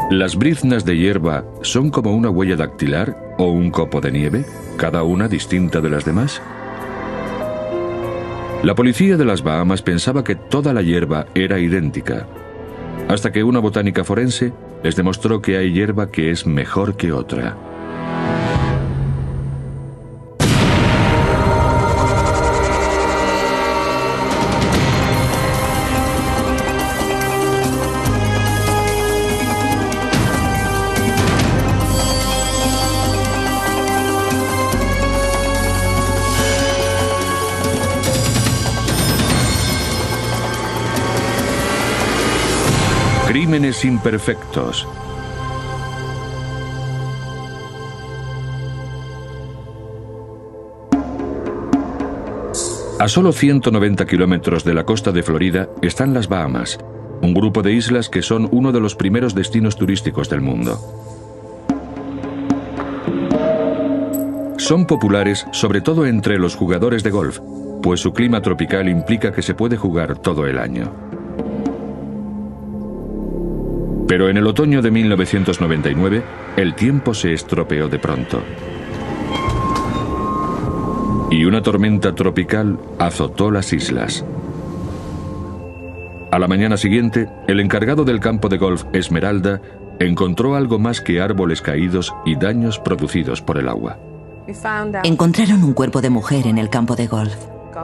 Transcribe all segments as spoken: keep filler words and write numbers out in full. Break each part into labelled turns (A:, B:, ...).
A: ¿Las briznas de hierba son como una huella dactilar o un copo de nieve, cada una distinta de las demás? La policía de las Bahamas pensaba que toda la hierba era idéntica, hasta que una botánica forense les demostró que hay hierba que es mejor que otra. Crímenes imperfectos. A solo ciento noventa kilómetros de la costa de Florida están las Bahamas, un grupo de islas que son uno de los primeros destinos turísticos del mundo. Son populares sobre todo entre los jugadores de golf, pues su clima tropical implica que se puede jugar todo el año. Pero en el otoño de mil novecientos noventa y nueve, el tiempo se estropeó de pronto. Y una tormenta tropical azotó las islas. A la mañana siguiente, el encargado del campo de golf Esmeralda encontró algo más que árboles caídos y daños producidos por el agua.
B: Encontraron un cuerpo de mujer en el campo de golf.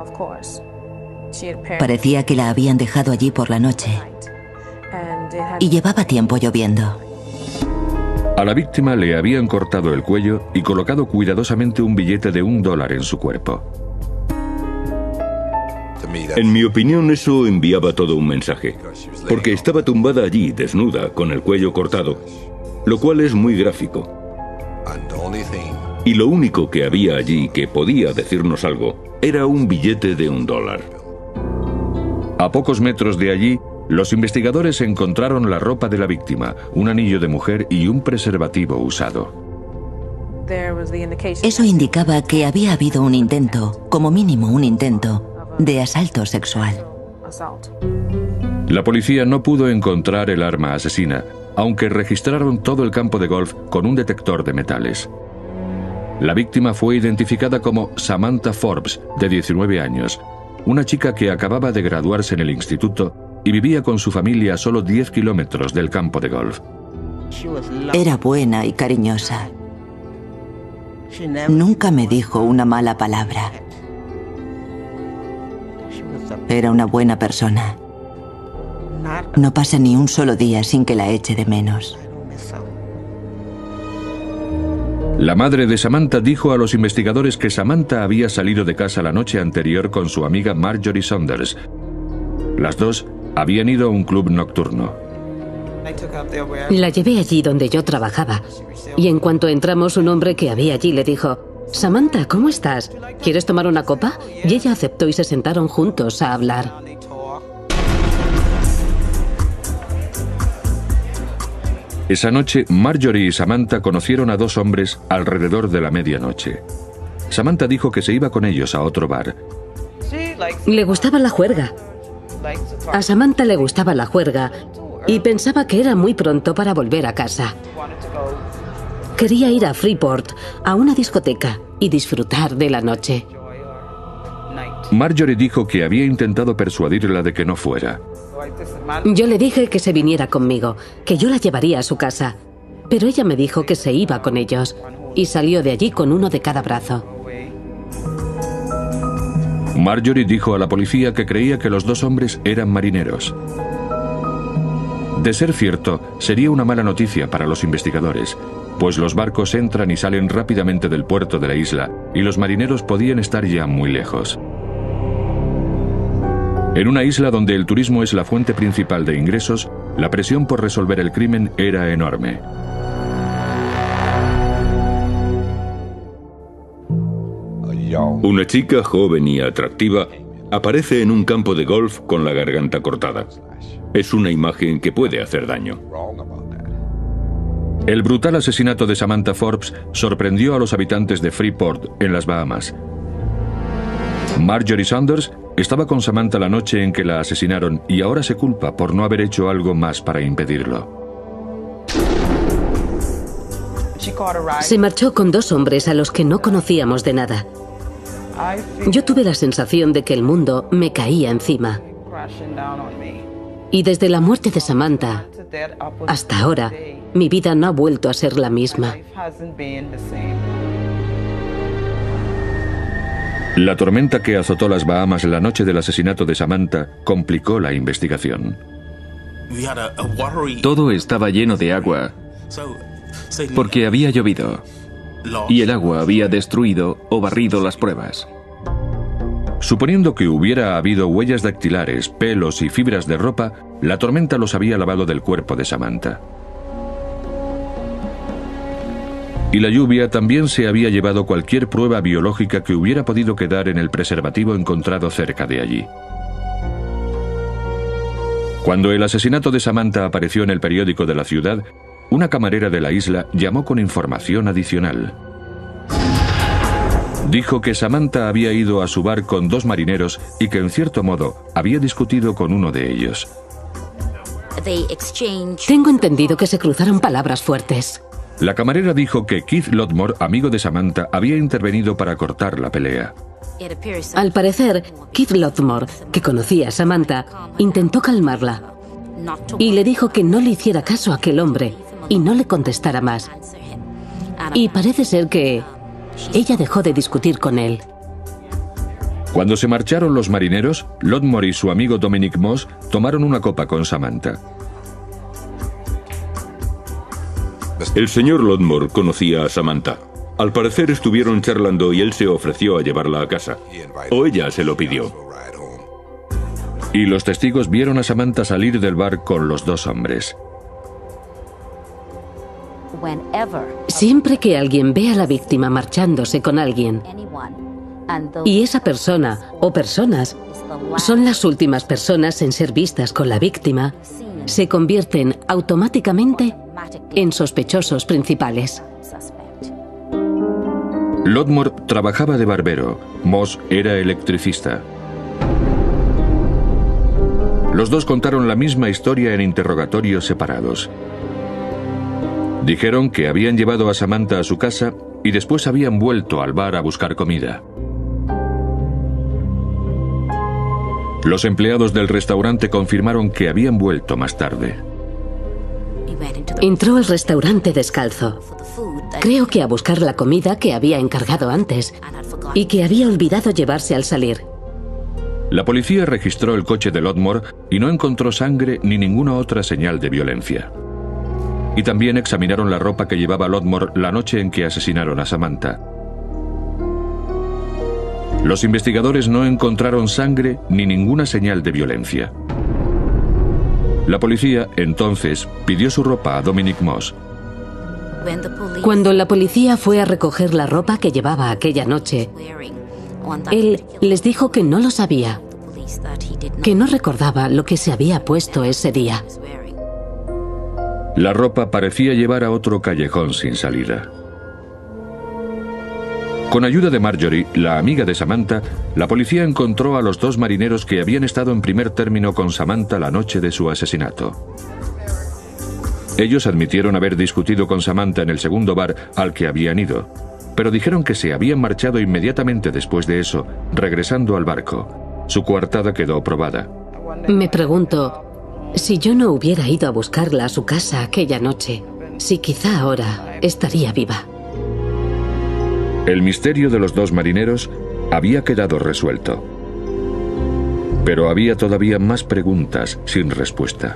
B: Parecía que la habían dejado allí por la noche. Y llevaba tiempo lloviendo.
A: A la víctima le habían cortado el cuello y colocado cuidadosamente un billete de un dólar en su cuerpo.
C: En mi opinión, eso enviaba todo un mensaje, porque estaba tumbada allí, desnuda, con el cuello cortado, lo cual es muy gráfico. Y lo único que había allí que podía decirnos algo era un billete de un dólar.
A: A pocos metros de allí, los investigadores encontraron la ropa de la víctima, un anillo de mujer y un preservativo usado.
B: Eso indicaba que había habido un intento, como mínimo un intento, de asalto sexual.
A: La policía no pudo encontrar el arma asesina, aunque registraron todo el campo de golf con un detector de metales. La víctima fue identificada como Samantha Forbes, de diecinueve años, una chica que acababa de graduarse en el instituto y vivía con su familia a solo diez kilómetros del campo de golf.
B: Era buena y cariñosa. Nunca me dijo una mala palabra. Era una buena persona. No pasa ni un solo día sin que la eche de menos.
A: La madre de Samantha dijo a los investigadores que Samantha había salido de casa la noche anterior con su amiga Marjorie Saunders. Las dos habían ido a un club nocturno.
D: La llevé allí donde yo trabajaba. Y en cuanto entramos, un hombre que había allí le dijo: Samantha, ¿cómo estás? ¿Quieres tomar una copa? Y ella aceptó y se sentaron juntos a hablar.
A: Esa noche, Marjorie y Samantha conocieron a dos hombres alrededor de la medianoche. Samantha dijo que se iba con ellos a otro bar.
D: Le gustaba la juerga. A Samantha le gustaba la juerga y pensaba que era muy pronto para volver a casa. Quería ir a Freeport, a una discoteca, y disfrutar de la noche.
A: Marjorie dijo que había intentado persuadirla de que no fuera.
D: Yo le dije que se viniera conmigo, que yo la llevaría a su casa, pero ella me dijo que se iba con ellos y salió de allí con uno de cada brazo.
A: Marjorie dijo a la policía que creía que los dos hombres eran marineros. De ser cierto, sería una mala noticia para los investigadores, pues los barcos entran y salen rápidamente del puerto de la isla y los marineros podían estar ya muy lejos. En una isla donde el turismo es la fuente principal de ingresos, la presión por resolver el crimen era enorme.
C: Una chica joven y atractiva aparece en un campo de golf con la garganta cortada. Es una imagen que puede hacer daño.
A: El brutal asesinato de Samantha Forbes sorprendió a los habitantes de Freeport, en las Bahamas. Marjorie Saunders estaba con Samantha la noche en que la asesinaron y ahora se culpa por no haber hecho algo más para impedirlo.
D: Se marchó con dos hombres a los que no conocíamos de nada. Yo tuve la sensación de que el mundo me caía encima. Y desde la muerte de Samantha hasta ahora, mi vida no ha vuelto a ser la misma.
A: La tormenta que azotó las Bahamas la noche del asesinato de Samantha complicó la investigación.
E: Todo estaba lleno de agua porque había llovido y el agua había destruido o barrido las pruebas.
A: Suponiendo que hubiera habido huellas dactilares, pelos y fibras de ropa, la tormenta los había lavado del cuerpo de Samantha. Y la lluvia también se había llevado cualquier prueba biológica que hubiera podido quedar en el preservativo encontrado cerca de allí. Cuando el asesinato de Samantha apareció en el periódico de la ciudad, una camarera de la isla llamó con información adicional. Dijo que Samantha había ido a su bar con dos marineros y que en cierto modo había discutido con uno de ellos.
D: Tengo entendido que se cruzaron palabras fuertes.
A: La camarera dijo que Keith Lodmore, amigo de Samantha, había intervenido para cortar la pelea.
D: Al parecer, Keith Lodmore, que conocía a Samantha, intentó calmarla y le dijo que no le hiciera caso a aquel hombre y no le contestara más. Y parece ser que ella dejó de discutir con él.
A: Cuando se marcharon los marineros, Lodmore y su amigo Dominic Moss tomaron una copa con Samantha.
C: El señor Lodmore conocía a Samantha. Al parecer estuvieron charlando y él se ofreció a llevarla a casa. O ella se lo pidió.
A: Y los testigos vieron a Samantha salir del bar con los dos hombres.
D: Siempre que alguien ve a la víctima marchándose con alguien, y esa persona o personas son las últimas personas en ser vistas con la víctima, se convierten automáticamente en sospechosos principales.
A: Lodmore trabajaba de barbero, Moss era electricista. Los dos contaron la misma historia en interrogatorios separados. Dijeron que habían llevado a Samantha a su casa y después habían vuelto al bar a buscar comida. Los empleados del restaurante confirmaron que habían vuelto más tarde.
D: Entró al restaurante descalzo. Creo que a buscar la comida que había encargado antes y que había olvidado llevarse al salir.
A: La policía registró el coche de Lodmore y no encontró sangre ni ninguna otra señal de violencia. Y también examinaron la ropa que llevaba Lodmore la noche en que asesinaron a Samantha. Los investigadores no encontraron sangre ni ninguna señal de violencia. La policía, entonces, pidió su ropa a Dominic Moss.
D: Cuando la policía fue a recoger la ropa que llevaba aquella noche, él les dijo que no lo sabía, que no recordaba lo que se había puesto ese día.
A: La ropa parecía llevar a otro callejón sin salida. Con ayuda de Marjorie, la amiga de Samantha, la policía encontró a los dos marineros que habían estado en primer término con Samantha la noche de su asesinato. Ellos admitieron haber discutido con Samantha en el segundo bar al que habían ido, pero dijeron que se habían marchado inmediatamente después de eso, regresando al barco. Su coartada quedó probada.
D: Me pregunto, si yo no hubiera ido a buscarla a su casa aquella noche, si quizá ahora estaría viva.
A: El misterio de los dos marineros había quedado resuelto. Pero había todavía más preguntas sin respuesta.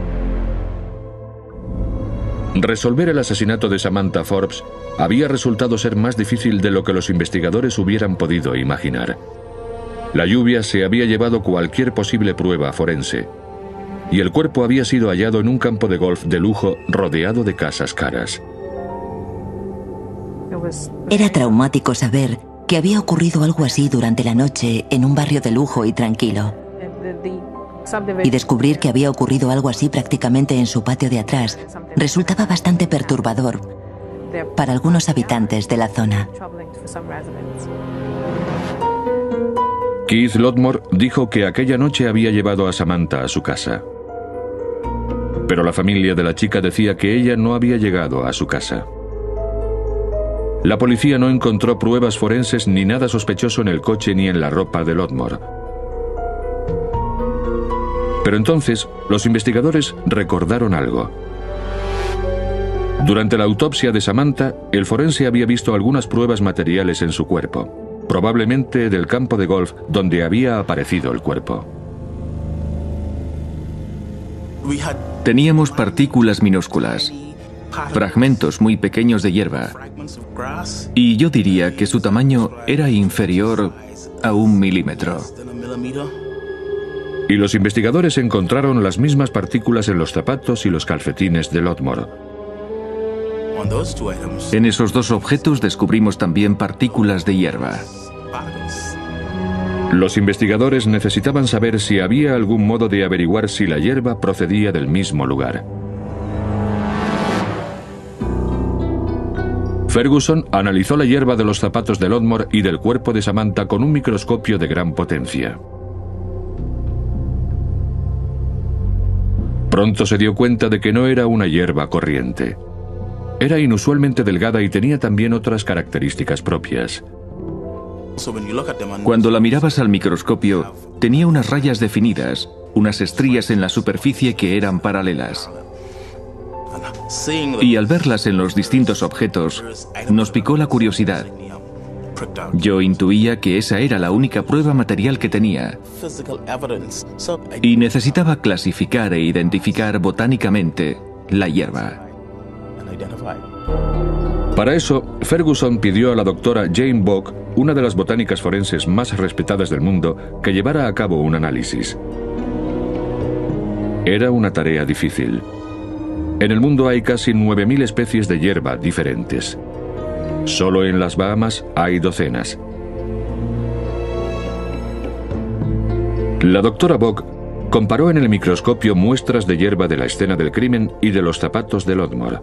A: Resolver el asesinato de Samantha Forbes había resultado ser más difícil de lo que los investigadores hubieran podido imaginar. La lluvia se había llevado cualquier posible prueba forense, y el cuerpo había sido hallado en un campo de golf de lujo rodeado de casas caras.
B: Era traumático saber que había ocurrido algo así durante la noche en un barrio de lujo y tranquilo. Y descubrir que había ocurrido algo así prácticamente en su patio de atrás resultaba bastante perturbador para algunos habitantes de la zona.
A: Keith Lodmore dijo que aquella noche había llevado a Samantha a su casa. Pero la familia de la chica decía que ella no había llegado a su casa. La policía no encontró pruebas forenses ni nada sospechoso en el coche ni en la ropa de Lodmore. Pero entonces, los investigadores recordaron algo. Durante la autopsia de Samantha, el forense había visto algunas pruebas materiales en su cuerpo, probablemente del campo de golf donde había aparecido el cuerpo.
E: Teníamos partículas minúsculas, fragmentos muy pequeños de hierba, y yo diría que su tamaño era inferior a un milímetro.
A: Y los investigadores encontraron las mismas partículas en los zapatos y los calcetines de Lodmore.
E: En esos dos objetos descubrimos también partículas de hierba.
A: Los investigadores necesitaban saber si había algún modo de averiguar si la hierba procedía del mismo lugar. Ferguson analizó la hierba de los zapatos de Lodmore y del cuerpo de Samantha con un microscopio de gran potencia. Pronto se dio cuenta de que no era una hierba corriente. Era inusualmente delgada y tenía también otras características propias.
E: Cuando la mirabas al microscopio, tenía unas rayas definidas, unas estrías en la superficie que eran paralelas. Y al verlas en los distintos objetos, nos picó la curiosidad. Yo intuía que esa era la única prueba material que tenía, y necesitaba clasificar e identificar botánicamente la hierba.
A: Para eso, Ferguson pidió a la doctora Jane Bock, una de las botánicas forenses más respetadas del mundo, que llevara a cabo un análisis. Era una tarea difícil. En el mundo hay casi nueve mil especies de hierba diferentes. Solo en las Bahamas hay docenas. La doctora Bock comparó en el microscopio muestras de hierba de la escena del crimen y de los zapatos de Lodmore.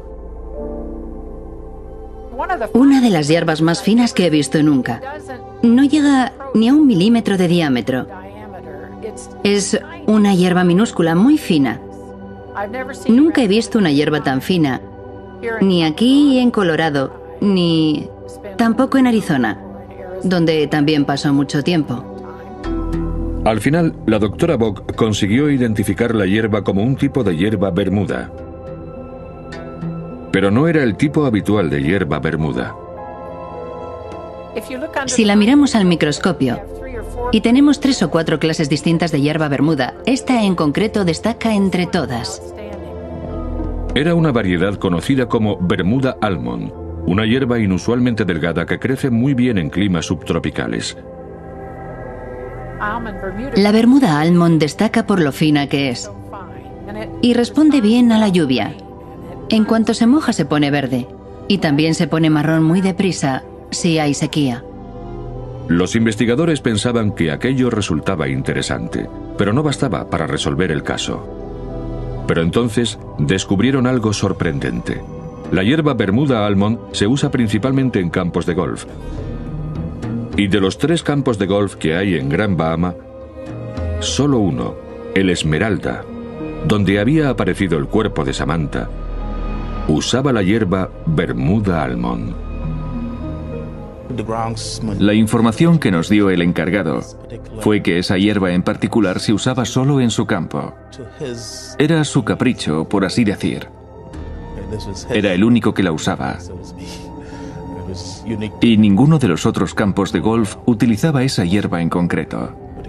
F: Una de las hierbas más finas que he visto nunca. No llega ni a un milímetro de diámetro. Es una hierba minúscula, muy fina. Nunca he visto una hierba tan fina, ni aquí en Colorado, ni tampoco en Arizona, donde también pasó mucho tiempo.
A: Al final, la doctora Bock consiguió identificar la hierba como un tipo de hierba bermuda. Pero no era el tipo habitual de hierba bermuda.
F: Si la miramos al microscopio, y tenemos tres o cuatro clases distintas de hierba bermuda, esta en concreto destaca entre todas.
A: Era una variedad conocida como Bermuda Almond, una hierba inusualmente delgada que crece muy bien en climas subtropicales.
F: La Bermuda Almond destaca por lo fina que es y responde bien a la lluvia. En cuanto se moja se pone verde y también se pone marrón muy deprisa si hay sequía.
A: Los investigadores pensaban que aquello resultaba interesante, pero no bastaba para resolver el caso. Pero entonces descubrieron algo sorprendente. La hierba Bermuda Almond se usa principalmente en campos de golf. Y de los tres campos de golf que hay en Gran Bahama, solo uno, el Esmeralda, donde había aparecido el cuerpo de Samantha, usaba la hierba Bermuda Almond.
E: La información que nos dio el encargado fue que esa hierba en particular se usaba solo en su campo. Era su capricho, por así decir. Era el único que la usaba. Y ninguno de los otros campos de golf utilizaba esa hierba en concreto.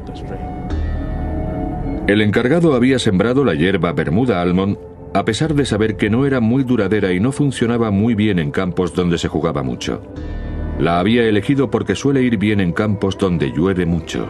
A: El encargado había sembrado la hierba Bermuda Almond a pesar de saber que no era muy duradera y no funcionaba muy bien en campos donde se jugaba mucho. La había elegido porque suele ir bien en campos donde llueve mucho.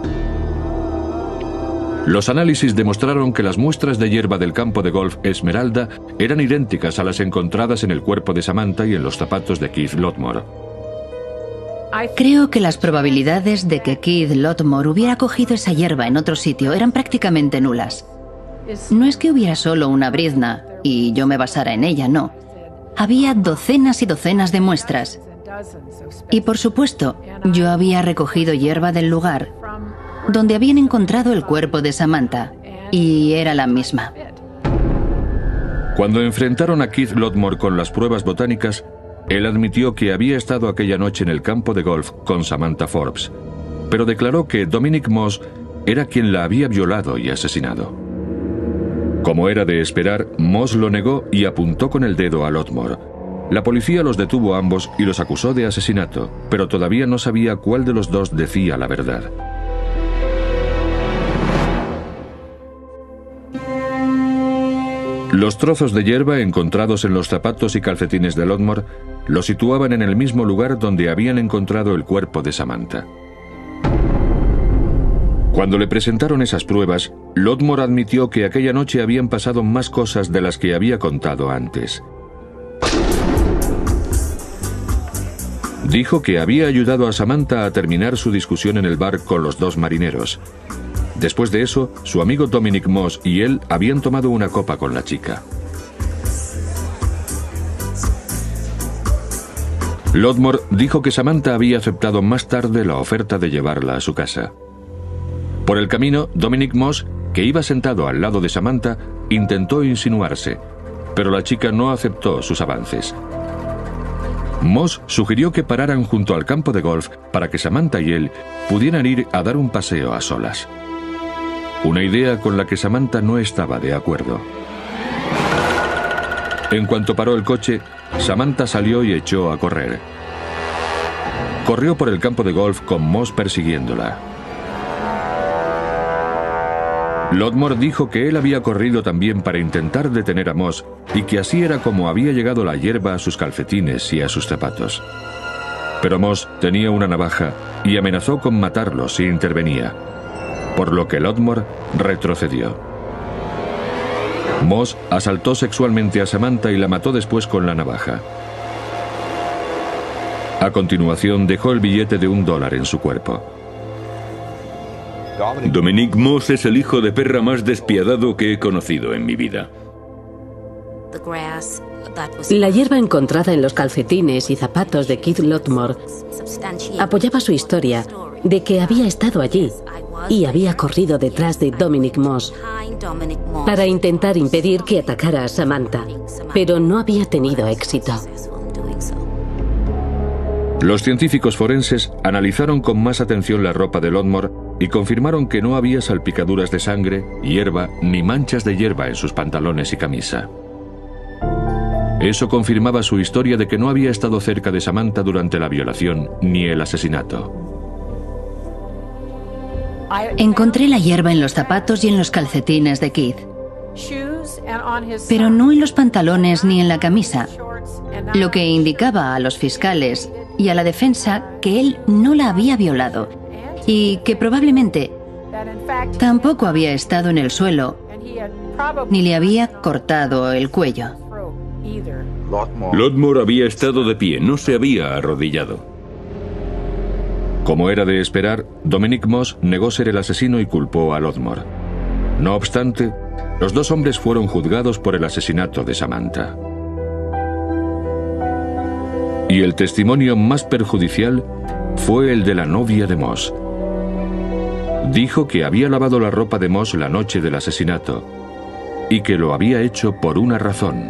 A: Los análisis demostraron que las muestras de hierba del campo de golf Esmeralda eran idénticas a las encontradas en el cuerpo de Samantha y en los zapatos de Keith Lodmore.
F: Creo que las probabilidades de que Keith Lodmore hubiera cogido esa hierba en otro sitio eran prácticamente nulas. No es que hubiera solo una brizna y yo me basara en ella, no. Había docenas y docenas de muestras. Y por supuesto, yo había recogido hierba del lugar donde habían encontrado el cuerpo de Samantha, y era la misma.
A: Cuando enfrentaron a Keith Lodmore con las pruebas botánicas, él admitió que había estado aquella noche en el campo de golf con Samantha Forbes, pero declaró que Dominic Moss era quien la había violado y asesinado. Como era de esperar, Moss lo negó y apuntó con el dedo a Lotmore. La policía los detuvo a ambos y los acusó de asesinato, pero todavía no sabía cuál de los dos decía la verdad. Los trozos de hierba encontrados en los zapatos y calcetines de Lotmore lo situaban en el mismo lugar donde habían encontrado el cuerpo de Samantha. Cuando le presentaron esas pruebas, Lotmore admitió que aquella noche habían pasado más cosas de las que había contado antes. Dijo que había ayudado a Samantha a terminar su discusión en el bar con los dos marineros. Después de eso, su amigo Dominic Moss y él habían tomado una copa con la chica. Lotmore dijo que Samantha había aceptado más tarde la oferta de llevarla a su casa. Por el camino, Dominic Moss, que iba sentado al lado de Samantha, intentó insinuarse, pero la chica no aceptó sus avances. Moss sugirió que pararan junto al campo de golf para que Samantha y él pudieran ir a dar un paseo a solas. Una idea con la que Samantha no estaba de acuerdo. En cuanto paró el coche, Samantha salió y echó a correr. Corrió por el campo de golf con Moss persiguiéndola. Lotmore dijo que él había corrido también para intentar detener a Moss y que así era como había llegado la hierba a sus calcetines y a sus zapatos. Pero Moss tenía una navaja y amenazó con matarlo si intervenía, por lo que Lotmore retrocedió. Moss asaltó sexualmente a Samantha y la mató después con la navaja. A continuación dejó el billete de un dólar en su cuerpo.
C: Dominic Moss es el hijo de perra más despiadado que he conocido en mi vida.
D: La hierba encontrada en los calcetines y zapatos de Keith Lotmore apoyaba su historia de que había estado allí y había corrido detrás de Dominic Moss para intentar impedir que atacara a Samantha, pero no había tenido éxito.
A: Los científicos forenses analizaron con más atención la ropa de Lotmore y confirmaron que no había salpicaduras de sangre, hierba ni manchas de hierba en sus pantalones y camisa. Eso confirmaba su historia de que no había estado cerca de Samantha durante la violación ni el asesinato.
F: Encontré la hierba en los zapatos y en los calcetines de Keith, pero no en los pantalones ni en la camisa, lo que indicaba a los fiscales y a la defensa que él no la había violado y que probablemente tampoco había estado en el suelo ni le había cortado el cuello.
C: Lotmore había estado de pie, no se había arrodillado.
A: Como era de esperar, Dominic Moss negó ser el asesino y culpó a Lotmore. No obstante, los dos hombres fueron juzgados por el asesinato de Samantha. Y el testimonio más perjudicial fue el de la novia de Moss. Dijo que había lavado la ropa de Moss la noche del asesinato y que lo había hecho por una razón.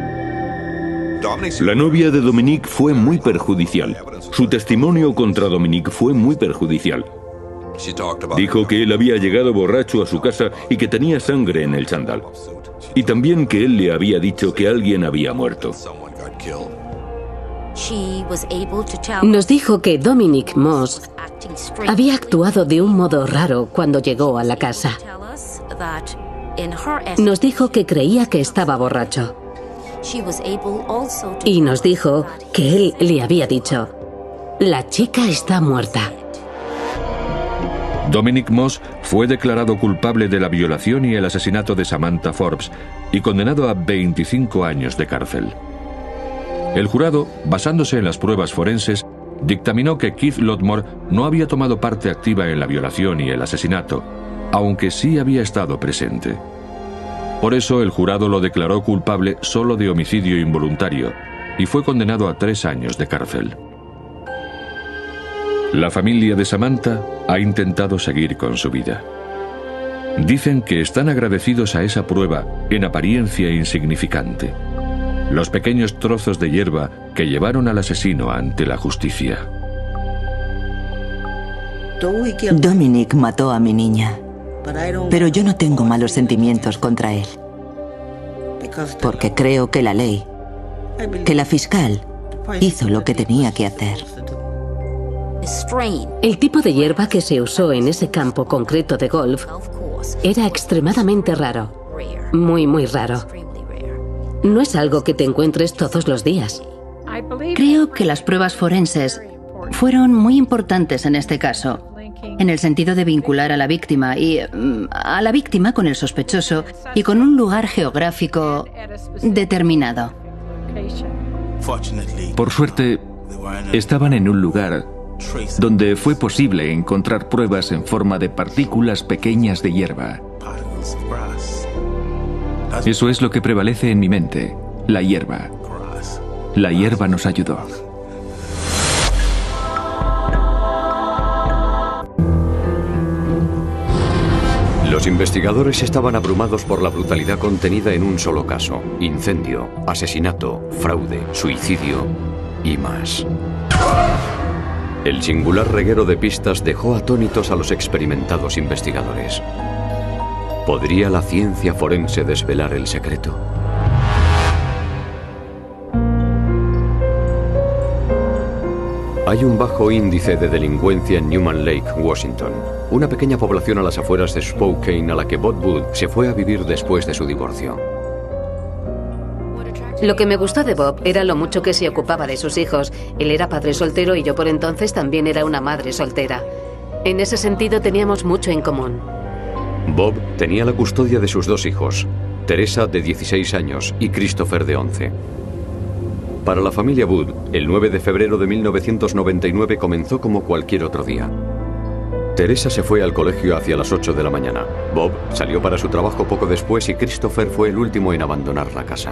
C: La novia de Dominic fue muy perjudicial. Su testimonio contra Dominic fue muy perjudicial. Dijo que él había llegado borracho a su casa y que tenía sangre en el chándal. Y también que él le había dicho que alguien había muerto.
D: Nos dijo que Dominic Moss había actuado de un modo raro cuando llegó a la casa. Nos dijo que creía que estaba borracho. Y nos dijo que él le había dicho: la chica está muerta.
A: Dominic Moss fue declarado culpable de la violación y el asesinato de Samantha Forbes y condenado a veinticinco años de cárcel. El jurado, basándose en las pruebas forenses, dictaminó que Keith Lotmore no había tomado parte activa en la violación y el asesinato, aunque sí había estado presente. Por eso el jurado lo declaró culpable solo de homicidio involuntario y fue condenado a tres años de cárcel. La familia de Samantha ha intentado seguir con su vida. Dicen que están agradecidos a esa prueba, en apariencia insignificante. los pequeños trozos de hierba que llevaron al asesino ante la justicia.
B: Dominic mató a mi niña, pero yo no tengo malos sentimientos contra él, porque creo que la ley, que la fiscal, hizo lo que tenía que hacer.
D: El tipo de hierba que se usó en ese campo concreto de golf era extremadamente raro, muy, muy raro. No es algo que te encuentres todos los días.
F: Creo que las pruebas forenses fueron muy importantes en este caso, en el sentido de vincular a la víctima y a la víctima con el sospechoso y con un lugar geográfico determinado.
E: Por suerte, estaban en un lugar donde fue posible encontrar pruebas en forma de partículas pequeñas de hierba. Eso es lo que prevalece en mi mente, la hierba. La hierba nos ayudó.
G: Los investigadores estaban abrumados por la brutalidad contenida en un solo caso: incendio, asesinato, fraude, suicidio y más. El singular reguero de pistas dejó atónitos a los experimentados investigadores. ¿Podría la ciencia forense desvelar el secreto? Hay un bajo índice de delincuencia en Newman Lake, Washington, una pequeña población a las afueras de Spokane a la que Bob Wood se fue a vivir después de su divorcio.
D: Lo que me gustó de Bob era lo mucho que se ocupaba de sus hijos. Él era padre soltero y yo por entonces también era una madre soltera. En ese sentido teníamos mucho en común.
G: Bob tenía la custodia de sus dos hijos, Teresa, de dieciséis años, y Christopher, de once. Para la familia Wood, el nueve de febrero de mil novecientos noventa y nueve comenzó como cualquier otro día. Teresa se fue al colegio hacia las ocho de la mañana. Bob salió para su trabajo poco después y Christopher fue el último en abandonar la casa.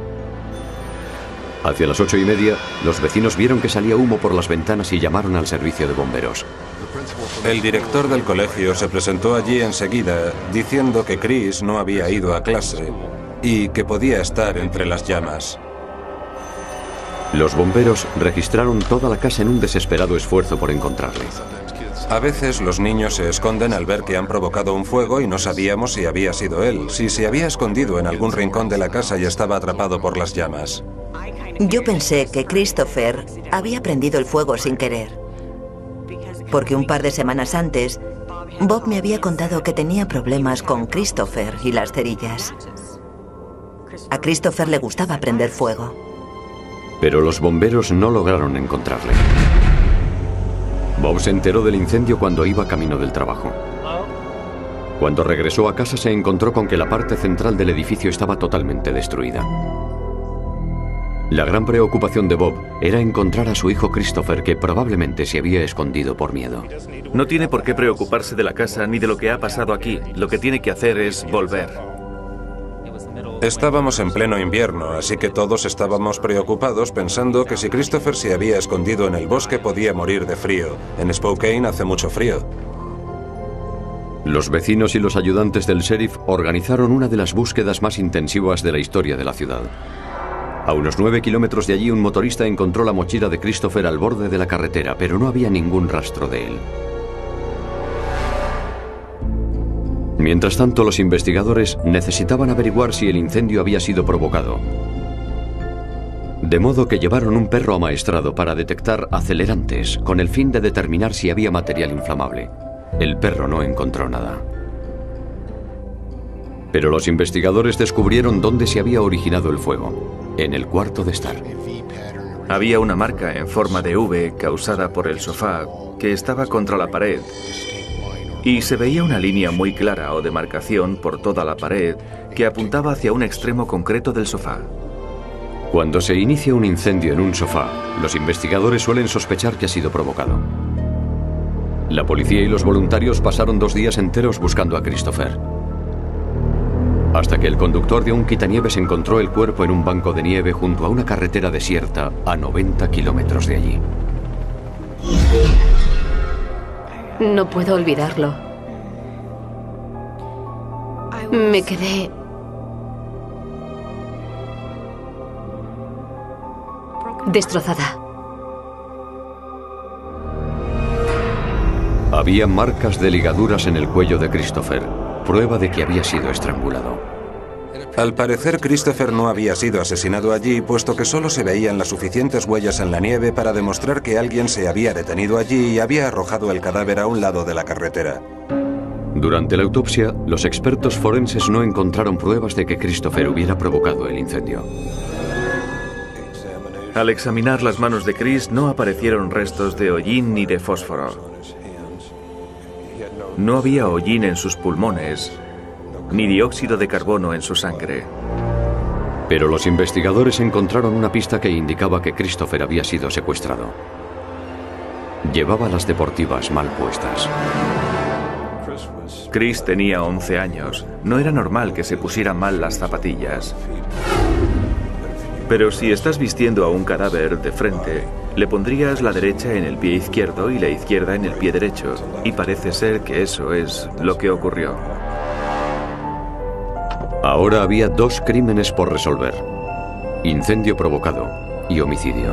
G: Hacia las ocho y media, los vecinos vieron que salía humo por las ventanas y llamaron al servicio de bomberos.
H: El director del colegio se presentó allí enseguida diciendo que Chris no había ido a clase y que podía estar entre las llamas.
G: Los bomberos registraron toda la casa en un desesperado esfuerzo por encontrarle.
H: A veces los niños se esconden al ver que han provocado un fuego y no sabíamos si había sido él, si se había escondido en algún rincón de la casa y estaba atrapado por las llamas.
B: Yo pensé que Christopher había prendido el fuego sin querer, porque un par de semanas antes, Bob me había contado que tenía problemas con Christopher y las cerillas. A Christopher le gustaba prender fuego.
G: Pero los bomberos no lograron encontrarle. Bob se enteró del incendio cuando iba camino del trabajo. Cuando regresó a casa se encontró con que la parte central del edificio estaba totalmente destruida. La gran preocupación de Bob era encontrar a su hijo Christopher, que probablemente se había escondido por miedo.
E: No tiene por qué preocuparse de la casa ni de lo que ha pasado aquí. Lo que tiene que hacer es volver.
H: Estábamos en pleno invierno, así que todos estábamos preocupados pensando que si Christopher se había escondido en el bosque podía morir de frío. En Spokane hace mucho frío.
G: Los vecinos y los ayudantes del sheriff organizaron una de las búsquedas más intensivas de la historia de la ciudad. A unos nueve kilómetros de allí, un motorista encontró la mochila de Christopher al borde de la carretera, pero no había ningún rastro de él. Mientras tanto, los investigadores necesitaban averiguar si el incendio había sido provocado. De modo que llevaron un perro amaestrado para detectar acelerantes, con el fin de determinar si había material inflamable. El perro no encontró nada. Pero los investigadores descubrieron dónde se había originado el fuego: en el cuarto de estar.
E: Había una marca en forma de V causada por el sofá que estaba contra la pared. Y se veía una línea muy clara o demarcación por toda la pared que apuntaba hacia un extremo concreto del sofá.
G: Cuando se inicia un incendio en un sofá, los investigadores suelen sospechar que ha sido provocado. La policía y los voluntarios pasaron dos días enteros buscando a Christopher, hasta que el conductor de un quitanieves encontró el cuerpo en un banco de nieve junto a una carretera desierta a noventa kilómetros de allí.
D: No puedo olvidarlo. Me quedé destrozada.
G: Había marcas de ligaduras en el cuello de Christopher, prueba de que había sido estrangulado.
H: Al parecer, Christopher no había sido asesinado allí, puesto que solo se veían las suficientes huellas en la nieve para demostrar que alguien se había detenido allí y había arrojado el cadáver a un lado de la carretera.
G: Durante la autopsia, los expertos forenses no encontraron pruebas de que Christopher hubiera provocado el incendio.
E: Al examinar las manos de Chris no aparecieron restos de hollín ni de fósforo. No había hollín en sus pulmones, ni dióxido de carbono en su sangre.
G: Pero los investigadores encontraron una pista que indicaba que Christopher había sido secuestrado. Llevaba las deportivas mal puestas.
E: Chris tenía once años. No era normal que se pusieran mal las zapatillas. Pero si estás vistiendo a un cadáver de frente, le pondrías la derecha en el pie izquierdo y la izquierda en el pie derecho. Y parece ser que eso es lo que ocurrió.
G: Ahora había dos crímenes por resolver: incendio provocado y homicidio.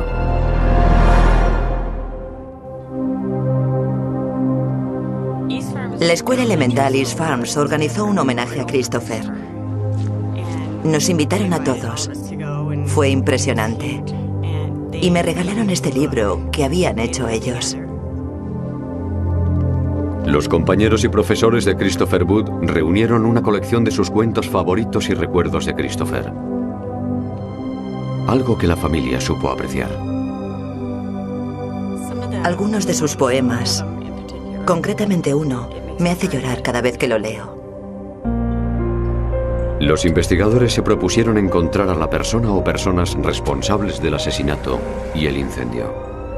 B: La escuela elemental East Farms organizó un homenaje a Christopher. Nos invitaron a todos. Fue impresionante. Y me regalaron este libro que habían hecho ellos.
G: Los compañeros y profesores de Christopher Wood reunieron una colección de sus cuentos favoritos y recuerdos de Christopher. Algo que la familia supo apreciar.
B: Algunos de sus poemas, concretamente uno, me hace llorar cada vez que lo leo.
G: Los investigadores se propusieron encontrar a la persona o personas responsables del asesinato y el incendio.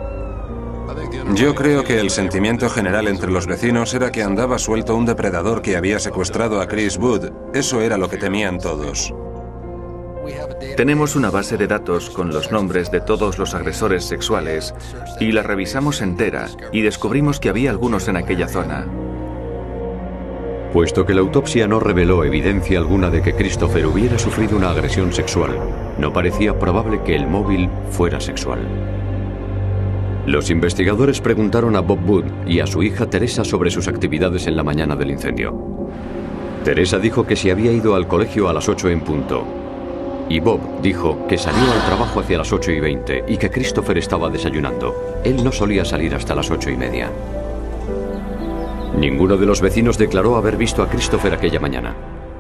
H: Yo creo que el sentimiento general entre los vecinos era que andaba suelto un depredador que había secuestrado a Chris Wood. Eso era lo que temían todos.
E: Tenemos una base de datos con los nombres de todos los agresores sexuales y la revisamos entera y descubrimos que había algunos en aquella zona.
G: Puesto que la autopsia no reveló evidencia alguna de que Christopher hubiera sufrido una agresión sexual, no parecía probable que el móvil fuera sexual. Los investigadores preguntaron a Bob Wood y a su hija Teresa sobre sus actividades en la mañana del incendio. Teresa dijo que se había ido al colegio a las ocho en punto. Y Bob dijo que salió al trabajo hacia las ocho y veinte y que Christopher estaba desayunando. Él no solía salir hasta las ocho y media. Ninguno de los vecinos declaró haber visto a Christopher aquella mañana.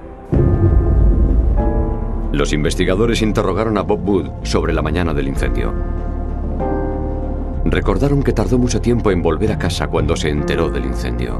G: Los investigadores interrogaron a Bob Wood sobre la mañana del incendio. Recordaron que tardó mucho tiempo en volver a casa cuando se enteró del incendio.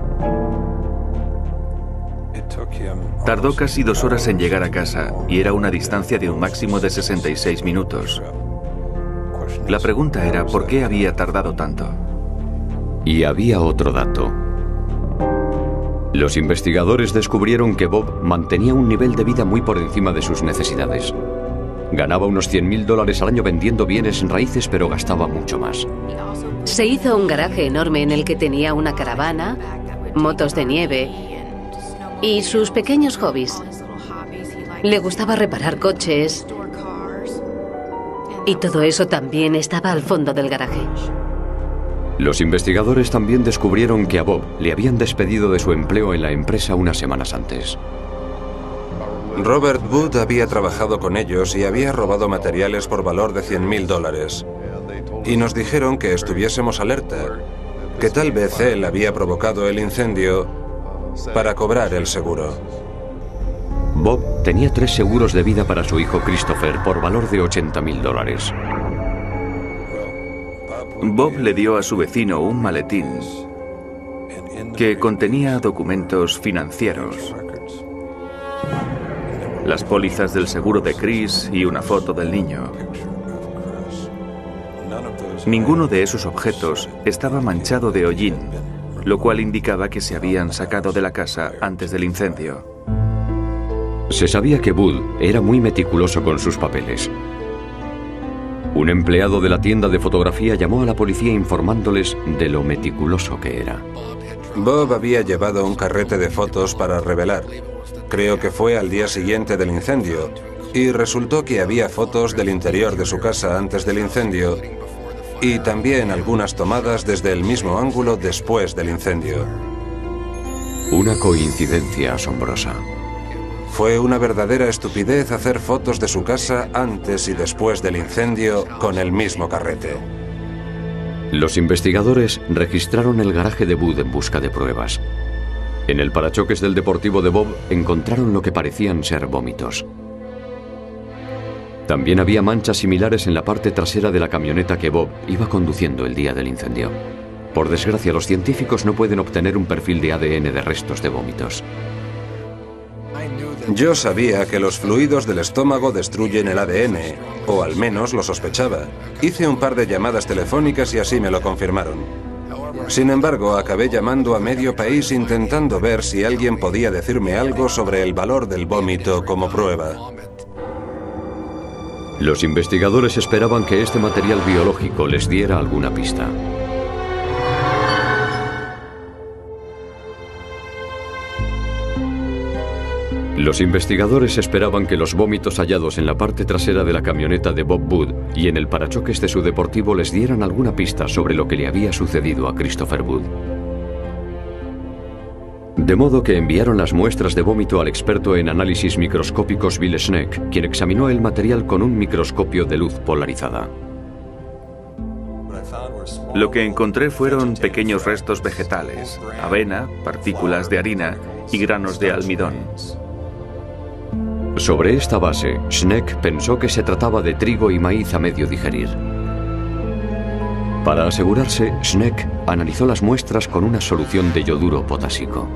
E: Tardó casi dos horas en llegar a casa y era una distancia de un máximo de sesenta y seis minutos. La pregunta era ¿por qué había tardado tanto?
G: Y había otro dato. Los investigadores descubrieron que Bob mantenía un nivel de vida muy por encima de sus necesidades. Ganaba unos cien mil dólares al año vendiendo bienes raíces, pero gastaba mucho más.
D: Se hizo un garaje enorme en el que tenía una caravana, motos de nieve y sus pequeños hobbies. Le gustaba reparar coches y todo eso también estaba al fondo del garaje.
G: Los investigadores también descubrieron que a Bob le habían despedido de su empleo en la empresa unas semanas antes.
H: Robert Wood había trabajado con ellos y había robado materiales por valor de cien mil dólares. Y nos dijeron que estuviésemos alerta, que tal vez él había provocado el incendio para cobrar el seguro.
G: Bob tenía tres seguros de vida para su hijo Christopher por valor de ochenta mil dólares.
E: Bob le dio a su vecino un maletín que contenía documentos financieros, las pólizas del seguro de Chris y una foto del niño. Ninguno de esos objetos estaba manchado de hollín, lo cual indicaba que se habían sacado de la casa antes del incendio.
G: Se sabía que Wood era muy meticuloso con sus papeles. Un empleado de la tienda de fotografía llamó a la policía informándoles de lo meticuloso que era.
H: Bob había llevado un carrete de fotos para revelar. Creo que fue al día siguiente del incendio, y resultó que había fotos del interior de su casa antes del incendio y también algunas tomadas desde el mismo ángulo después del incendio.
G: Una coincidencia asombrosa.
H: Fue una verdadera estupidez hacer fotos de su casa antes y después del incendio con el mismo carrete.
G: Los investigadores registraron el garaje de Wood en busca de pruebas. En el parachoques del deportivo de Bob encontraron lo que parecían ser vómitos. También había manchas similares en la parte trasera de la camioneta que Bob iba conduciendo el día del incendio. Por desgracia, los científicos no pueden obtener un perfil de A D N de restos de vómitos.
H: Yo sabía que los fluidos del estómago destruyen el A D N, o al menos lo sospechaba. Hice un par de llamadas telefónicas y así me lo confirmaron. Sin embargo, acabé llamando a medio país intentando ver si alguien podía decirme algo sobre el valor del vómito como prueba.
G: Los investigadores esperaban que este material biológico les diera alguna pista. Los investigadores esperaban que los vómitos hallados en la parte trasera de la camioneta de Bob Wood y en el parachoques de su deportivo les dieran alguna pista sobre lo que le había sucedido a Christopher Wood. De modo que enviaron las muestras de vómito al experto en análisis microscópicos Bill Schneck, quien examinó el material con un microscopio de luz polarizada.
E: Lo que encontré fueron pequeños restos vegetales, avena, partículas de harina y granos de almidón.
G: Sobre esta base, Schneck pensó que se trataba de trigo y maíz a medio digerir. Para asegurarse, Schneck analizó las muestras con una solución de yoduro potásico.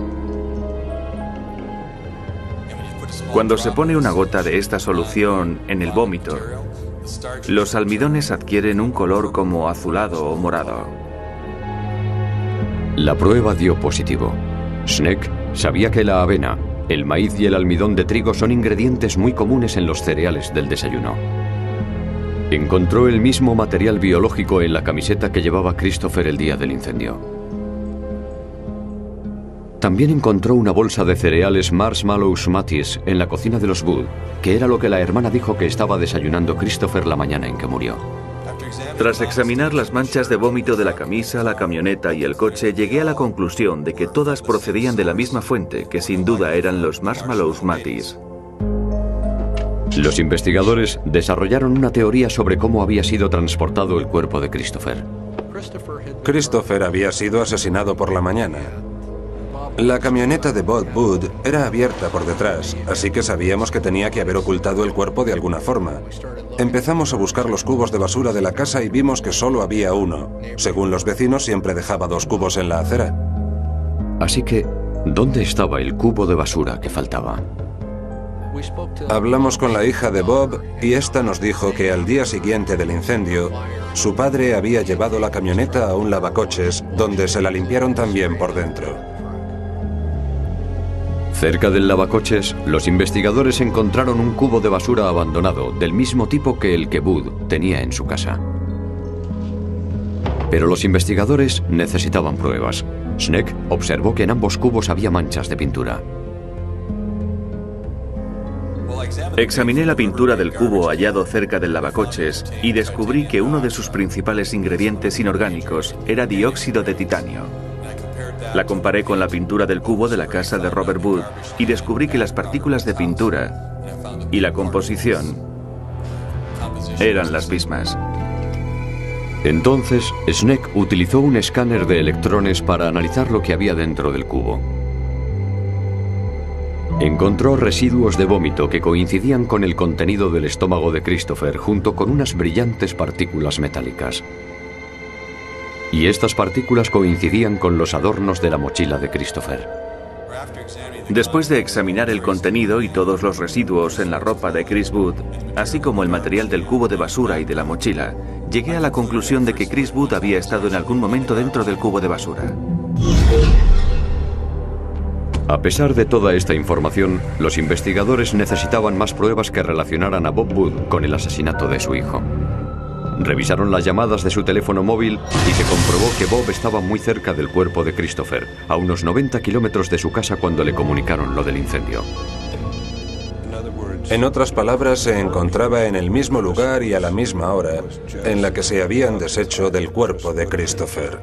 E: Cuando se pone una gota de esta solución en el vómito, los almidones adquieren un color como azulado o morado.
G: La prueba dio positivo. Schneck sabía que la avena, el maíz y el almidón de trigo son ingredientes muy comunes en los cereales del desayuno. Encontró el mismo material biológico en la camiseta que llevaba Christopher el día del incendio. También encontró una bolsa de cereales Marshmallow Smarties en la cocina de los Wood, que era lo que la hermana dijo que estaba desayunando Christopher la mañana en que murió.
E: Tras examinar las manchas de vómito de la camisa, la camioneta y el coche, llegué a la conclusión de que todas procedían de la misma fuente, que sin duda eran los Marshmallow Smarties.
G: Los investigadores desarrollaron una teoría sobre cómo había sido transportado el cuerpo de Christopher.
H: Christopher había sido asesinado por la mañana. La camioneta de Bob Wood era abierta por detrás, así que sabíamos que tenía que haber ocultado el cuerpo de alguna forma. Empezamos a buscar los cubos de basura de la casa y vimos que solo había uno. Según los vecinos, siempre dejaba dos cubos en la acera.
G: Así que, ¿dónde estaba el cubo de basura que faltaba?
H: Hablamos con la hija de Bob y esta nos dijo que al día siguiente del incendio, su padre había llevado la camioneta a un lavacoches, donde se la limpiaron también por dentro.
G: Cerca del lavacoches, los investigadores encontraron un cubo de basura abandonado, del mismo tipo que el que Wood tenía en su casa. Pero los investigadores necesitaban pruebas. Schneck observó que en ambos cubos había manchas de pintura.
E: Examiné la pintura del cubo hallado cerca del lavacoches y descubrí que uno de sus principales ingredientes inorgánicos era dióxido de titanio. La comparé con la pintura del cubo de la casa de Robert Wood y descubrí que las partículas de pintura y la composición eran las mismas.
G: Entonces, Schneck utilizó un escáner de electrones para analizar lo que había dentro del cubo. Encontró residuos de vómito que coincidían con el contenido del estómago de Christopher junto con unas brillantes partículas metálicas. Y estas partículas coincidían con los adornos de la mochila de Christopher.
E: Después de examinar el contenido y todos los residuos en la ropa de Chris Wood, así como el material del cubo de basura y de la mochila, llegué a la conclusión de que Chris Wood había estado en algún momento dentro del cubo de basura.
G: A pesar de toda esta información, los investigadores necesitaban más pruebas que relacionaran a Bob Wood con el asesinato de su hijo. Revisaron las llamadas de su teléfono móvil y se comprobó que Bob estaba muy cerca del cuerpo de Christopher, a unos noventa kilómetros de su casa cuando le comunicaron lo del incendio.
H: En otras palabras, se encontraba en el mismo lugar y a la misma hora en la que se habían deshecho del cuerpo de Christopher.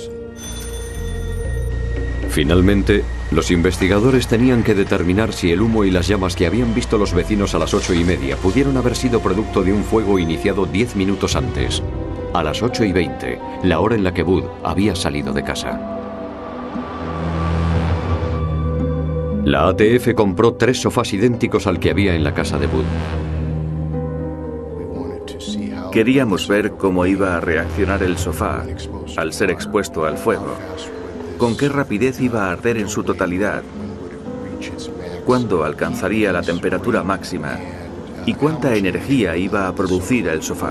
G: Finalmente, los investigadores tenían que determinar si el humo y las llamas que habían visto los vecinos a las ocho y media pudieron haber sido producto de un fuego iniciado diez minutos antes, a las ocho y veinte, la hora en la que Bud había salido de casa. La A T F compró tres sofás idénticos al que había en la casa de Bud.
E: Queríamos ver cómo iba a reaccionar el sofá al ser expuesto al fuego. Con qué rapidez iba a arder en su totalidad, cuándo alcanzaría la temperatura máxima y cuánta energía iba a producir el sofá.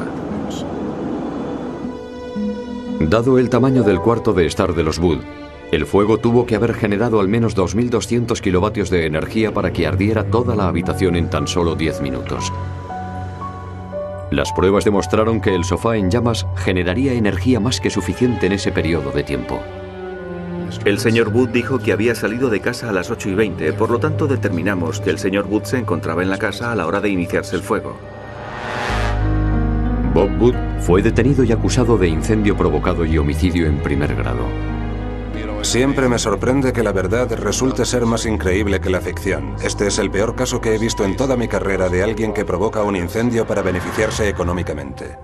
G: Dado el tamaño del cuarto de estar de los Bud, el fuego tuvo que haber generado al menos dos mil doscientos kilovatios de energía para que ardiera toda la habitación en tan solo diez minutos. Las pruebas demostraron que el sofá en llamas generaría energía más que suficiente en ese periodo de tiempo.
E: El señor Bud dijo que había salido de casa a las ocho y veinte, por lo tanto determinamos que el señor Bud se encontraba en la casa a la hora de iniciarse el fuego.
G: Bob Bud fue detenido y acusado de incendio provocado y homicidio en primer grado.
H: Siempre me sorprende que la verdad resulte ser más increíble que la ficción. Este es el peor caso que he visto en toda mi carrera de alguien que provoca un incendio para beneficiarse económicamente.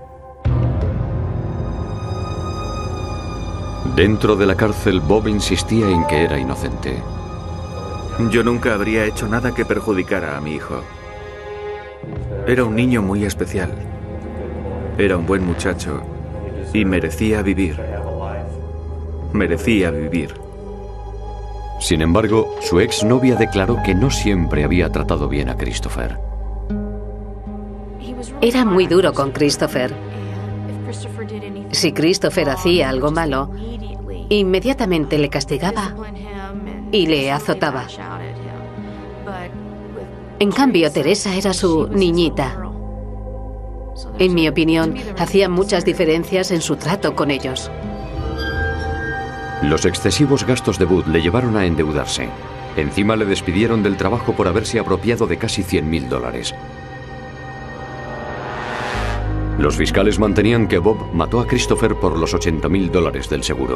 G: Dentro de la cárcel, Bob insistía en que era inocente.
E: Yo nunca habría hecho nada que perjudicara a mi hijo. Era un niño muy especial. Era un buen muchacho y merecía vivir. Merecía vivir.
G: Sin embargo, su exnovia declaró que no siempre había tratado bien a Christopher.
D: Era muy duro con Christopher. Si Christopher hacía algo malo, inmediatamente le castigaba y le azotaba. En cambio, Teresa era su niñita. En mi opinión, hacía muchas diferencias en su trato con ellos.
G: Los excesivos gastos de Bud le llevaron a endeudarse. Encima le despidieron del trabajo por haberse apropiado de casi cien mil dólares. Los fiscales mantenían que Bob mató a Christopher por los ochenta mil dólares del seguro.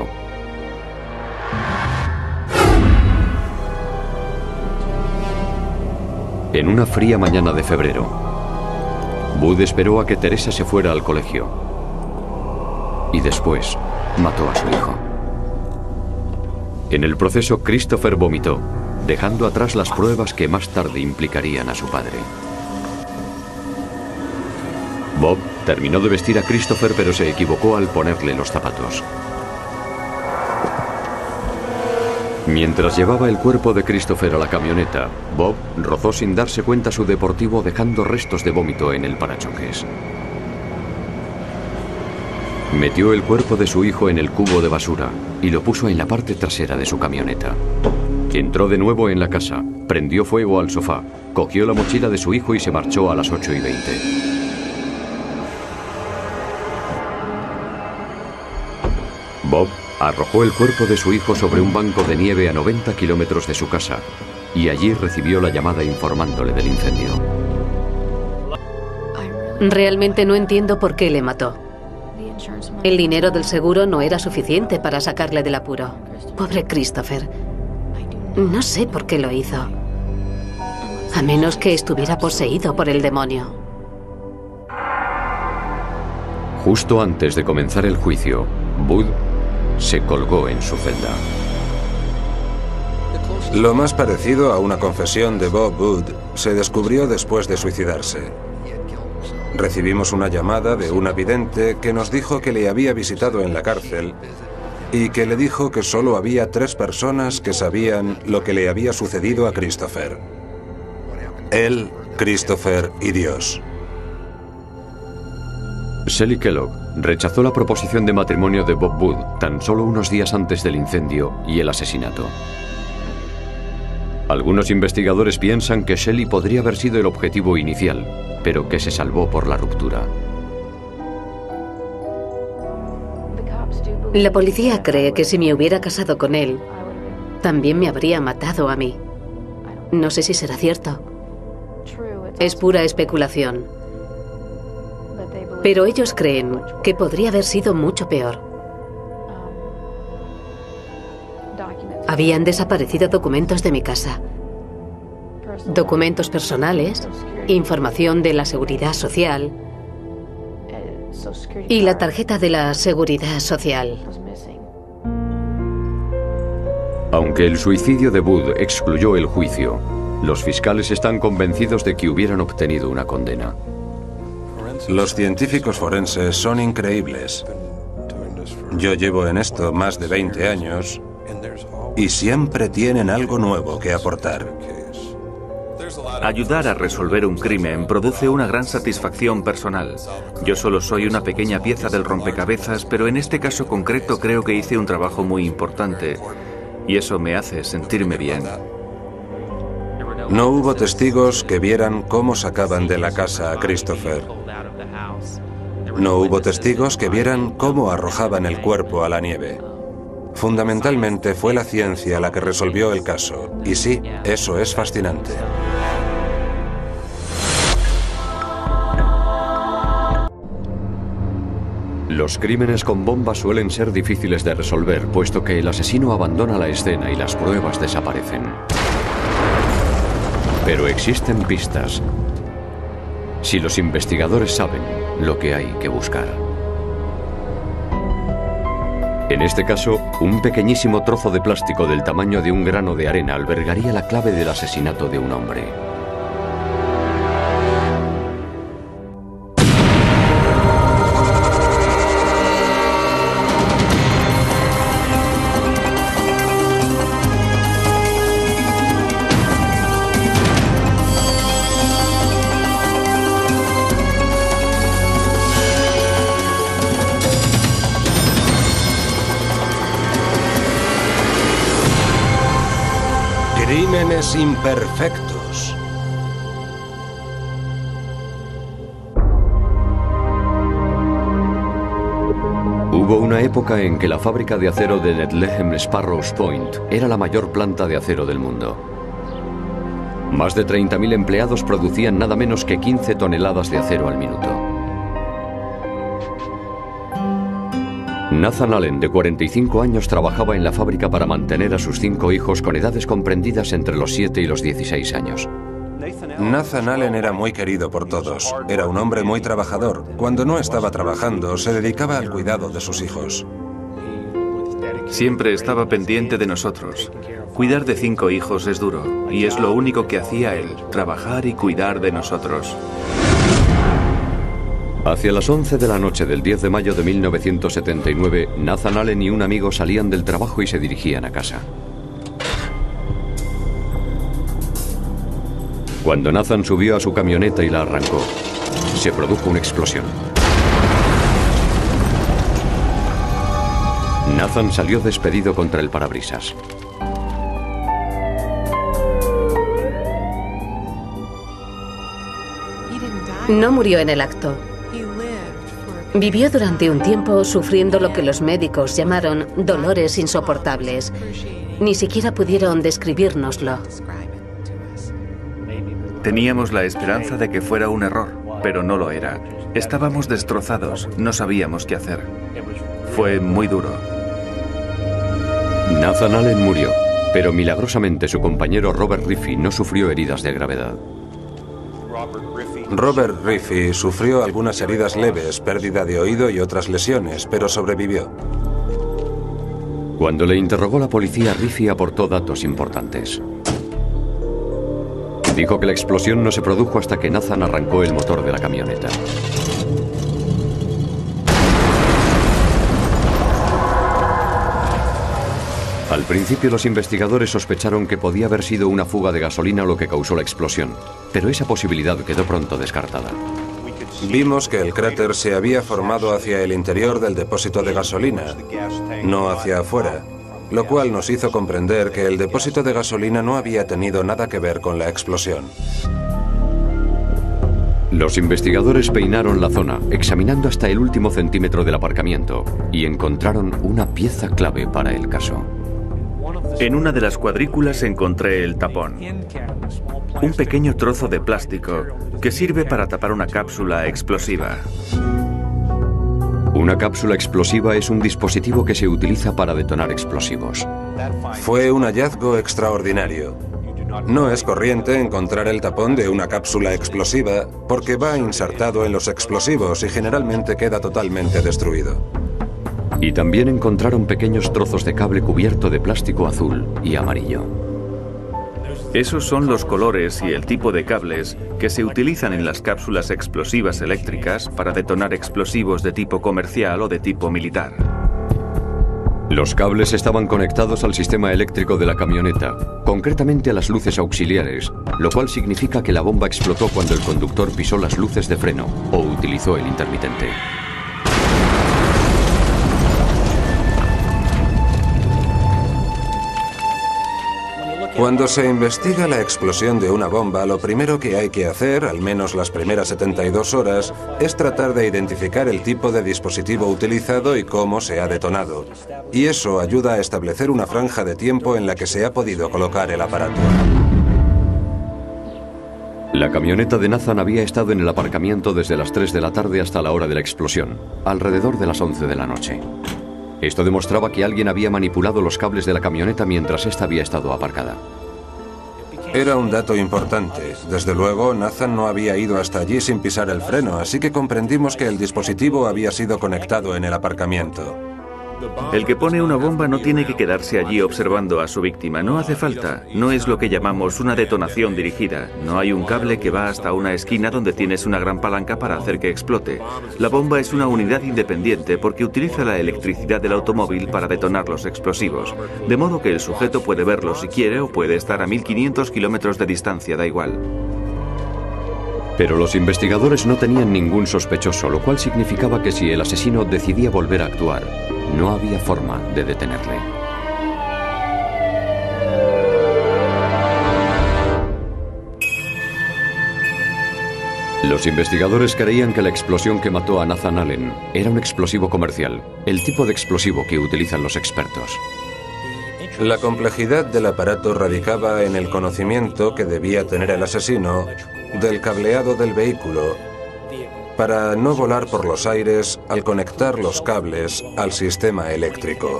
G: En una fría mañana de febrero, Bud esperó a que Teresa se fuera al colegio y después mató a su hijo. En el proceso, Christopher vomitó, dejando atrás las pruebas que más tarde implicarían a su padre. Bob terminó de vestir a Christopher, pero se equivocó al ponerle los zapatos. Mientras llevaba el cuerpo de Christopher a la camioneta, Bob rozó sin darse cuenta su deportivo, dejando restos de vómito en el parachoques. Metió el cuerpo de su hijo en el cubo de basura y lo puso en la parte trasera de su camioneta. Entró de nuevo en la casa, prendió fuego al sofá, cogió la mochila de su hijo y se marchó a las ocho y veinte. Bob arrojó el cuerpo de su hijo sobre un banco de nieve a noventa kilómetros de su casa y allí recibió la llamada informándole del incendio.
D: Realmente no entiendo por qué le mató. El dinero del seguro no era suficiente para sacarle del apuro. Pobre Christopher. No sé por qué lo hizo. A menos que estuviera poseído por el demonio.
G: Justo antes de comenzar el juicio, Bud se colgó en su celda.
H: Lo más parecido a una confesión de Bob Bud se descubrió después de suicidarse. Recibimos una llamada de una vidente que nos dijo que le había visitado en la cárcel y que le dijo que solo había tres personas que sabían lo que le había sucedido a Christopher. Él, Christopher y Dios.
G: Shelley Kellogg rechazó la proposición de matrimonio de Bob Bud tan solo unos días antes del incendio y el asesinato. Algunos investigadores piensan que Shelley podría haber sido el objetivo inicial, pero que se salvó por la ruptura.
D: La policía cree que si me hubiera casado con él, también me habría matado a mí. No sé si será cierto. es pura especulación. Pero ellos creen que podría haber sido mucho peor. Habían desaparecido documentos de mi casa. Documentos personales, información de la Seguridad Social y la tarjeta de la Seguridad Social.
G: Aunque el suicidio de Wood excluyó el juicio, los fiscales están convencidos de que hubieran obtenido una condena.
H: Los científicos forenses son increíbles. Yo llevo en esto más de veinte años y siempre tienen algo nuevo que aportar.
E: Ayudar a resolver un crimen produce una gran satisfacción personal. Yo solo soy una pequeña pieza del rompecabezas, pero en este caso concreto creo que hice un trabajo muy importante y eso me hace sentirme bien.
H: No hubo testigos que vieran cómo sacaban de la casa a Christopher. No hubo testigos que vieran cómo arrojaban el cuerpo a la nieve. Fundamentalmente fue la ciencia la que resolvió el caso. Y sí, eso es fascinante.
G: Los crímenes con bombas suelen ser difíciles de resolver, puesto que el asesino abandona la escena y las pruebas desaparecen. Pero existen pistas. Si los investigadores saben lo que hay que buscar. En este caso, un pequeñísimo trozo de plástico del tamaño de un grano de arena albergaría la clave del asesinato de un hombre.
H: Crímenes imperfectos.
G: Hubo una época en que la fábrica de acero de Bethlehem Sparrows Point era la mayor planta de acero del mundo. Más de treinta mil empleados producían nada menos que quince toneladas de acero al minuto. Nathan Allen, de cuarenta y cinco años, trabajaba en la fábrica para mantener a sus cinco hijos con edades comprendidas entre los siete y los dieciséis años.
H: Nathan Allen era muy querido por todos. Era un hombre muy trabajador. Cuando no estaba trabajando, se dedicaba al cuidado de sus hijos.
E: Siempre estaba pendiente de nosotros. Cuidar de cinco hijos es duro, y es lo único que hacía él, trabajar y cuidar de nosotros.
G: Hacia las once de la noche del diez de mayo de mil novecientos setenta y nueve, Nathan Allen y un amigo salían del trabajo y se dirigían a casa. Cuando Nathan subió a su camioneta y la arrancó, se produjo una explosión. Nathan salió despedido contra el parabrisas.
D: No murió en el acto. Vivió durante un tiempo sufriendo lo que los médicos llamaron dolores insoportables. Ni siquiera pudieron describírnoslo.
E: Teníamos la esperanza de que fuera un error, pero no lo era. Estábamos destrozados, no sabíamos qué hacer. Fue muy duro.
G: Nathan Allen murió, pero milagrosamente su compañero Robert Riffey no sufrió heridas de gravedad.
H: Robert Riffey sufrió algunas heridas leves, pérdida de oído y otras lesiones, pero sobrevivió.
G: Cuando le interrogó la policía, Riffey aportó datos importantes. Dijo que la explosión no se produjo hasta que Nathan arrancó el motor de la camioneta. Al principio los investigadores sospecharon que podía haber sido una fuga de gasolina lo que causó la explosión, pero esa posibilidad quedó pronto descartada.
H: Vimos que el cráter se había formado hacia el interior del depósito de gasolina, no hacia afuera, lo cual nos hizo comprender que el depósito de gasolina no había tenido nada que ver con la explosión.
G: Los investigadores peinaron la zona, examinando hasta el último centímetro del aparcamiento, y encontraron una pieza clave para el caso.
E: En una de las cuadrículas encontré el tapón. Un pequeño trozo de plástico que sirve para tapar una cápsula explosiva.
G: Una cápsula explosiva es un dispositivo que se utiliza para detonar explosivos.
H: Fue un hallazgo extraordinario. No es corriente encontrar el tapón de una cápsula explosiva porque va insertado en los explosivos y generalmente queda totalmente destruido.
G: Y también encontraron pequeños trozos de cable cubierto de plástico azul y amarillo.
E: Esos son los colores y el tipo de cables que se utilizan en las cápsulas explosivas eléctricas para detonar explosivos de tipo comercial o de tipo militar.
G: Los cables estaban conectados al sistema eléctrico de la camioneta, concretamente a las luces auxiliares, lo cual significa que la bomba explotó cuando el conductor pisó las luces de freno o utilizó el intermitente.
H: Cuando se investiga la explosión de una bomba, lo primero que hay que hacer, al menos las primeras setenta y dos horas, es tratar de identificar el tipo de dispositivo utilizado y cómo se ha detonado. Y eso ayuda a establecer una franja de tiempo en la que se ha podido colocar el aparato.
G: La camioneta de Nathan había estado en el aparcamiento desde las tres de la tarde hasta la hora de la explosión, alrededor de las once de la noche. Esto demostraba que alguien había manipulado los cables de la camioneta mientras ésta había estado aparcada.
H: Era un dato importante. Desde luego, Nathan no había ido hasta allí sin pisar el freno, así que comprendimos que el dispositivo había sido conectado en el aparcamiento.
E: El que pone una bomba no tiene que quedarse allí observando a su víctima. No hace falta. No es lo que llamamos una detonación dirigida. No hay un cable que va hasta una esquina donde tienes una gran palanca para hacer que explote. La bomba es una unidad independiente porque utiliza la electricidad del automóvil para detonar los explosivos. De modo que el sujeto puede verlo si quiere o puede estar a mil quinientos kilómetros de distancia, da igual.
G: Pero los investigadores no tenían ningún sospechoso, lo cual significaba que si el asesino decidía volver a actuar, no había forma de detenerle. Los investigadores creían que la explosión que mató a Nathan Allen era un explosivo comercial, el tipo de explosivo que utilizan los expertos.
H: La complejidad del aparato radicaba en el conocimiento que debía tener el asesino del cableado del vehículo para no volar por los aires al conectar los cables al sistema eléctrico.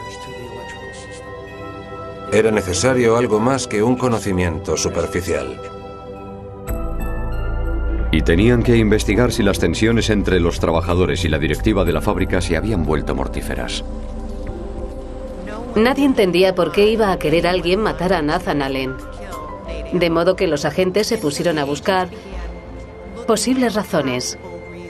H: Era necesario algo más que un conocimiento superficial.
G: Y tenían que investigar si las tensiones entre los trabajadores y la directiva de la fábrica se habían vuelto mortíferas.
D: Nadie entendía por qué iba a querer alguien matar a Nathan Allen. De modo que los agentes se pusieron a buscar posibles razones.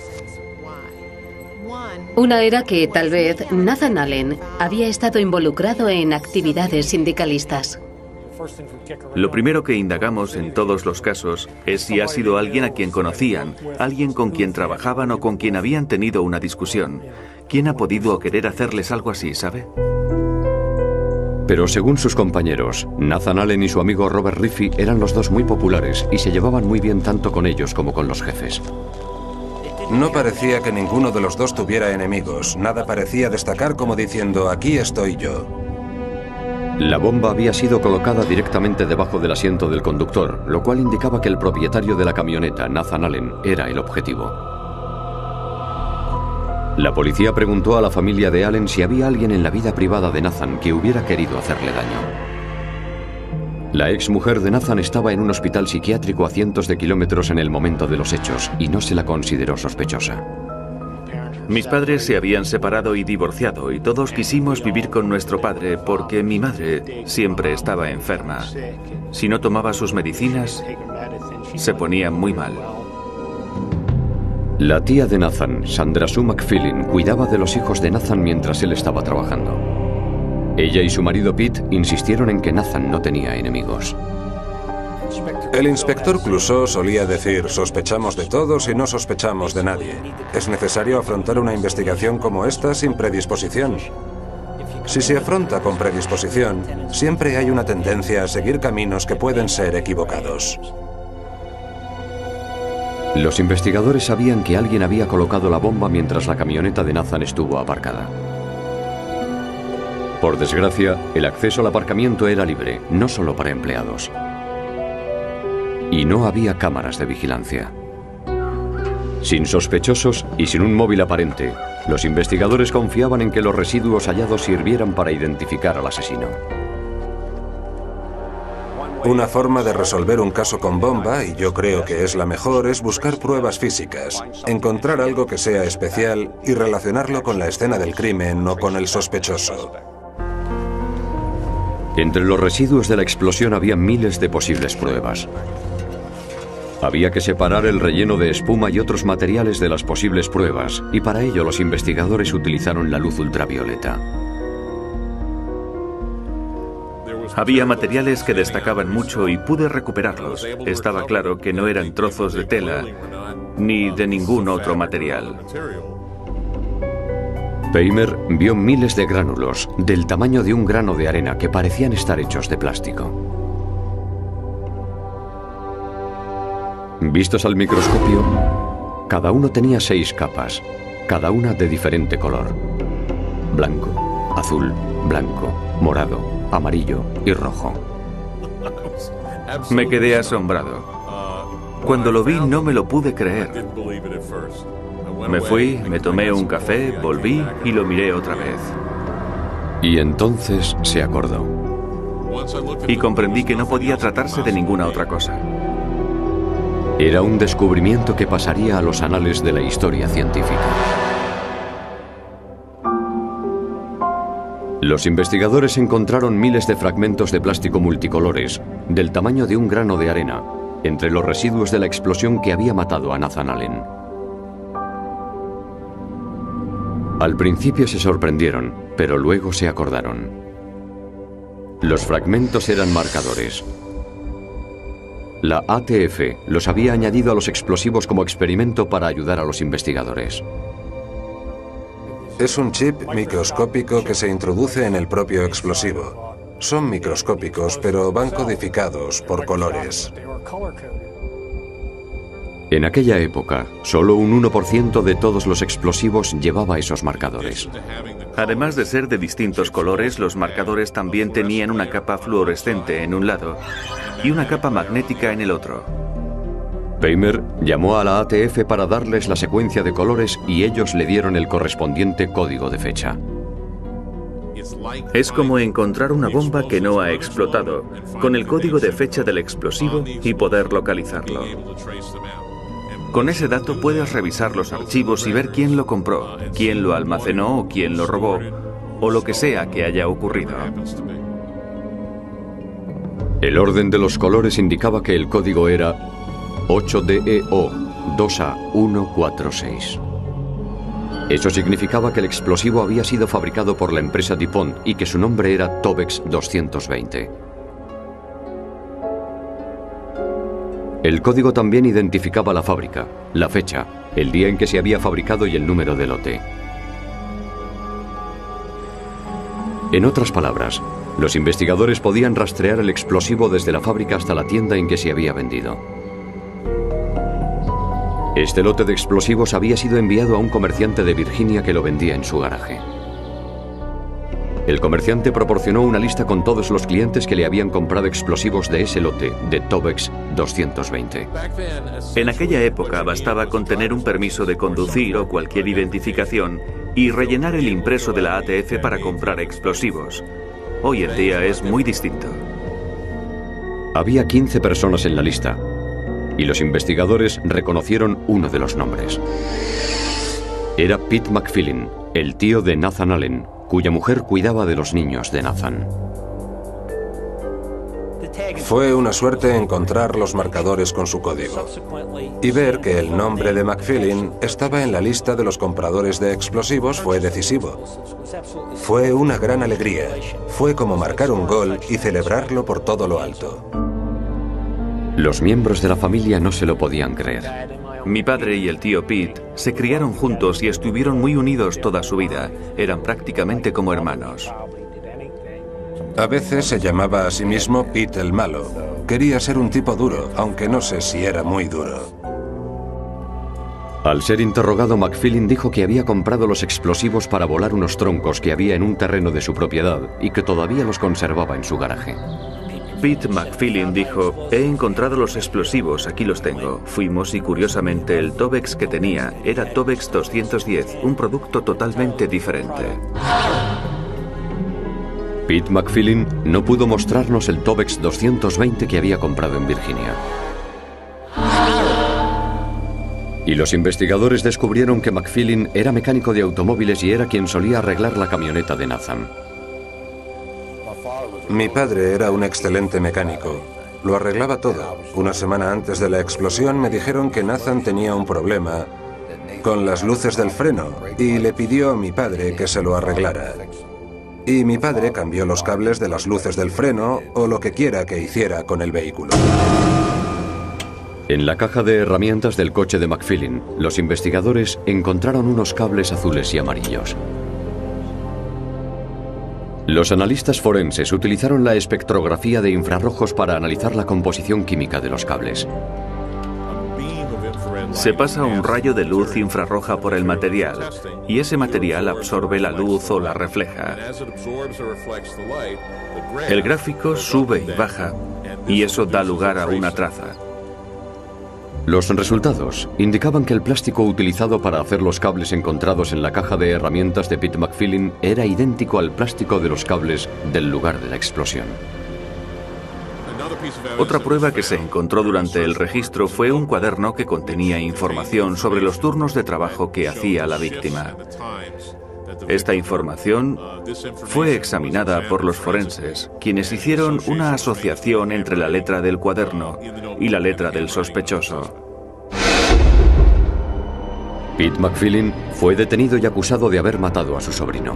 D: Una era que tal vez Nathan Allen había estado involucrado en actividades sindicalistas.
E: Lo primero que indagamos en todos los casos es si ha sido alguien a quien conocían, alguien con quien trabajaban o con quien habían tenido una discusión. ¿Quién ha podido querer hacerles algo así, sabe?
G: Pero según sus compañeros, Nathan Allen y su amigo Robert Riffey eran los dos muy populares y se llevaban muy bien tanto con ellos como con los jefes.
H: No parecía que ninguno de los dos tuviera enemigos. Nada parecía destacar como diciendo, aquí estoy yo.
G: La bomba había sido colocada directamente debajo del asiento del conductor, lo cual indicaba que el propietario de la camioneta, Nathan Allen, era el objetivo. La policía preguntó a la familia de Allen si había alguien en la vida privada de Nathan que hubiera querido hacerle daño. La exmujer de Nathan estaba en un hospital psiquiátrico a cientos de kilómetros en el momento de los hechos y no se la consideró sospechosa.
E: Mis padres se habían separado y divorciado y todos quisimos vivir con nuestro padre porque mi madre siempre estaba enferma. Si no tomaba sus medicinas, se ponía muy mal.
G: La tía de Nathan, Sandra Sue McFeelin, cuidaba de los hijos de Nathan mientras él estaba trabajando. Ella y su marido Pete insistieron en que Nathan no tenía enemigos.
H: El inspector Clouseau solía decir, sospechamos de todos y no sospechamos de nadie. Es necesario afrontar una investigación como esta sin predisposición. Si se afronta con predisposición, siempre hay una tendencia a seguir caminos que pueden ser equivocados.
G: Los investigadores sabían que alguien había colocado la bomba mientras la camioneta de Nathan estuvo aparcada. Por desgracia, el acceso al aparcamiento era libre, no solo para empleados. Y no había cámaras de vigilancia. Sin sospechosos y sin un móvil aparente, los investigadores confiaban en que los residuos hallados sirvieran para identificar al asesino.
H: Una forma de resolver un caso con bomba, y yo creo que es la mejor, es buscar pruebas físicas, encontrar algo que sea especial y relacionarlo con la escena del crimen o con el sospechoso.
G: Entre los residuos de la explosión había miles de posibles pruebas. Había que separar el relleno de espuma y otros materiales de las posibles pruebas, y para ello los investigadores utilizaron la luz ultravioleta.
E: Había materiales que destacaban mucho y pude recuperarlos. Estaba claro que no eran trozos de tela ni de ningún otro material.
G: Paymer vio miles de gránulos del tamaño de un grano de arena que parecían estar hechos de plástico. Vistos al microscopio, cada uno tenía seis capas, cada una de diferente color. Blanco, azul, blanco, morado, amarillo y rojo.
E: Me quedé asombrado. Cuando lo vi no me lo pude creer. Me fui, me tomé un café, volví y lo miré otra vez.
G: Y entonces se acordó.
E: Y comprendí que no podía tratarse de ninguna otra cosa.
G: Era un descubrimiento que pasaría a los anales de la historia científica. Los investigadores encontraron miles de fragmentos de plástico multicolores, del tamaño de un grano de arena, entre los residuos de la explosión que había matado a Nathan Allen. Al principio se sorprendieron, pero luego se acordaron. Los fragmentos eran marcadores. La A T F los había añadido a los explosivos como experimento para ayudar a los investigadores.
H: Es un chip microscópico que se introduce en el propio explosivo. Son microscópicos, pero van codificados por colores.
G: En aquella época, solo un uno por ciento de todos los explosivos llevaba esos marcadores.
E: Además de ser de distintos colores, los marcadores también tenían una capa fluorescente en un lado y una capa magnética en el otro.
G: Paymer llamó a la A T F para darles la secuencia de colores y ellos le dieron el correspondiente código de fecha.
E: Es como encontrar una bomba que no ha explotado, con el código de fecha del explosivo y poder localizarlo. Con ese dato puedes revisar los archivos y ver quién lo compró, quién lo almacenó o quién lo robó, o lo que sea que haya ocurrido.
G: El orden de los colores indicaba que el código era ocho D E O dos A uno cuatro seis. Eso significaba que el explosivo había sido fabricado por la empresa DuPont y que su nombre era Tobex doscientos veinte. El código también identificaba la fábrica, la fecha, el día en que se había fabricado y el número de lote. En otras palabras, los investigadores podían rastrear el explosivo desde la fábrica hasta la tienda en que se había vendido. Este lote de explosivos había sido enviado a un comerciante de Virginia que lo vendía en su garaje. El comerciante proporcionó una lista con todos los clientes que le habían comprado explosivos de ese lote de Tobex doscientos veinte.
E: En aquella época bastaba con tener un permiso de conducir o cualquier identificación y rellenar el impreso de la A T F para comprar explosivos. Hoy en día es muy distinto.
G: Había quince personas en la lista y los investigadores reconocieron uno de los nombres. Era Pete McFillin, el tío de Nathan Allen, cuya mujer cuidaba de los niños de Nathan.
H: Fue una suerte encontrar los marcadores con su código y ver que el nombre de McFillin estaba en la lista de los compradores de explosivos fue decisivo. Fue una gran alegría. Fue como marcar un gol y celebrarlo por todo lo alto.
G: Los miembros de la familia no se lo podían creer.
E: Mi padre y el tío Pete se criaron juntos y estuvieron muy unidos toda su vida. Eran prácticamente como hermanos.
H: A veces se llamaba a sí mismo Pete el Malo. Quería ser un tipo duro, aunque no sé si era muy duro.
G: Al ser interrogado, McFeelin dijo que había comprado los explosivos para volar unos troncos que había en un terreno de su propiedad y que todavía los conservaba en su garaje.
E: Pete McFeelin dijo, he encontrado los explosivos, aquí los tengo. Fuimos y curiosamente el Tobex que tenía era Tobex doscientos diez, un producto totalmente diferente.
G: Pete McFeelin no pudo mostrarnos el Tobex doscientos veinte que había comprado en Virginia. Y los investigadores descubrieron que McFeelin era mecánico de automóviles y era quien solía arreglar la camioneta de Nathan.
H: Mi padre era un excelente mecánico. Lo arreglaba todo. Una semana antes de la explosión me dijeron que Nathan tenía un problema con las luces del freno y le pidió a mi padre que se lo arreglara. Y mi padre cambió los cables de las luces del freno o lo que quiera que hiciera con el vehículo.
G: En la caja de herramientas del coche de McFeelin, los investigadores encontraron unos cables azules y amarillos. Los analistas forenses utilizaron la espectrografía de infrarrojos para analizar la composición química de los cables.
E: Se pasa un rayo de luz infrarroja por el material y ese material absorbe la luz o la refleja. El gráfico sube y baja y eso da lugar a una traza.
G: Los resultados indicaban que el plástico utilizado para hacer los cables encontrados en la caja de herramientas de Pete McFeelin era idéntico al plástico de los cables del lugar de la explosión.
E: Otra prueba que se encontró durante el registro fue un cuaderno que contenía información sobre los turnos de trabajo que hacía la víctima. Esta información fue examinada por los forenses, quienes hicieron una asociación entre la letra del cuaderno y la letra del sospechoso.
G: Pete McFeelin fue detenido y acusado de haber matado a su sobrino.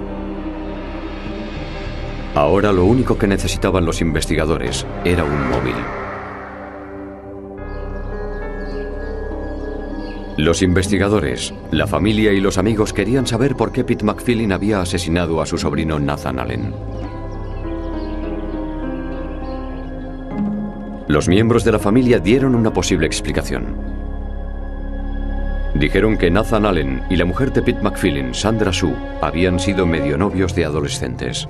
G: Ahora lo único que necesitaban los investigadores era un móvil. Los investigadores, la familia y los amigos querían saber por qué Pete McFeelin había asesinado a su sobrino Nathan Allen. Los miembros de la familia dieron una posible explicación. Dijeron que Nathan Allen y la mujer de Pete McFeelin, Sandra Sue, habían sido medio novios de adolescentes.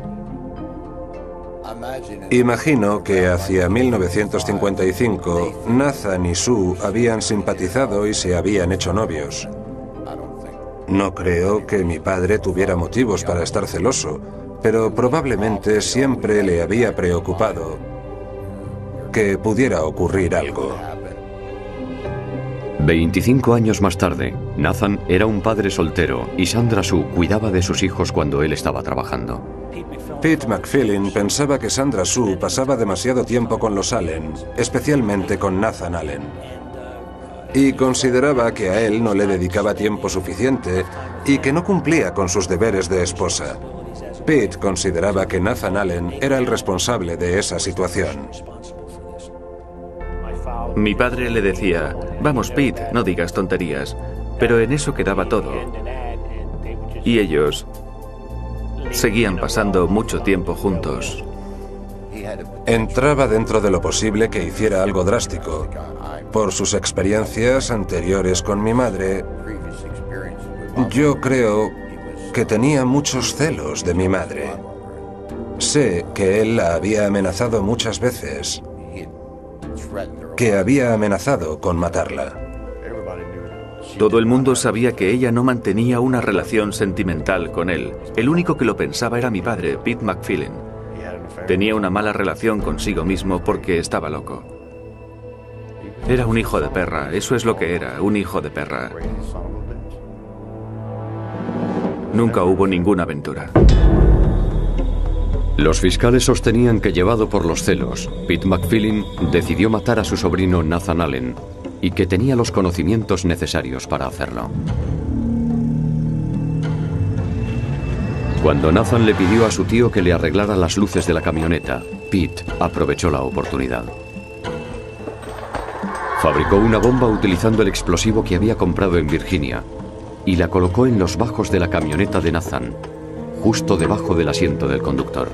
H: Imagino que hacia mil novecientos cincuenta y cinco, Nathan y Sue habían simpatizado y se habían hecho novios. No creo que mi padre tuviera motivos para estar celoso, pero probablemente siempre le había preocupado que pudiera ocurrir algo.
G: veinticinco años más tarde, Nathan era un padre soltero y Sandra Sue cuidaba de sus hijos cuando él estaba trabajando.
H: Pete McFeelin pensaba que Sandra Sue pasaba demasiado tiempo con los Allen, especialmente con Nathan Allen. Y consideraba que a él no le dedicaba tiempo suficiente y que no cumplía con sus deberes de esposa. Pete consideraba que Nathan Allen era el responsable de esa situación.
E: Mi padre le decía, vamos Pete, no digas tonterías, pero en eso quedaba todo. Y ellos seguían pasando mucho tiempo juntos.
H: Entraba dentro de lo posible que hiciera algo drástico. Por sus experiencias anteriores con mi madre, yo creo que tenía muchos celos de mi madre. Sé que él la había amenazado muchas veces, que había amenazado con matarla.
E: Todo el mundo sabía que ella no mantenía una relación sentimental con él. El único que lo pensaba era mi padre, Pete McFeelin. Tenía una mala relación consigo mismo porque estaba loco. Era un hijo de perra, eso es lo que era, un hijo de perra. Nunca hubo ninguna aventura.
G: Los fiscales sostenían que, llevado por los celos, Pete McFeelin decidió matar a su sobrino Nathan Allen y que tenía los conocimientos necesarios para hacerlo. Cuando Nathan le pidió a su tío que le arreglara las luces de la camioneta, Pete aprovechó la oportunidad. Fabricó una bomba utilizando el explosivo que había comprado en Virginia y la colocó en los bajos de la camioneta de Nathan, justo debajo del asiento del conductor.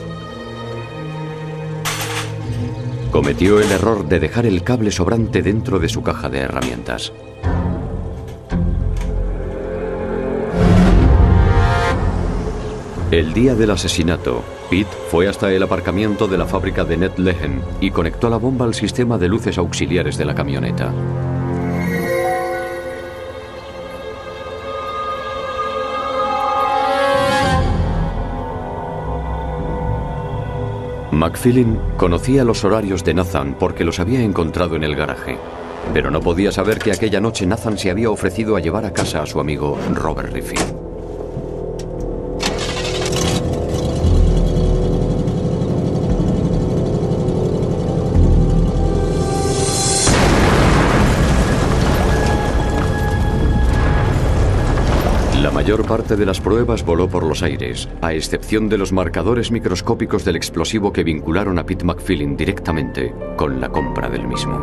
G: Cometió el error de dejar el cable sobrante dentro de su caja de herramientas. El día del asesinato, Pete fue hasta el aparcamiento de la fábrica de Ned Lehen y conectó la bomba al sistema de luces auxiliares de la camioneta. McFeely conocía los horarios de Nathan porque los había encontrado en el garaje, pero no podía saber que aquella noche Nathan se había ofrecido a llevar a casa a su amigo Robert Riffin. La mayor parte de las pruebas voló por los aires, a excepción de los marcadores microscópicos del explosivo que vincularon a Pete McFeely directamente con la compra del mismo.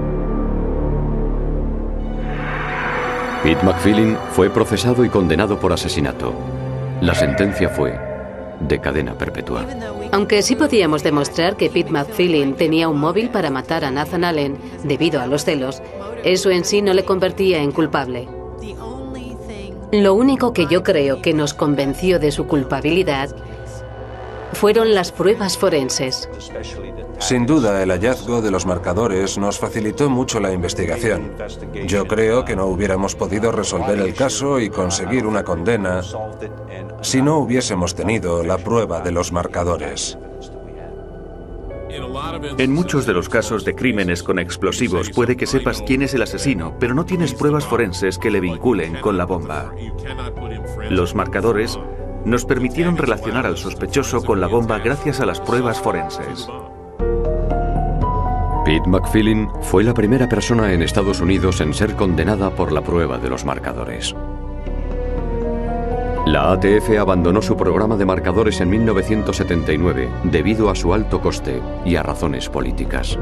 G: Pete McFeely fue procesado y condenado por asesinato. La sentencia fue de cadena perpetua.
D: Aunque sí podíamos demostrar que Pete McFeely tenía un móvil para matar a Nathan Allen debido a los celos, eso en sí no le convertía en culpable. Lo único que yo creo que nos convenció de su culpabilidad fueron las pruebas forenses.
H: Sin duda, el hallazgo de los marcadores nos facilitó mucho la investigación. Yo creo que no hubiéramos podido resolver el caso y conseguir una condena si no hubiésemos tenido la prueba de los marcadores.
E: En muchos de los casos de crímenes con explosivos puede que sepas quién es el asesino, pero no tienes pruebas forenses que le vinculen con la bomba. Los marcadores nos permitieron relacionar al sospechoso con la bomba gracias a las pruebas forenses.
G: Pete McFeely fue la primera persona en Estados Unidos en ser condenada por la prueba de los marcadores. La A T F abandonó su programa de marcadores en mil novecientos setenta y nueve debido a su alto coste y a razones políticas.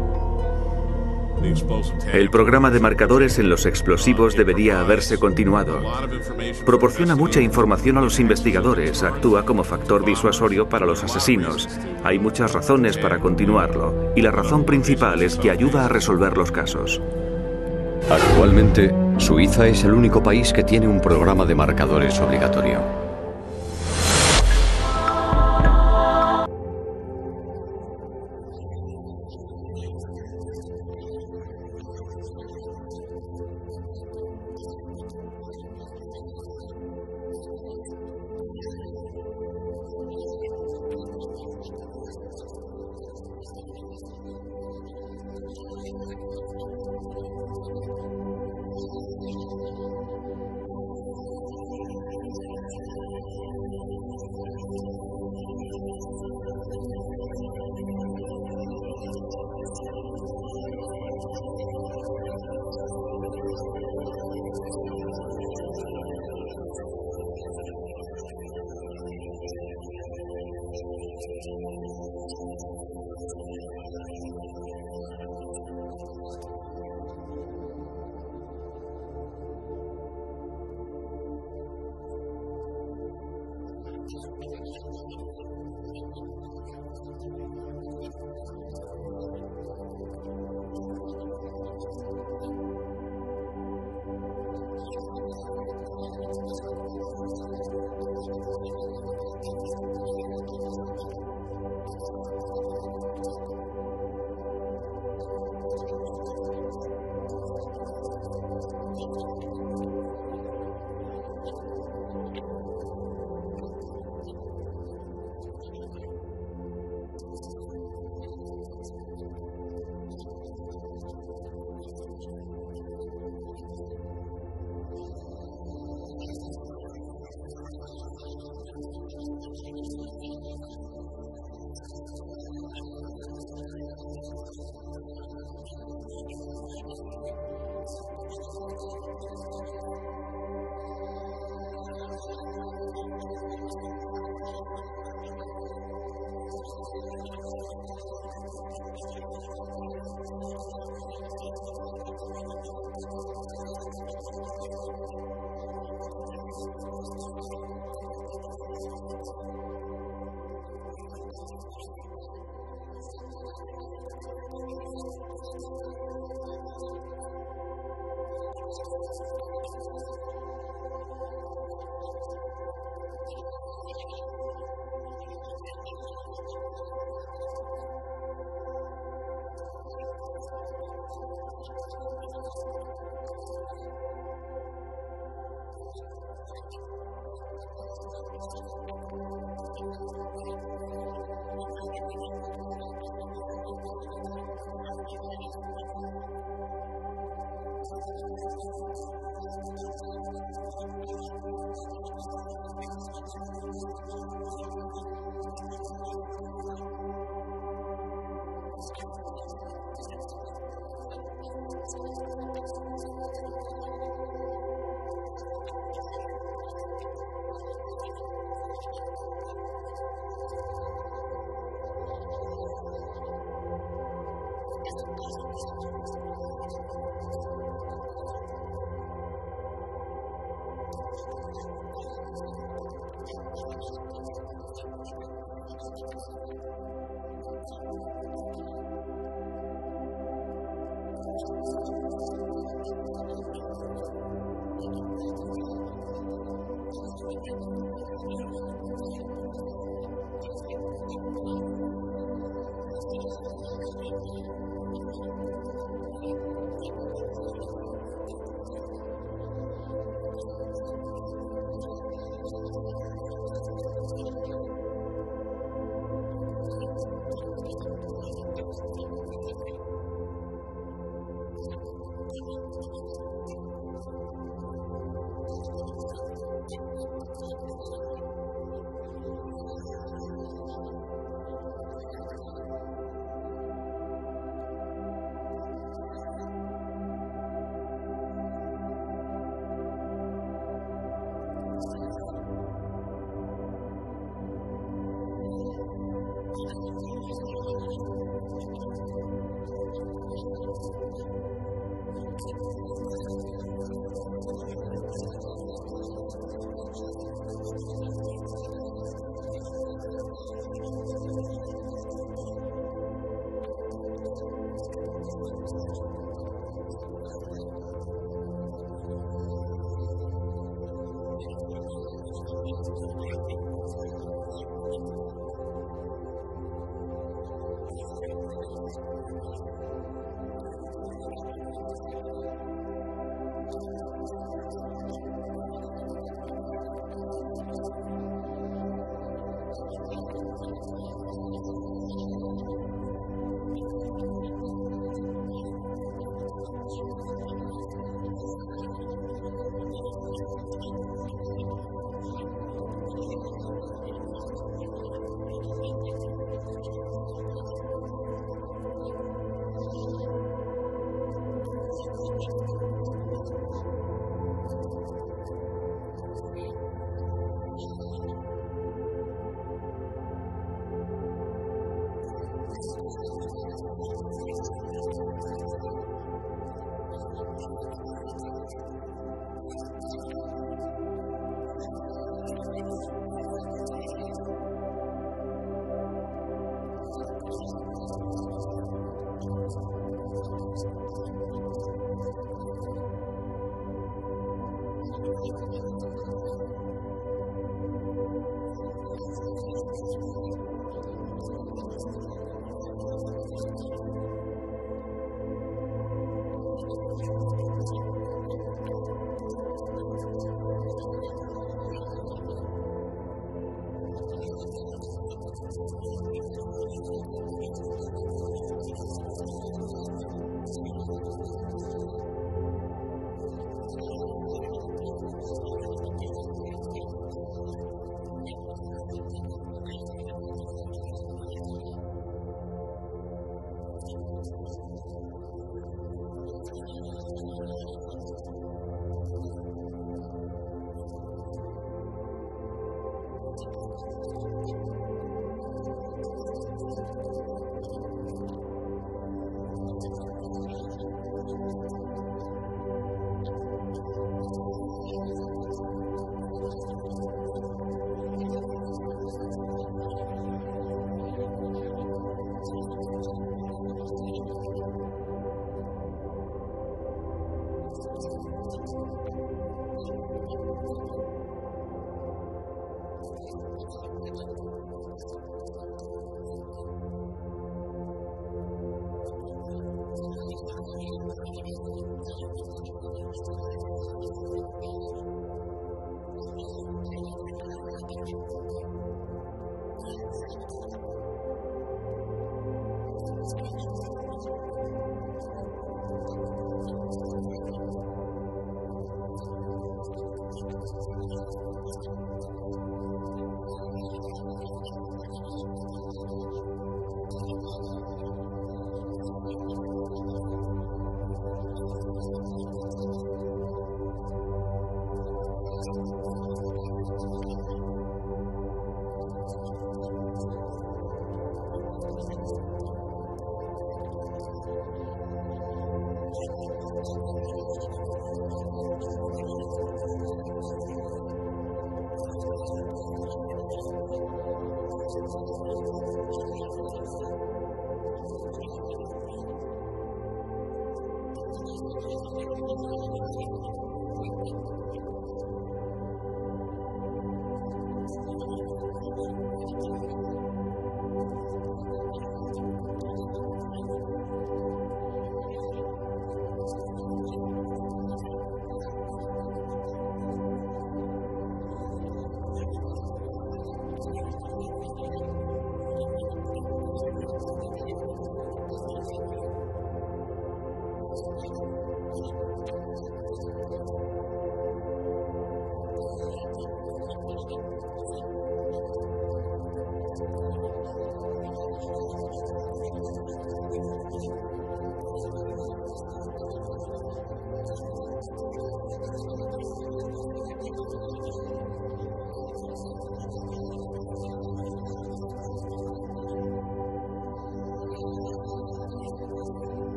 E: El programa de marcadores en los explosivos debería haberse continuado. Proporciona mucha información a los investigadores, actúa como factor disuasorio para los asesinos. Hay muchas razones para continuarlo, y la razón principal es que ayuda a resolver los casos.
G: Actualmente, Suiza es el único país que tiene un programa de marcadores obligatorio.
I: Thank you.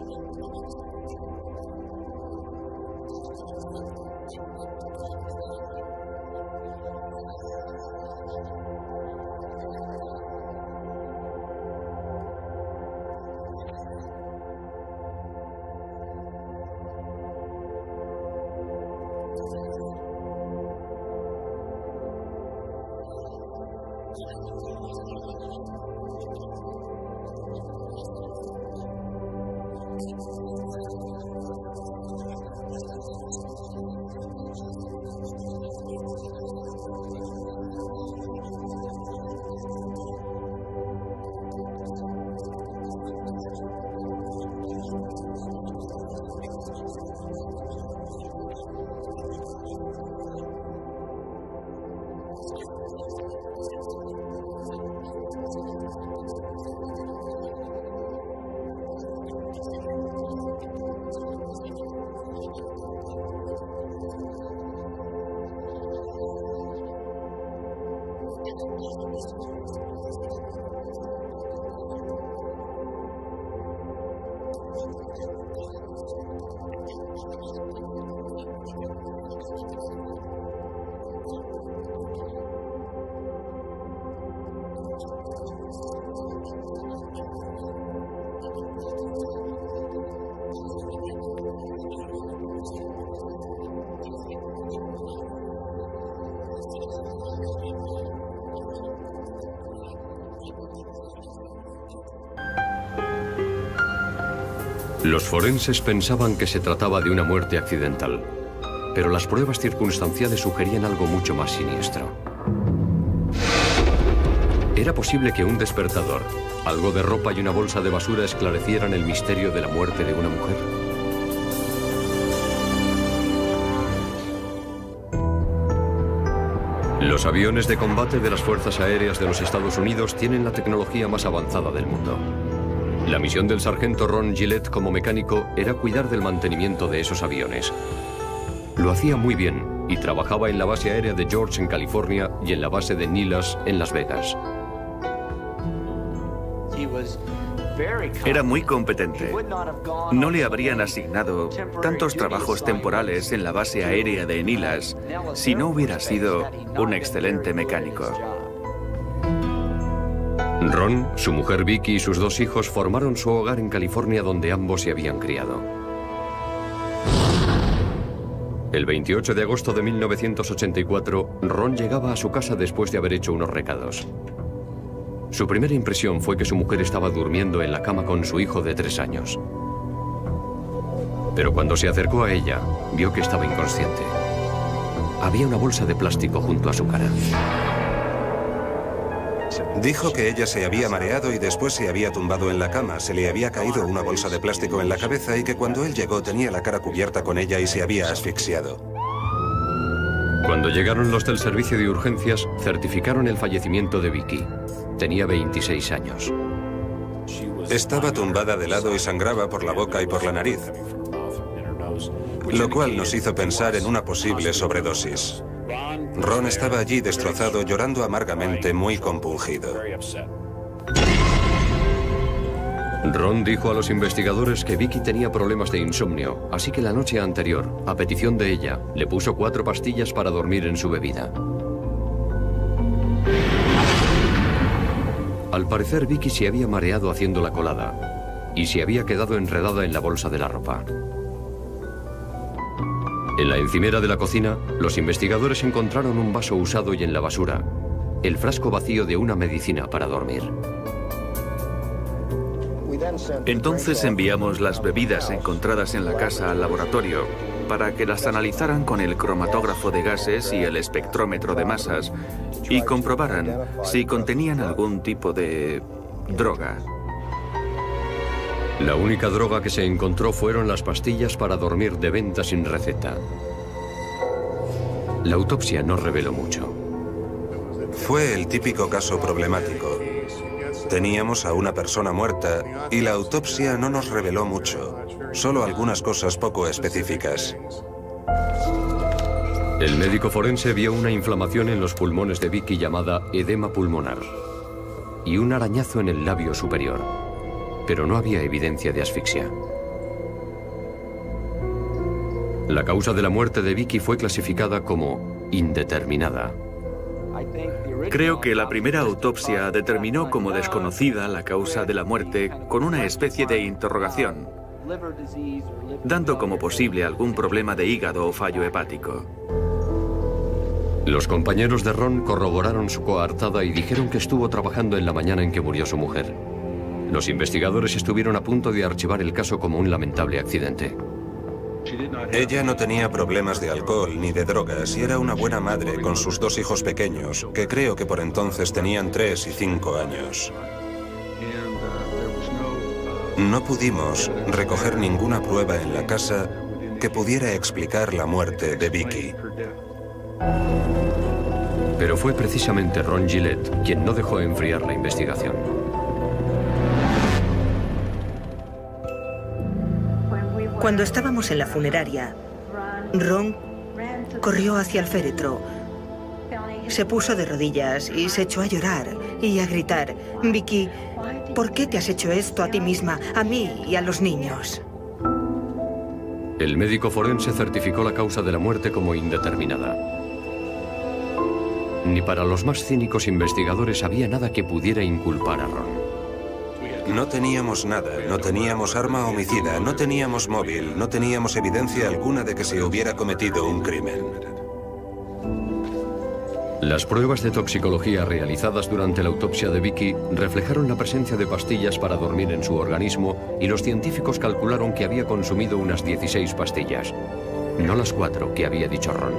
G: Los forenses pensaban que se trataba de una muerte accidental, pero las pruebas circunstanciales sugerían algo mucho más siniestro. Era posible que un despertador, algo de ropa y una bolsa de basura esclarecieran el misterio de la muerte de una mujer. Los aviones de combate de las Fuerzas Aéreas de los Estados Unidos tienen la tecnología más avanzada del mundo. La misión del sargento Ron Gillette como mecánico era cuidar del mantenimiento de esos aviones. Lo hacía muy bien y trabajaba en la base aérea de George en California y en la base de Nelas en Las Vegas.
I: Era muy competente. No le habrían asignado tantos trabajos temporales en la base aérea de Nelas si no hubiera sido un excelente mecánico.
G: Ron, su mujer Vicky y sus dos hijos formaron su hogar en California, donde ambos se habían criado. El veintiocho de agosto de mil novecientos ochenta y cuatro, Ron llegaba a su casa después de haber hecho unos recados. Su primera impresión fue que su mujer estaba durmiendo en la cama con su hijo de tres años. Pero cuando se acercó a ella, vio que estaba inconsciente. Había una bolsa de plástico junto a su cara.
H: Dijo que ella se había mareado y después se había tumbado en la cama, se le había caído una bolsa de plástico en la cabeza y que cuando él llegó tenía la cara cubierta con ella y se había asfixiado.
G: Cuando llegaron los del servicio de urgencias, certificaron el fallecimiento de Vicky. Tenía veintiséis años.
H: Estaba tumbada de lado y sangraba por la boca y por la nariz, lo cual nos hizo pensar en una posible sobredosis. Ron estaba allí destrozado, llorando amargamente, muy compungido.
G: Ron dijo a los investigadores que Vicky tenía problemas de insomnio, así que la noche anterior, a petición de ella, le puso cuatro pastillas para dormir en su bebida. Al parecer, Vicky se había mareado haciendo la colada y se había quedado enredada en la bolsa de la ropa. En la encimera de la cocina, los investigadores encontraron un vaso usado y en la basura, el frasco vacío de una medicina para dormir.
I: Entonces enviamos las bebidas encontradas en la casa al laboratorio para que las analizaran con el cromatógrafo de gases y el espectrómetro de masas y comprobaran si contenían algún tipo de droga.
G: La única droga que se encontró fueron las pastillas para dormir de venta sin receta. La autopsia no reveló mucho.
H: Fue el típico caso problemático. Teníamos a una persona muerta y la autopsia no nos reveló mucho, solo algunas cosas poco específicas.
G: El médico forense vio una inflamación en los pulmones de Vicky llamada edema pulmonar y un arañazo en el labio superior, pero no había evidencia de asfixia. La causa de la muerte de Vicky fue clasificada como indeterminada.
I: Creo que la primera autopsia determinó como desconocida la causa de la muerte con una especie de interrogación, dando como posible algún problema de hígado o fallo hepático.
G: Los compañeros de Ron corroboraron su coartada y dijeron que estuvo trabajando en la mañana en que murió su mujer. Los investigadores estuvieron a punto de archivar el caso como un lamentable accidente.
H: Ella no tenía problemas de alcohol ni de drogas y era una buena madre con sus dos hijos pequeños, que creo que por entonces tenían tres y cinco años. No pudimos recoger ninguna prueba en la casa que pudiera explicar la muerte de Vicky.
G: Pero fue precisamente Ron Gillette quien no dejó enfriar la investigación.
J: Cuando estábamos en la funeraria, Ron corrió hacia el féretro, se puso de rodillas y se echó a llorar y a gritar: Vicky, ¿por qué te has hecho esto a ti misma, a mí y a los niños?
G: El médico forense certificó la causa de la muerte como indeterminada. Ni para los más cínicos investigadores había nada que pudiera inculpar a Ron.
H: No teníamos nada, no teníamos arma homicida, no teníamos móvil, no teníamos evidencia alguna de que se hubiera cometido un crimen.
G: Las pruebas de toxicología realizadas durante la autopsia de Vicky reflejaron la presencia de pastillas para dormir en su organismo y los científicos calcularon que había consumido unas dieciséis pastillas, no las cuatro que había dicho Ron.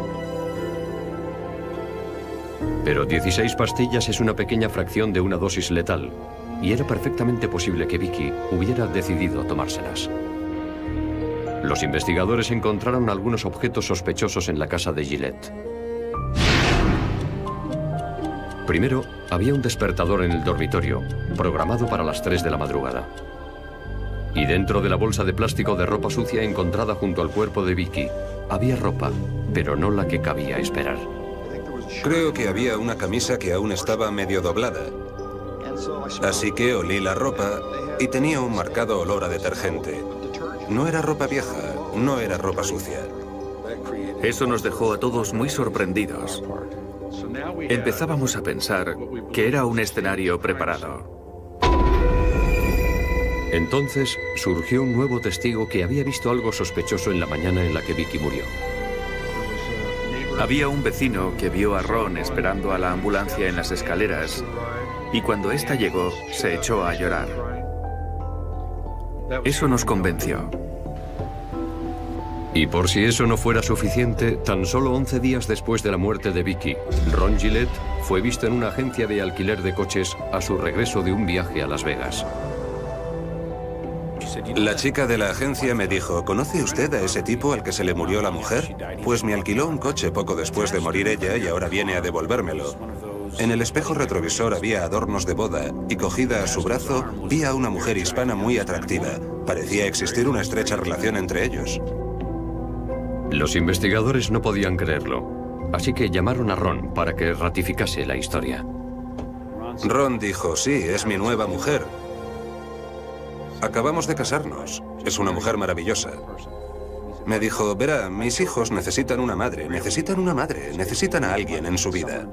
G: Pero dieciséis pastillas es una pequeña fracción de una dosis letal, y era perfectamente posible que Vicky hubiera decidido tomárselas. Los investigadores encontraron algunos objetos sospechosos en la casa de Gillette. Primero, había un despertador en el dormitorio, programado para las tres de la madrugada. Y dentro de la bolsa de plástico de ropa sucia encontrada junto al cuerpo de Vicky, había ropa, pero no la que cabía esperar.
H: Creo que había una camisa que aún estaba medio doblada. Así que olí la ropa y tenía un marcado olor a detergente. No era ropa vieja, no era ropa sucia.
I: Eso nos dejó a todos muy sorprendidos. Empezábamos a pensar que era un escenario preparado.
G: Entonces surgió un nuevo testigo que había visto algo sospechoso en la mañana en la que Vicky murió.
I: Había un vecino que vio a Ron esperando a la ambulancia en las escaleras y cuando ésta llegó se echó a llorar. Eso nos convenció.
G: Y por si eso no fuera suficiente, tan solo once días después de la muerte de Vicky, Ron Gillette fue visto en una agencia de alquiler de coches a su regreso de un viaje a Las Vegas.
H: La chica de la agencia me dijo: ¿conoce usted a ese tipo al que se le murió la mujer? Pues me alquiló un coche poco después de morir ella y ahora viene a devolvérmelo. En el espejo retrovisor había adornos de boda y cogida a su brazo vi a una mujer hispana muy atractiva. Parecía existir una estrecha relación entre ellos.
G: Los investigadores no podían creerlo, así que llamaron a Ron para que ratificase la historia.
H: Ron dijo: sí, es mi nueva mujer. Acabamos de casarnos. Es una mujer maravillosa. Me dijo: verá, mis hijos necesitan una madre, necesitan una madre, necesitan a alguien en su vida.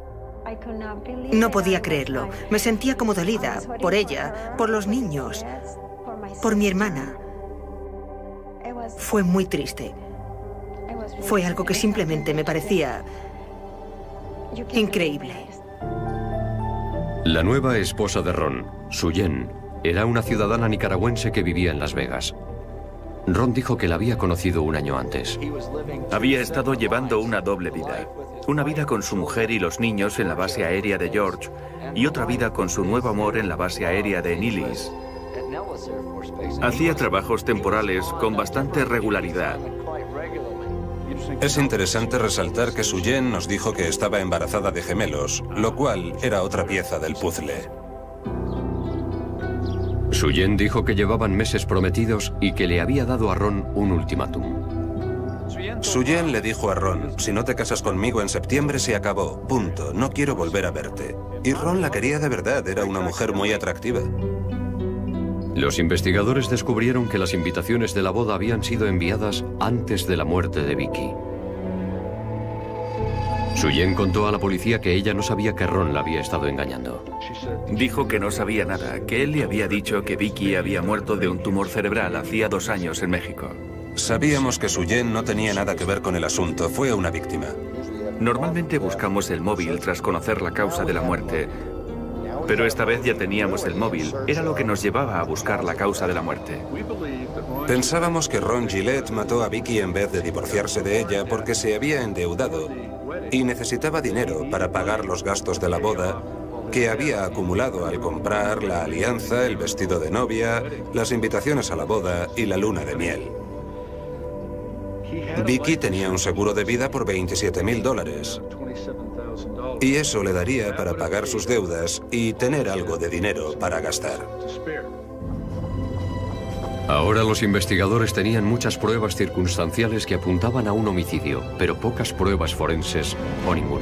J: No podía creerlo. Me sentía como dolida por ella, por los niños, por mi hermana. Fue muy triste. Fue algo que simplemente me parecía increíble.
G: La nueva esposa de Ron, Suyen, era una ciudadana nicaragüense que vivía en Las Vegas. Ron dijo que la había conocido un año antes.
I: Había estado llevando una doble vida. Una vida con su mujer y los niños en la base aérea de George y otra vida con su nuevo amor en la base aérea de Nellis. Hacía trabajos temporales con bastante regularidad.
H: Es interesante resaltar que Suyen nos dijo que estaba embarazada de gemelos, lo cual era otra pieza del puzzle.
G: Suyen dijo que llevaban meses prometidos y que le había dado a Ron un ultimátum.
H: Suyen le dijo a Ron: si no te casas conmigo en septiembre se acabó, punto, no quiero volver a verte. Y Ron la quería de verdad, era una mujer muy atractiva.
G: Los investigadores descubrieron que las invitaciones de la boda habían sido enviadas antes de la muerte de Vicky. Suyen contó a la policía que ella no sabía que Ron la había estado engañando.
I: Dijo que no sabía nada, que él le había dicho que Vicky había muerto de un tumor cerebral hacía dos años en México.
H: Sabíamos que Suyen no tenía nada que ver con el asunto, fue una víctima.
I: Normalmente buscamos el móvil tras conocer la causa de la muerte, pero esta vez ya teníamos el móvil, era lo que nos llevaba a buscar la causa de la muerte.
H: Pensábamos que Ron Gillette mató a Vicky en vez de divorciarse de ella porque se había endeudado y necesitaba dinero para pagar los gastos de la boda que había acumulado al comprar la alianza, el vestido de novia, las invitaciones a la boda y la luna de miel. Vicky tenía un seguro de vida por veintisiete mil dólares y eso le daría para pagar sus deudas y tener algo de dinero para gastar.
G: Ahora los investigadores tenían muchas pruebas circunstanciales que apuntaban a un homicidio, pero pocas pruebas forenses o ninguna.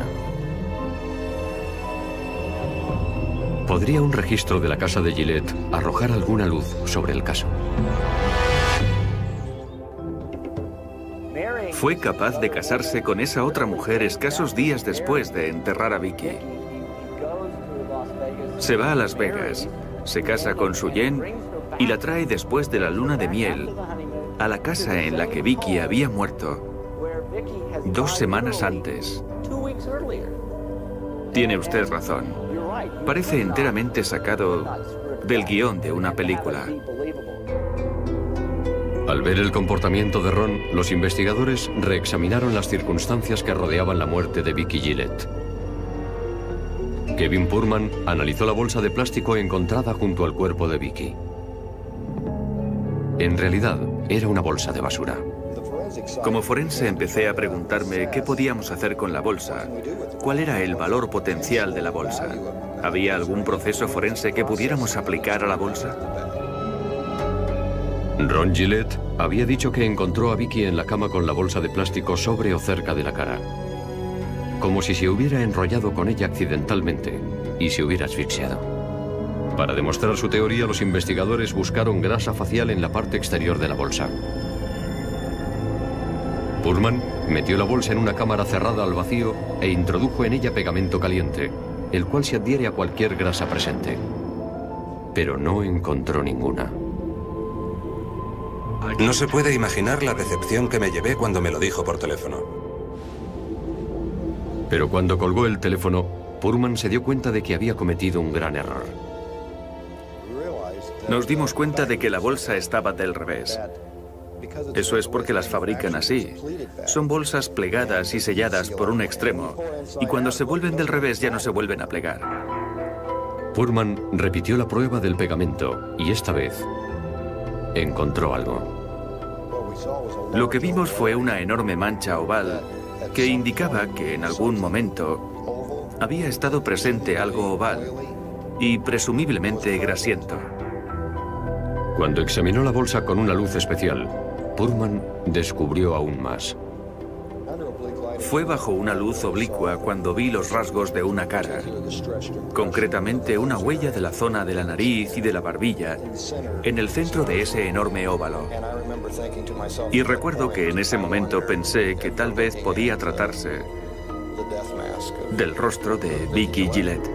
G: ¿Podría un registro de la casa de Gillette arrojar alguna luz sobre el caso?
I: Fue capaz de casarse con esa otra mujer escasos días después de enterrar a Vicky. Se va a Las Vegas, se casa con Suyen y la trae después de la luna de miel a la casa en la que Vicky había muerto dos semanas antes. Tiene usted razón. Parece enteramente sacado del guión de una película.
G: Al ver el comportamiento de Ron, los investigadores reexaminaron las circunstancias que rodeaban la muerte de Vicky Gillette. Kevin Purman analizó la bolsa de plástico encontrada junto al cuerpo de Vicky. En realidad, era una bolsa de basura.
I: Como forense empecé a preguntarme qué podíamos hacer con la bolsa, cuál era el valor potencial de la bolsa. ¿Había algún proceso forense que pudiéramos aplicar a la bolsa?
G: Ron Gillette había dicho que encontró a Vicky en la cama con la bolsa de plástico sobre o cerca de la cara, como si se hubiera enrollado con ella accidentalmente y se hubiera asfixiado. Para demostrar su teoría, los investigadores buscaron grasa facial en la parte exterior de la bolsa. Purman metió la bolsa en una cámara cerrada al vacío e introdujo en ella pegamento caliente, el cual se adhiere a cualquier grasa presente. Pero no encontró ninguna.
H: No se puede imaginar la decepción que me llevé cuando me lo dijo por teléfono.
G: Pero cuando colgó el teléfono, Purman se dio cuenta de que había cometido un gran error.
I: Nos dimos cuenta de que la bolsa estaba del revés. Eso es porque las fabrican así. Son bolsas plegadas y selladas por un extremo, y cuando se vuelven del revés ya no se vuelven a plegar.
G: Purman repitió la prueba del pegamento, y esta vez encontró algo.
I: Lo que vimos fue una enorme mancha oval que indicaba que en algún momento había estado presente algo oval y presumiblemente grasiento.
G: Cuando examinó la bolsa con una luz especial, Purman descubrió aún más.
I: Fue bajo una luz oblicua cuando vi los rasgos de una cara, concretamente una huella de la zona de la nariz y de la barbilla en el centro de ese enorme óvalo. Y recuerdo que en ese momento pensé que tal vez podía tratarse del rostro de Vicky Gillette.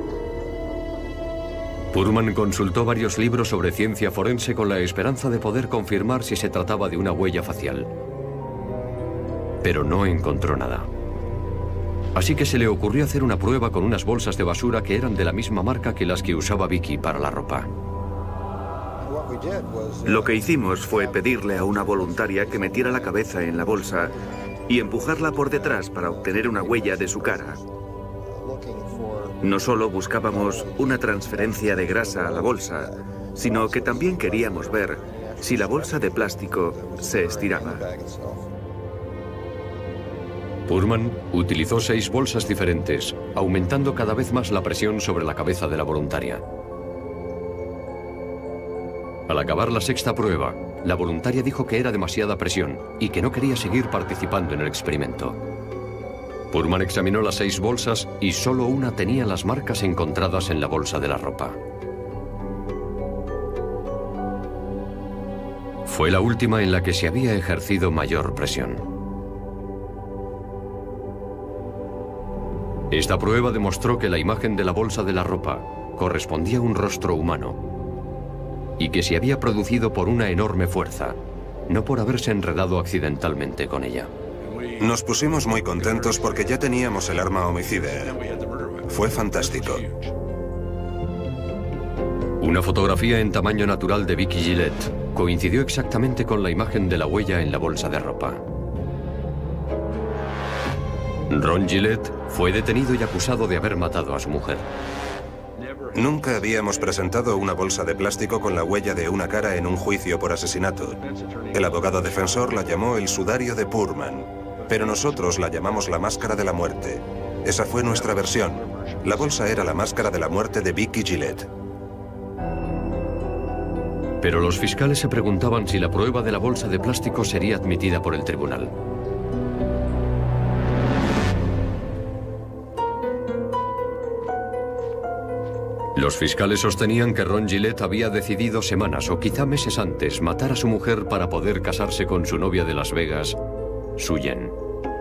G: Purman consultó varios libros sobre ciencia forense con la esperanza de poder confirmar si se trataba de una huella facial. Pero no encontró nada. Así que se le ocurrió hacer una prueba con unas bolsas de basura que eran de la misma marca que las que usaba Vicky para la ropa.
I: Lo que hicimos fue pedirle a una voluntaria que metiera la cabeza en la bolsa y empujarla por detrás para obtener una huella de su cara. No solo buscábamos una transferencia de grasa a la bolsa, sino que también queríamos ver si la bolsa de plástico se estiraba.
G: Purman utilizó seis bolsas diferentes, aumentando cada vez más la presión sobre la cabeza de la voluntaria. Al acabar la sexta prueba, la voluntaria dijo que era demasiada presión y que no quería seguir participando en el experimento. Purman examinó las seis bolsas y solo una tenía las marcas encontradas en la bolsa de la ropa. Fue la última en la que se había ejercido mayor presión. Esta prueba demostró que la imagen de la bolsa de la ropa correspondía a un rostro humano y que se había producido por una enorme fuerza, no por haberse enredado accidentalmente con ella.
H: Nos pusimos muy contentos porque ya teníamos el arma homicida. Fue fantástico.
G: Una fotografía en tamaño natural de Vicky Gillette coincidió exactamente con la imagen de la huella en la bolsa de ropa. Ron Gillette fue detenido y acusado de haber matado a su mujer.
H: Nunca habíamos presentado una bolsa de plástico con la huella de una cara en un juicio por asesinato. El abogado defensor la llamó el sudario de Pullman, pero nosotros la llamamos la máscara de la muerte. Esa fue nuestra versión. La bolsa era la máscara de la muerte de Vicky Gillette.
G: Pero los fiscales se preguntaban si la prueba de la bolsa de plástico sería admitida por el tribunal. Los fiscales sostenían que Ron Gillette había decidido semanas o quizá meses antes matar a su mujer para poder casarse con su novia de Las Vegas, Suyen.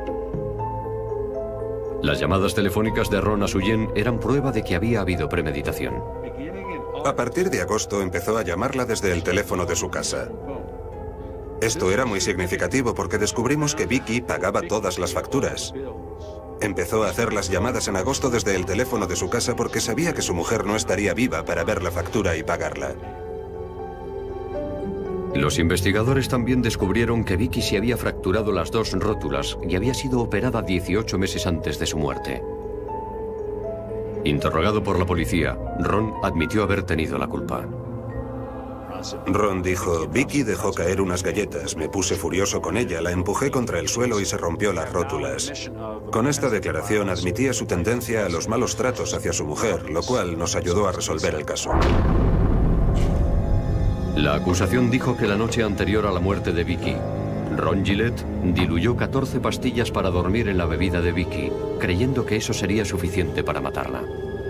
G: Las llamadas telefónicas de Ron a Suyen eran prueba de que había habido premeditación.
H: A partir de agosto empezó a llamarla desde el teléfono de su casa. Esto era muy significativo porque descubrimos que Vicky pagaba todas las facturas. Empezó a hacer las llamadas en agosto desde el teléfono de su casa porque sabía que su mujer no estaría viva para ver la factura y pagarla.
G: Los investigadores también descubrieron que Vicky se había fracturado las dos rótulas y había sido operada dieciocho meses antes de su muerte. Interrogado por la policía, Ron admitió haber tenido la culpa.
H: Ron dijo, Vicky dejó caer unas galletas, me puse furioso con ella, la empujé contra el suelo y se rompió las rótulas. Con esta declaración admitía su tendencia a los malos tratos hacia su mujer, lo cual nos ayudó a resolver el caso.
G: La acusación dijo que la noche anterior a la muerte de Vicky, Ron Gillette diluyó catorce pastillas para dormir en la bebida de Vicky, creyendo que eso sería suficiente para matarla.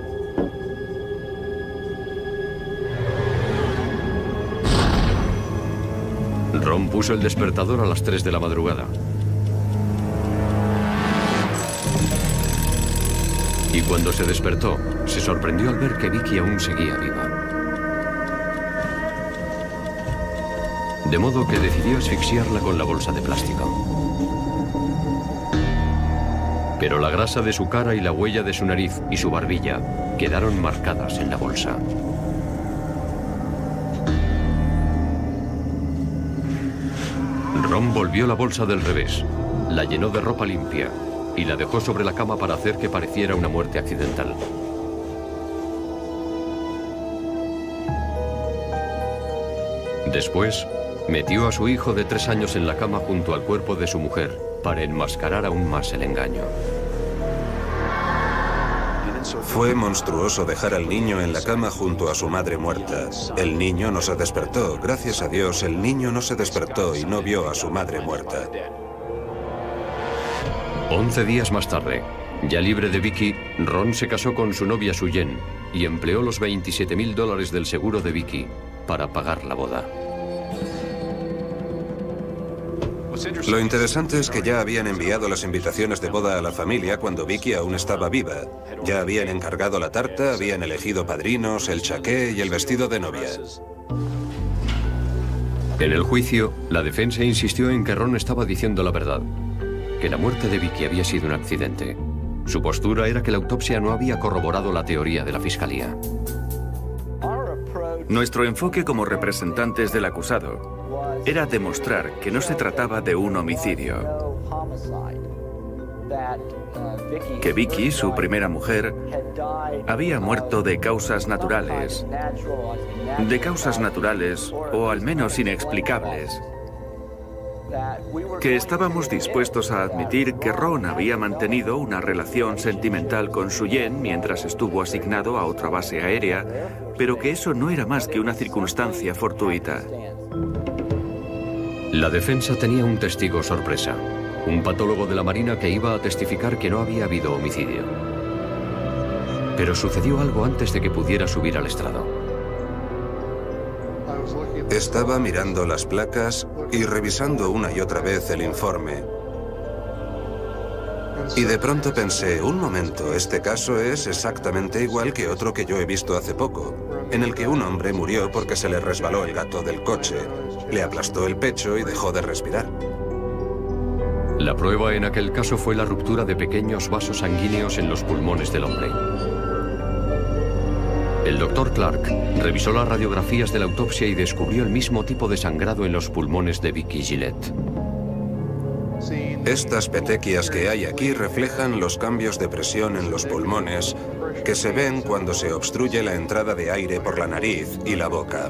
G: Ron puso el despertador a las tres de la madrugada. Y cuando se despertó, se sorprendió al ver que Vicky aún seguía viva. De modo que decidió asfixiarla con la bolsa de plástico. Pero la grasa de su cara y la huella de su nariz y su barbilla quedaron marcadas en la bolsa. Ron volvió la bolsa del revés, la llenó de ropa limpia y la dejó sobre la cama para hacer que pareciera una muerte accidental. Después, metió a su hijo de tres años en la cama junto al cuerpo de su mujer para enmascarar aún más el engaño.
H: Fue monstruoso dejar al niño en la cama junto a su madre muerta. El niño no se despertó. Gracias a Dios, el niño no se despertó y no vio a su madre muerta.
G: Once días más tarde, ya libre de Vicky, Ron se casó con su novia Suyen y empleó los veintisiete mil dólares del seguro de Vicky para pagar la boda.
H: Lo interesante es que ya habían enviado las invitaciones de boda a la familia cuando Vicky aún estaba viva. Ya habían encargado la tarta, habían elegido padrinos, el chaqué y el vestido de novia.
G: En el juicio, la defensa insistió en que Ron estaba diciendo la verdad, que la muerte de Vicky había sido un accidente. Su postura era que la autopsia no había corroborado la teoría de la fiscalía.
I: Nuestro enfoque como representantes del acusado era demostrar que no se trataba de un homicidio, que Vicky, su primera mujer, había muerto de causas naturales, de causas naturales o al menos inexplicables, que estábamos dispuestos a admitir que Ron había mantenido una relación sentimental con Suyen mientras estuvo asignado a otra base aérea, pero que eso no era más que una circunstancia fortuita.
G: La defensa tenía un testigo sorpresa, un patólogo de la Marina que iba a testificar que no había habido homicidio. Pero sucedió algo antes de que pudiera subir al estrado.
H: Estaba mirando las placas y revisando una y otra vez el informe. Y de pronto pensé, un momento, este caso es exactamente igual que otro que yo he visto hace poco, en el que un hombre murió porque se le resbaló el gato del coche, le aplastó el pecho y dejó de respirar.
G: La prueba en aquel caso fue la ruptura de pequeños vasos sanguíneos en los pulmones del hombre. El doctor Clark revisó las radiografías de la autopsia y descubrió el mismo tipo de sangrado en los pulmones de Vicky Gillette.
H: Estas petequias que hay aquí reflejan los cambios de presión en los pulmones que se ven cuando se obstruye la entrada de aire por la nariz y la boca.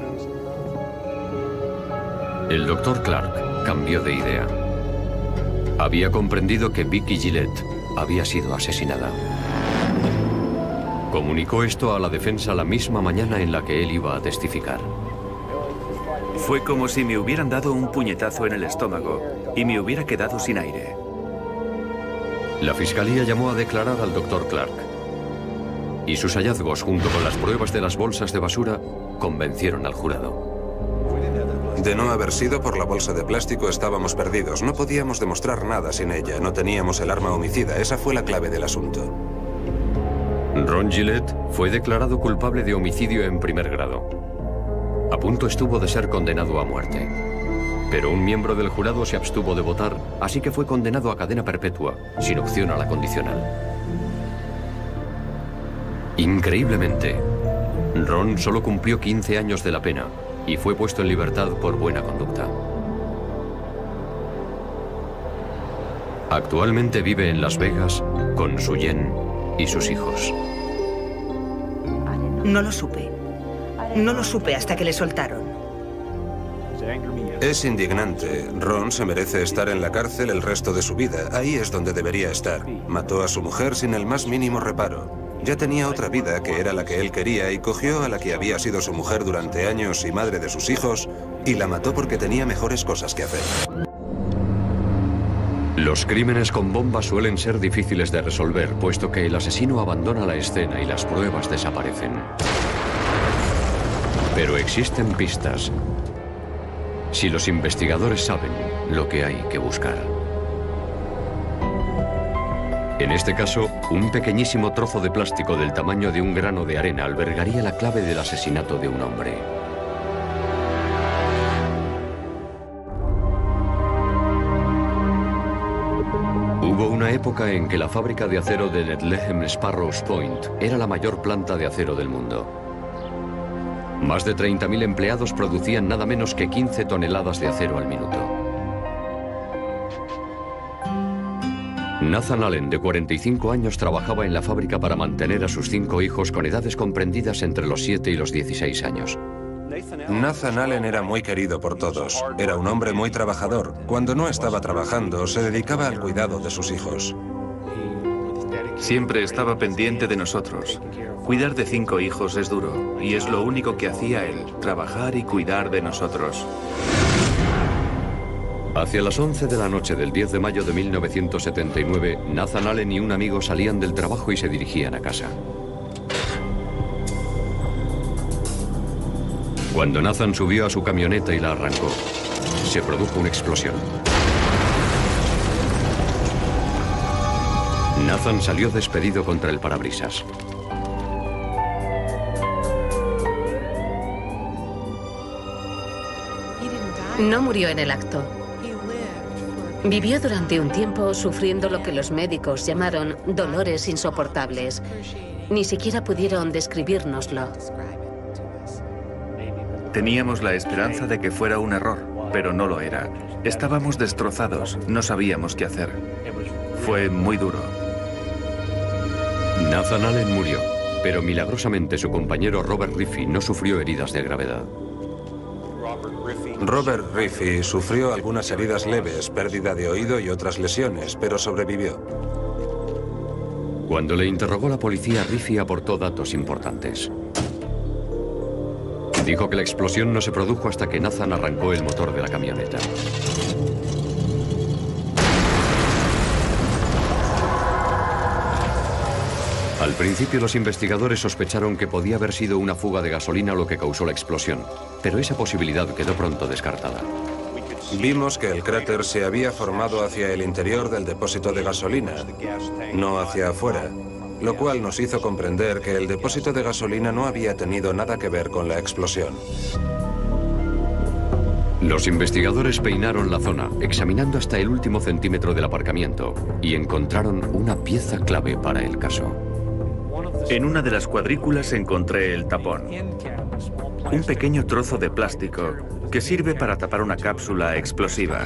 G: El doctor Clark cambió de idea. Había comprendido que Vicky Gillette había sido asesinada. Comunicó esto a la defensa la misma mañana en la que él iba a testificar.
I: Fue como si me hubieran dado un puñetazo en el estómago y me hubiera quedado sin aire.
G: La fiscalía llamó a declarar al doctor Clark. Y sus hallazgos, junto con las pruebas de las bolsas de basura, convencieron al jurado.
H: De no haber sido por la bolsa de plástico, estábamos perdidos. No podíamos demostrar nada sin ella. No teníamos el arma homicida. Esa fue la clave del asunto.
G: Ron Gillette fue declarado culpable de homicidio en primer grado. A punto estuvo de ser condenado a muerte. Pero un miembro del jurado se abstuvo de votar, así que fue condenado a cadena perpetua, sin opción a la condicional. Increíblemente, Ron solo cumplió quince años de la pena y fue puesto en libertad por buena conducta. Actualmente vive en Las Vegas con su yen y sus hijos.
J: No lo supe. No lo supe hasta que le soltaron.
H: Es indignante. Ron se merece estar en la cárcel el resto de su vida. Ahí es donde debería estar. Mató a su mujer sin el más mínimo reparo. Ya tenía otra vida que era la que él quería y cogió a la que había sido su mujer durante años y madre de sus hijos y la mató porque tenía mejores cosas que hacer.
G: Los crímenes con bombas suelen ser difíciles de resolver, puesto que el asesino abandona la escena y las pruebas desaparecen. Pero existen pistas. Si los investigadores saben lo que hay que buscar. En este caso, un pequeñísimo trozo de plástico del tamaño de un grano de arena albergaría la clave del asesinato de un hombre. Hubo una época en que la fábrica de acero de Bethlehem Sparrows Point era la mayor planta de acero del mundo. Más de treinta mil empleados producían nada menos que quince toneladas de acero al minuto. Nathan Allen, de cuarenta y cinco años, trabajaba en la fábrica para mantener a sus cinco hijos con edades comprendidas entre los siete y los dieciséis años.
H: Nathan Allen era muy querido por todos. Era un hombre muy trabajador. Cuando no estaba trabajando, se dedicaba al cuidado de sus hijos.
I: Siempre estaba pendiente de nosotros. Cuidar de cinco hijos es duro, y es lo único que hacía él, trabajar y cuidar de nosotros.
G: Hacia las once de la noche del diez de mayo de mil novecientos setenta y nueve, Nathan Allen y un amigo salían del trabajo y se dirigían a casa. Cuando Nathan subió a su camioneta y la arrancó, se produjo una explosión. Nathan salió despedido contra el parabrisas.
D: No murió en el acto. Vivió durante un tiempo sufriendo lo que los médicos llamaron dolores insoportables. Ni siquiera pudieron describírnoslo.
I: Teníamos la esperanza de que fuera un error, pero no lo era. Estábamos destrozados, no sabíamos qué hacer. Fue muy duro.
G: Nathan Allen murió, pero milagrosamente su compañero Robert Riffee no sufrió heridas de gravedad.
H: Robert Riffee sufrió algunas heridas leves, pérdida de oído y otras lesiones, pero sobrevivió.
G: Cuando le interrogó la policía, Riffee aportó datos importantes. Dijo que la explosión no se produjo hasta que Nathan arrancó el motor de la camioneta. Al principio los investigadores sospecharon que podía haber sido una fuga de gasolina lo que causó la explosión, pero esa posibilidad quedó pronto descartada.
H: Vimos que el cráter se había formado hacia el interior del depósito de gasolina, no hacia afuera, lo cual nos hizo comprender que el depósito de gasolina no había tenido nada que ver con la explosión.
G: Los investigadores peinaron la zona, examinando hasta el último centímetro del aparcamiento, y encontraron una pieza clave para el caso.
I: En una de las cuadrículas encontré el tapón. Un pequeño trozo de plástico que sirve para tapar una cápsula explosiva.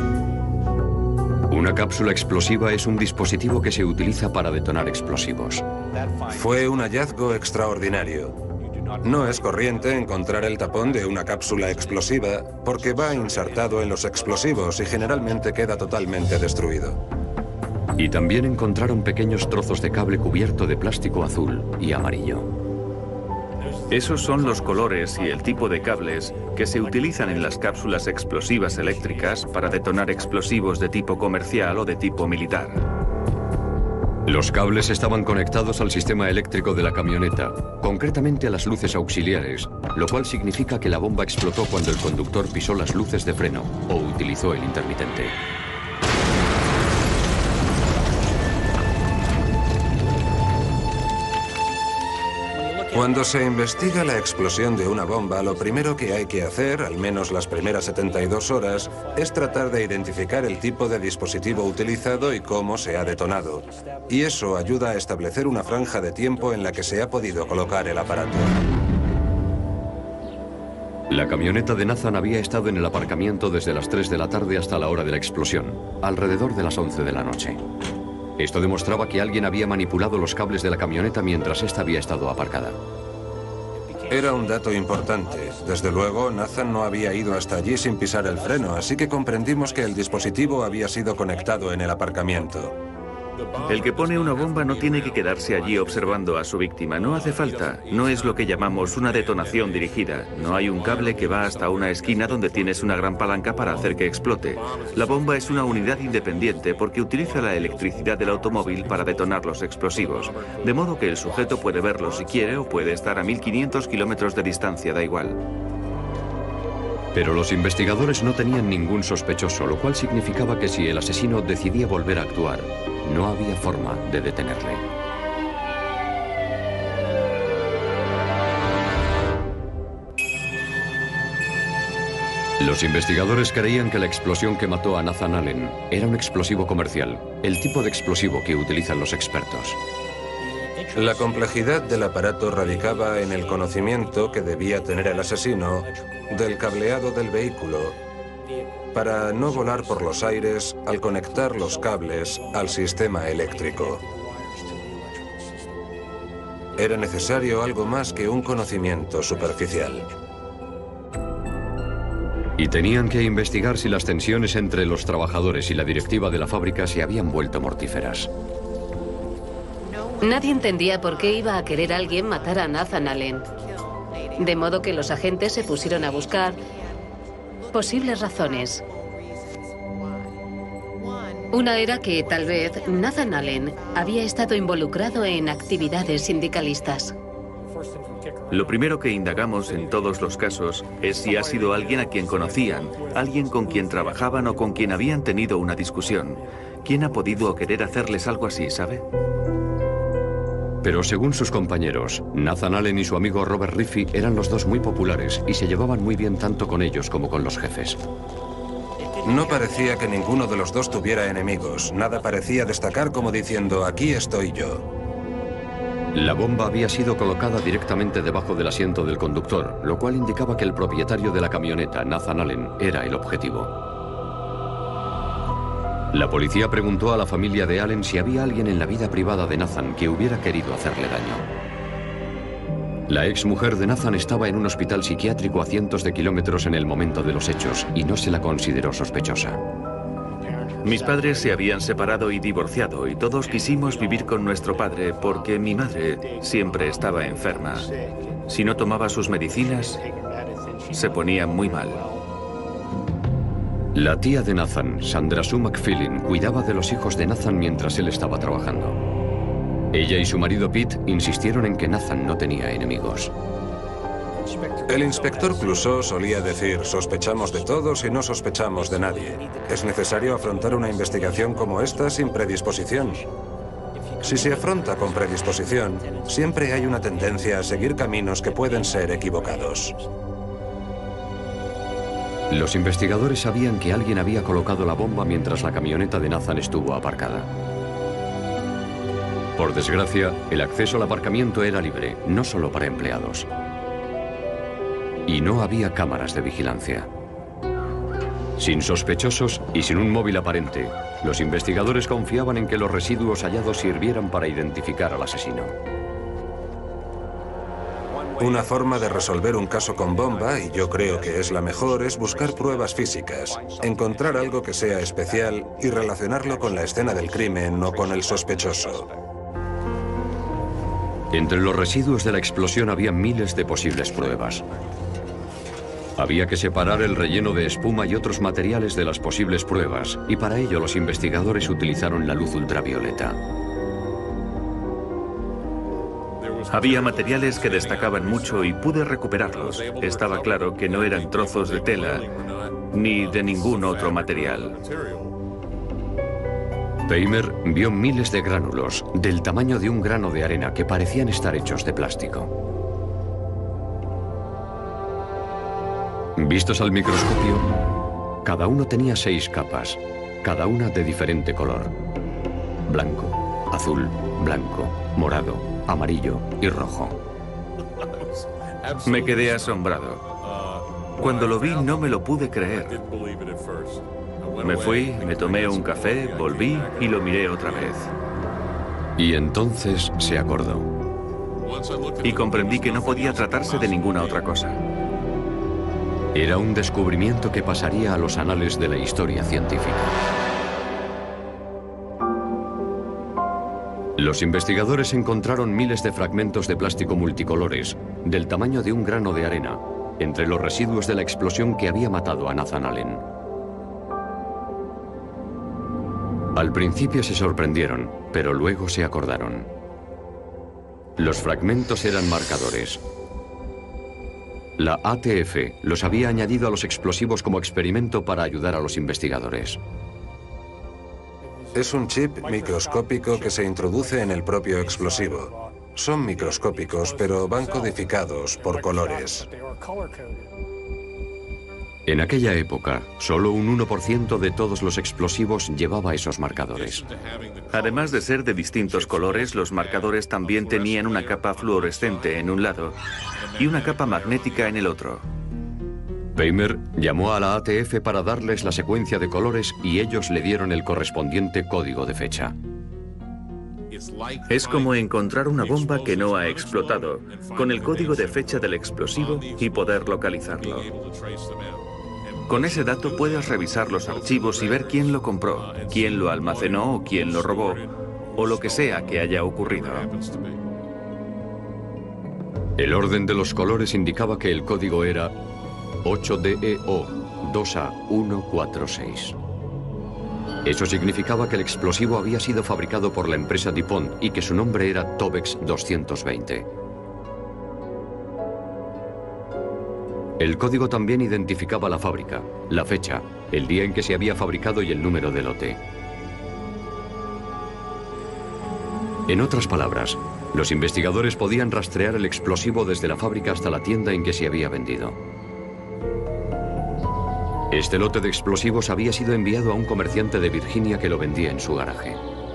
G: Una cápsula explosiva es un dispositivo que se utiliza para detonar explosivos.
H: Fue un hallazgo extraordinario. No es corriente encontrar el tapón de una cápsula explosiva porque va insertado en los explosivos y generalmente queda totalmente destruido.
G: Y también encontraron pequeños trozos de cable cubierto de plástico azul y amarillo.
I: Esos son los colores y el tipo de cables que se utilizan en las cápsulas explosivas eléctricas para detonar explosivos de tipo comercial o de tipo militar.
G: Los cables estaban conectados al sistema eléctrico de la camioneta, concretamente a las luces auxiliares, lo cual significa que la bomba explotó cuando el conductor pisó las luces de freno o utilizó el intermitente.
H: Cuando se investiga la explosión de una bomba, lo primero que hay que hacer, al menos las primeras setenta y dos horas, es tratar de identificar el tipo de dispositivo utilizado y cómo se ha detonado. Y eso ayuda a establecer una franja de tiempo en la que se ha podido colocar el aparato.
G: La camioneta de Nathan había estado en el aparcamiento desde las tres de la tarde hasta la hora de la explosión, alrededor de las once de la noche. Esto demostraba que alguien había manipulado los cables de la camioneta mientras ésta había estado aparcada.
H: Era un dato importante. Desde luego, Nathan no había ido hasta allí sin pisar el freno, así que comprendimos que el dispositivo había sido conectado en el aparcamiento.
I: El que pone una bomba no tiene que quedarse allí observando a su víctima. No hace falta. No es lo que llamamos una detonación dirigida. No hay un cable que va hasta una esquina donde tienes una gran palanca para hacer que explote. La bomba es una unidad independiente porque utiliza la electricidad del automóvil para detonar los explosivos. De modo que el sujeto puede verlo si quiere o puede estar a mil quinientos kilómetros de distancia, da igual.
G: Pero los investigadores no tenían ningún sospechoso, lo cual significaba que si el asesino decidía volver a actuar, no había forma de detenerle. Los investigadores creían que la explosión que mató a Nathan Allen era un explosivo comercial, el tipo de explosivo que utilizan los expertos.
H: La complejidad del aparato radicaba en el conocimiento que debía tener el asesino del cableado del vehículo para no volar por los aires al conectar los cables al sistema eléctrico. Era necesario algo más que un conocimiento superficial.
G: Y tenían que investigar si las tensiones entre los trabajadores y la directiva de la fábrica se habían vuelto mortíferas.
D: Nadie entendía por qué iba a querer alguien matar a Nathan Allen. De modo que los agentes se pusieron a buscar posibles razones. Una era que tal vez Nathan Allen había estado involucrado en actividades sindicalistas.
I: Lo primero que indagamos en todos los casos es si ha sido alguien a quien conocían, alguien con quien trabajaban o con quien habían tenido una discusión. ¿Quién ha podido querer hacerles algo así, sabe?
G: Pero según sus compañeros, Nathan Allen y su amigo Robert Riffey eran los dos muy populares y se llevaban muy bien tanto con ellos como con los jefes.
H: No parecía que ninguno de los dos tuviera enemigos. Nada parecía destacar como diciendo, aquí estoy yo.
G: La bomba había sido colocada directamente debajo del asiento del conductor, lo cual indicaba que el propietario de la camioneta, Nathan Allen, era el objetivo. La policía preguntó a la familia de Allen si había alguien en la vida privada de Nathan que hubiera querido hacerle daño. La exmujer de Nathan estaba en un hospital psiquiátrico a cientos de kilómetros en el momento de los hechos y no se la consideró sospechosa.
I: Mis padres se habían separado y divorciado y todos quisimos vivir con nuestro padre porque mi madre siempre estaba enferma. Si no tomaba sus medicinas, se ponía muy mal.
G: La tía de Nathan, Sandra Sue McFeelin, cuidaba de los hijos de Nathan mientras él estaba trabajando. Ella y su marido Pete insistieron en que Nathan no tenía enemigos.
H: El inspector Clouseau solía decir, sospechamos de todos y no sospechamos de nadie. Es necesario afrontar una investigación como esta sin predisposición. Si se afronta con predisposición, siempre hay una tendencia a seguir caminos que pueden ser equivocados.
G: Los investigadores sabían que alguien había colocado la bomba mientras la camioneta de Nathan estuvo aparcada. Por desgracia, el acceso al aparcamiento era libre, no solo para empleados. Y no había cámaras de vigilancia. Sin sospechosos y sin un móvil aparente, los investigadores confiaban en que los residuos hallados sirvieran para identificar al asesino.
H: Una forma de resolver un caso con bomba, y yo creo que es la mejor, es buscar pruebas físicas, encontrar algo que sea especial y relacionarlo con la escena del crimen o con el sospechoso.
G: Entre los residuos de la explosión había miles de posibles pruebas. Había que separar el relleno de espuma y otros materiales de las posibles pruebas, y para ello los investigadores utilizaron la luz ultravioleta.
I: Había materiales que destacaban mucho y pude recuperarlos. Estaba claro que no eran trozos de tela ni de ningún otro material.
G: Paymer vio miles de gránulos del tamaño de un grano de arena que parecían estar hechos de plástico. Vistos al microscopio, cada uno tenía seis capas, cada una de diferente color: blanco, azul, blanco, morado, amarillo y rojo.
I: Me quedé asombrado. Cuando lo vi no me lo pude creer. Me fui, me tomé un café, volví y lo miré otra vez.
G: Y entonces se acordó.
I: Y comprendí que no podía tratarse de ninguna otra cosa.
G: Era un descubrimiento que pasaría a los anales de la historia científica. Los investigadores encontraron miles de fragmentos de plástico multicolores, del tamaño de un grano de arena, entre los residuos de la explosión que había matado a Nathan Allen. Al principio se sorprendieron, pero luego se acordaron. Los fragmentos eran marcadores. La A T F los había añadido a los explosivos como experimento para ayudar a los investigadores.
H: Es un chip microscópico que se introduce en el propio explosivo. Son microscópicos, pero van codificados por colores.
G: En aquella época, solo un uno por ciento de todos los explosivos llevaba esos marcadores.
I: Además de ser de distintos colores, los marcadores también tenían una capa fluorescente en un lado y una capa magnética en el otro.
G: Paymer llamó a la A T F para darles la secuencia de colores y ellos le dieron el correspondiente código de fecha.
I: Es como encontrar una bomba que no ha explotado, con el código de fecha del explosivo y poder localizarlo. Con ese dato puedes revisar los archivos y ver quién lo compró, quién lo almacenó o quién lo robó, o lo que sea que haya ocurrido.
G: El orden de los colores indicaba que el código era ocho D E O dos A uno cuatro seis. Eso significaba que el explosivo había sido fabricado por la empresa DuPont y que su nombre era Tobex doscientos veinte. El código también identificaba la fábrica, la fecha, el día en que se había fabricado y el número de lote. En otras palabras, los investigadores podían rastrear el explosivo desde la fábrica hasta la tienda en que se había vendido. Este lote de explosivos había sido enviado a un comerciante de Virginia que lo vendía en su garaje.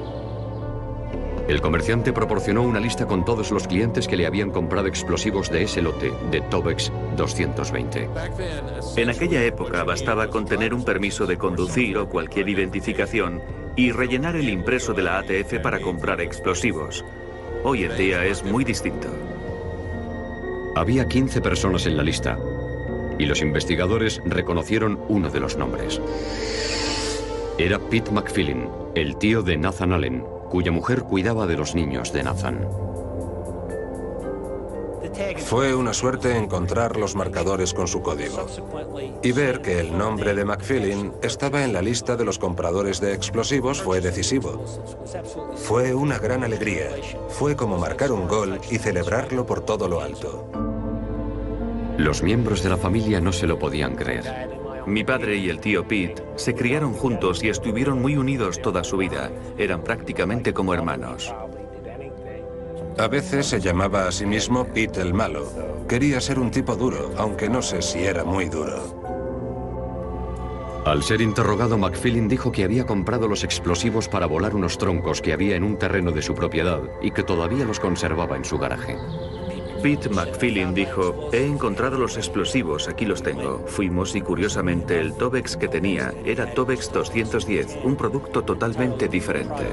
G: El comerciante proporcionó una lista con todos los clientes que le habían comprado explosivos de ese lote de Tobex doscientos veinte.
I: En aquella época bastaba con tener un permiso de conducir o cualquier identificación y rellenar el impreso de la A T F para comprar explosivos. Hoy en día es muy distinto.
G: Había quince personas en la lista y los investigadores reconocieron uno de los nombres. Era Pete McFillin, el tío de Nathan Allen, cuya mujer cuidaba de los niños de Nathan.
H: Fue una suerte encontrar los marcadores con su código y ver que el nombre de McFeelin estaba en la lista de los compradores de explosivos fue decisivo. Fue una gran alegría. Fue como marcar un gol y celebrarlo por todo lo alto.
G: Los miembros de la familia no se lo podían creer.
I: Mi padre y el tío Pete se criaron juntos y estuvieron muy unidos toda su vida. Eran prácticamente como hermanos.
H: A veces se llamaba a sí mismo Pete el Malo. Quería ser un tipo duro, aunque no sé si era muy duro.
G: Al ser interrogado, McFeelin dijo que había comprado los explosivos para volar unos troncos que había en un terreno de su propiedad y que todavía los conservaba en su garaje.
I: Pete McFeelin dijo, he encontrado los explosivos, aquí los tengo. Fuimos y curiosamente el Tobex que tenía era Tobex doscientos diez, un producto totalmente diferente.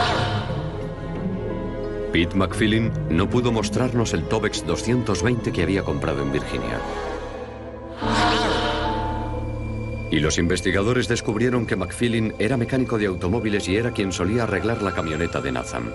G: Pete McFeelin no pudo mostrarnos el Tobex doscientos veinte que había comprado en Virginia. Y los investigadores descubrieron que McFeelin era mecánico de automóviles y era quien solía arreglar la camioneta de Nathan.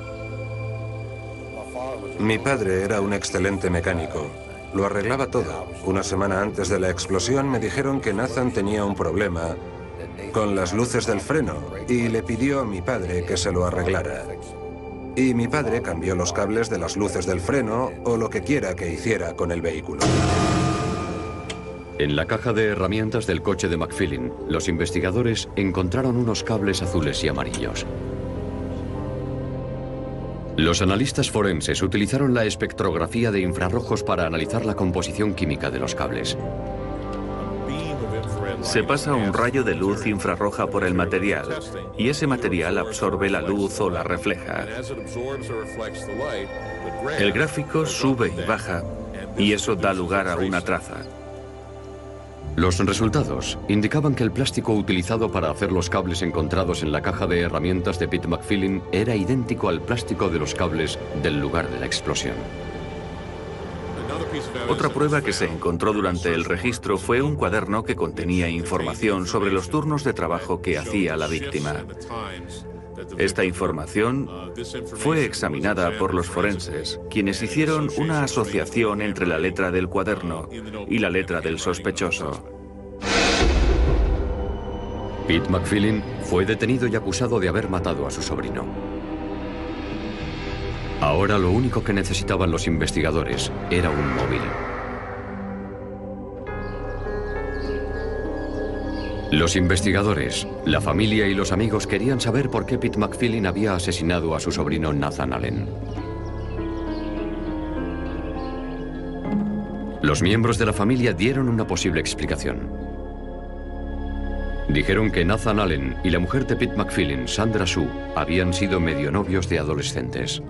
H: Mi padre era un excelente mecánico. Lo arreglaba todo. Una semana antes de la explosión me dijeron que Nathan tenía un problema con las luces del freno y le pidió a mi padre que se lo arreglara. Y mi padre cambió los cables de las luces del freno o lo que quiera que hiciera con el vehículo.
G: En la caja de herramientas del coche de McFeelin, los investigadores encontraron unos cables azules y amarillos. Los analistas forenses utilizaron la espectrografía de infrarrojos para analizar la composición química de los cables.
I: Se pasa un rayo de luz infrarroja por el material y ese material absorbe la luz o la refleja. El gráfico sube y baja y eso da lugar a una traza.
G: Los resultados indicaban que el plástico utilizado para hacer los cables encontrados en la caja de herramientas de Pete McFeelin era idéntico al plástico de los cables del lugar de la explosión.
I: Otra prueba que se encontró durante el registro fue un cuaderno que contenía información sobre los turnos de trabajo que hacía la víctima. Esta información fue examinada por los forenses, quienes hicieron una asociación entre la letra del cuaderno y la letra del sospechoso.
G: Pete McFeelin fue detenido y acusado de haber matado a su sobrino. Ahora lo único que necesitaban los investigadores era un móvil. Los investigadores, la familia y los amigos querían saber por qué Pete McFeelin había asesinado a su sobrino Nathan Allen. Los miembros de la familia dieron una posible explicación. Dijeron que Nathan Allen y la mujer de Pete McFeelin, Sandra Sue, habían sido medio novios de adolescentes.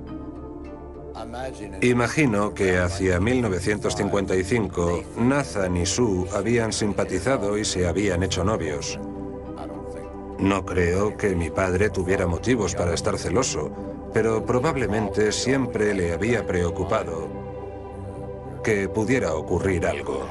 H: Imagino que hacia mil novecientos cincuenta y cinco, Nathan y Sue habían simpatizado y se habían hecho novios. No creo que mi padre tuviera motivos para estar celoso, pero probablemente siempre le había preocupado que pudiera ocurrir algo.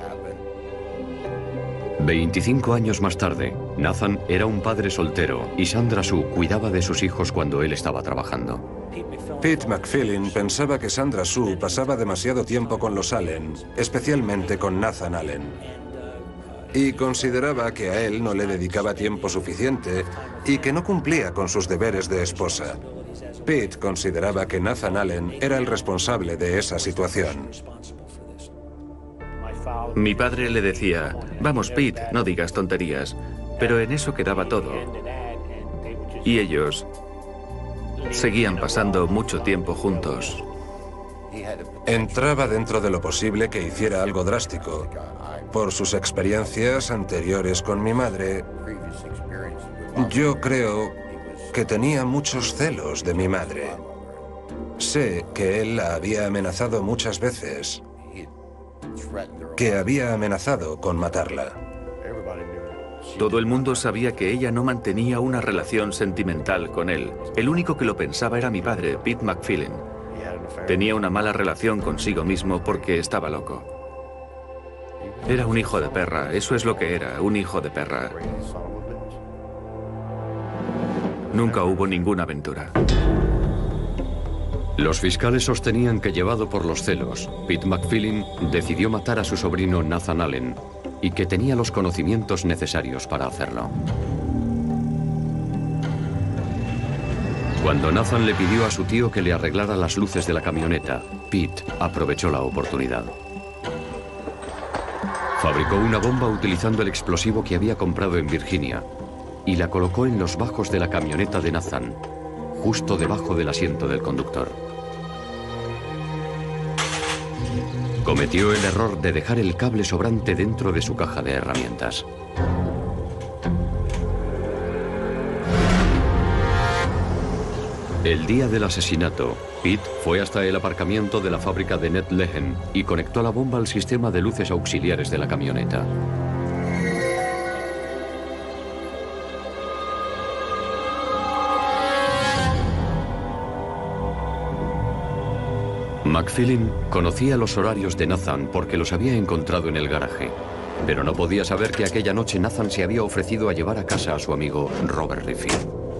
G: veinticinco años más tarde, Nathan era un padre soltero y Sandra Sue cuidaba de sus hijos cuando él estaba trabajando.
H: Pete McFeelin pensaba que Sandra Sue pasaba demasiado tiempo con los Allen, especialmente con Nathan Allen. Y consideraba que a él no le dedicaba tiempo suficiente y que no cumplía con sus deberes de esposa. Pete consideraba que Nathan Allen era el responsable de esa situación.
I: Mi padre le decía, vamos Pete, no digas tonterías, pero en eso quedaba todo. Y ellos seguían pasando mucho tiempo juntos.
H: Entraba dentro de lo posible que hiciera algo drástico. Por sus experiencias anteriores con mi madre, yo creo que tenía muchos celos de mi madre. Sé que él la había amenazado muchas veces, que había amenazado con matarla.
I: Todo el mundo sabía que ella no mantenía una relación sentimental con él. El único que lo pensaba era mi padre, Pete McFeelin. Tenía una mala relación consigo mismo porque estaba loco. Era un hijo de perra, eso es lo que era, un hijo de perra. Nunca hubo ninguna aventura.
G: Los fiscales sostenían que, llevado por los celos, Pete McPhillin decidió matar a su sobrino Nathan Allen y que tenía los conocimientos necesarios para hacerlo. Cuando Nathan le pidió a su tío que le arreglara las luces de la camioneta, Pete aprovechó la oportunidad. Fabricó una bomba utilizando el explosivo que había comprado en Virginia y la colocó en los bajos de la camioneta de Nathan, justo debajo del asiento del conductor. Cometió el error de dejar el cable sobrante dentro de su caja de herramientas. El día del asesinato, Pete fue hasta el aparcamiento de la fábrica de Ned Lehen y conectó la bomba al sistema de luces auxiliares de la camioneta. McPhillin conocía los horarios de Nathan porque los había encontrado en el garaje, pero no podía saber que aquella noche Nathan se había ofrecido a llevar a casa a su amigo Robert Riffin.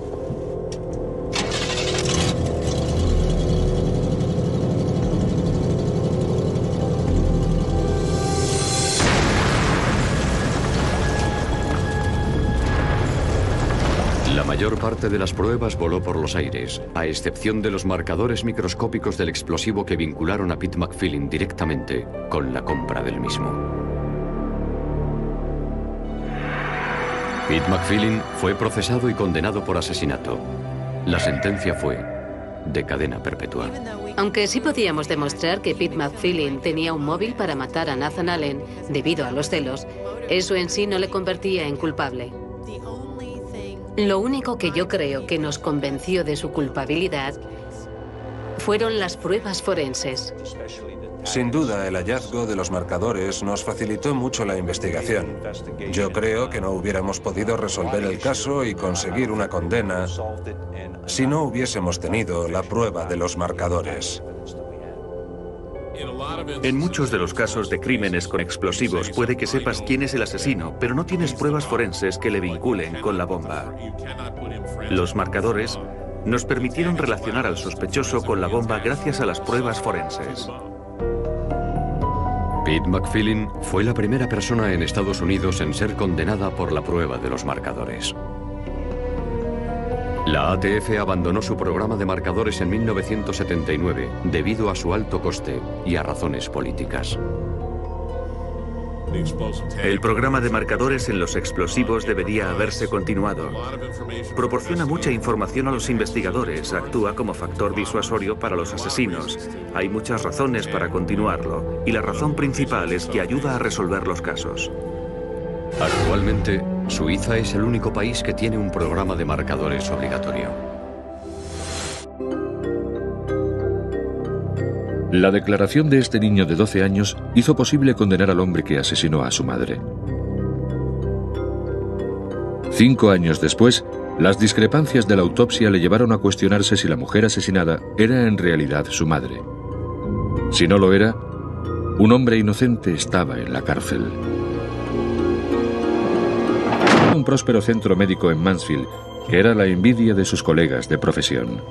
G: La mayor parte de las pruebas voló por los aires, a excepción de los marcadores microscópicos del explosivo que vincularon a Pete McPhillin directamente con la compra del mismo. Pete McPhillin fue procesado y condenado por asesinato. La sentencia fue de cadena perpetua.
D: Aunque sí podíamos demostrar que Pete McPhillin tenía un móvil para matar a Nathan Allen debido a los celos, eso en sí no le convertía en culpable. Lo único que yo creo que nos convenció de su culpabilidad fueron las pruebas forenses.
H: Sin duda, el hallazgo de los marcadores nos facilitó mucho la investigación. Yo creo que no hubiéramos podido resolver el caso y conseguir una condena si no hubiésemos tenido la prueba de los marcadores.
I: En muchos de los casos de crímenes con explosivos puede que sepas quién es el asesino, pero no tienes pruebas forenses que le vinculen con la bomba. Los marcadores nos permitieron relacionar al sospechoso con la bomba gracias a las pruebas forenses.
G: Pete McPhillin fue la primera persona en Estados Unidos en ser condenada por la prueba de los marcadores. La A T F abandonó su programa de marcadores en mil novecientos setenta y nueve debido a su alto coste y a razones políticas.
I: El programa de marcadores en los explosivos debería haberse continuado. Proporciona mucha información a los investigadores, actúa como factor disuasorio para los asesinos. Hay muchas razones para continuarlo, y la razón principal es que ayuda a resolver los casos.
G: Actualmente, Suiza es el único país que tiene un programa de marcadores obligatorio.
A: La declaración de este niño de doce años hizo posible condenar al hombre que asesinó a su madre. Cinco años después, las discrepancias de la autopsia le llevaron a cuestionarse si la mujer asesinada era en realidad su madre. Si no lo era, un hombre inocente estaba en la cárcel. Un próspero centro médico en Mansfield, que era la envidia de sus colegas de profesión.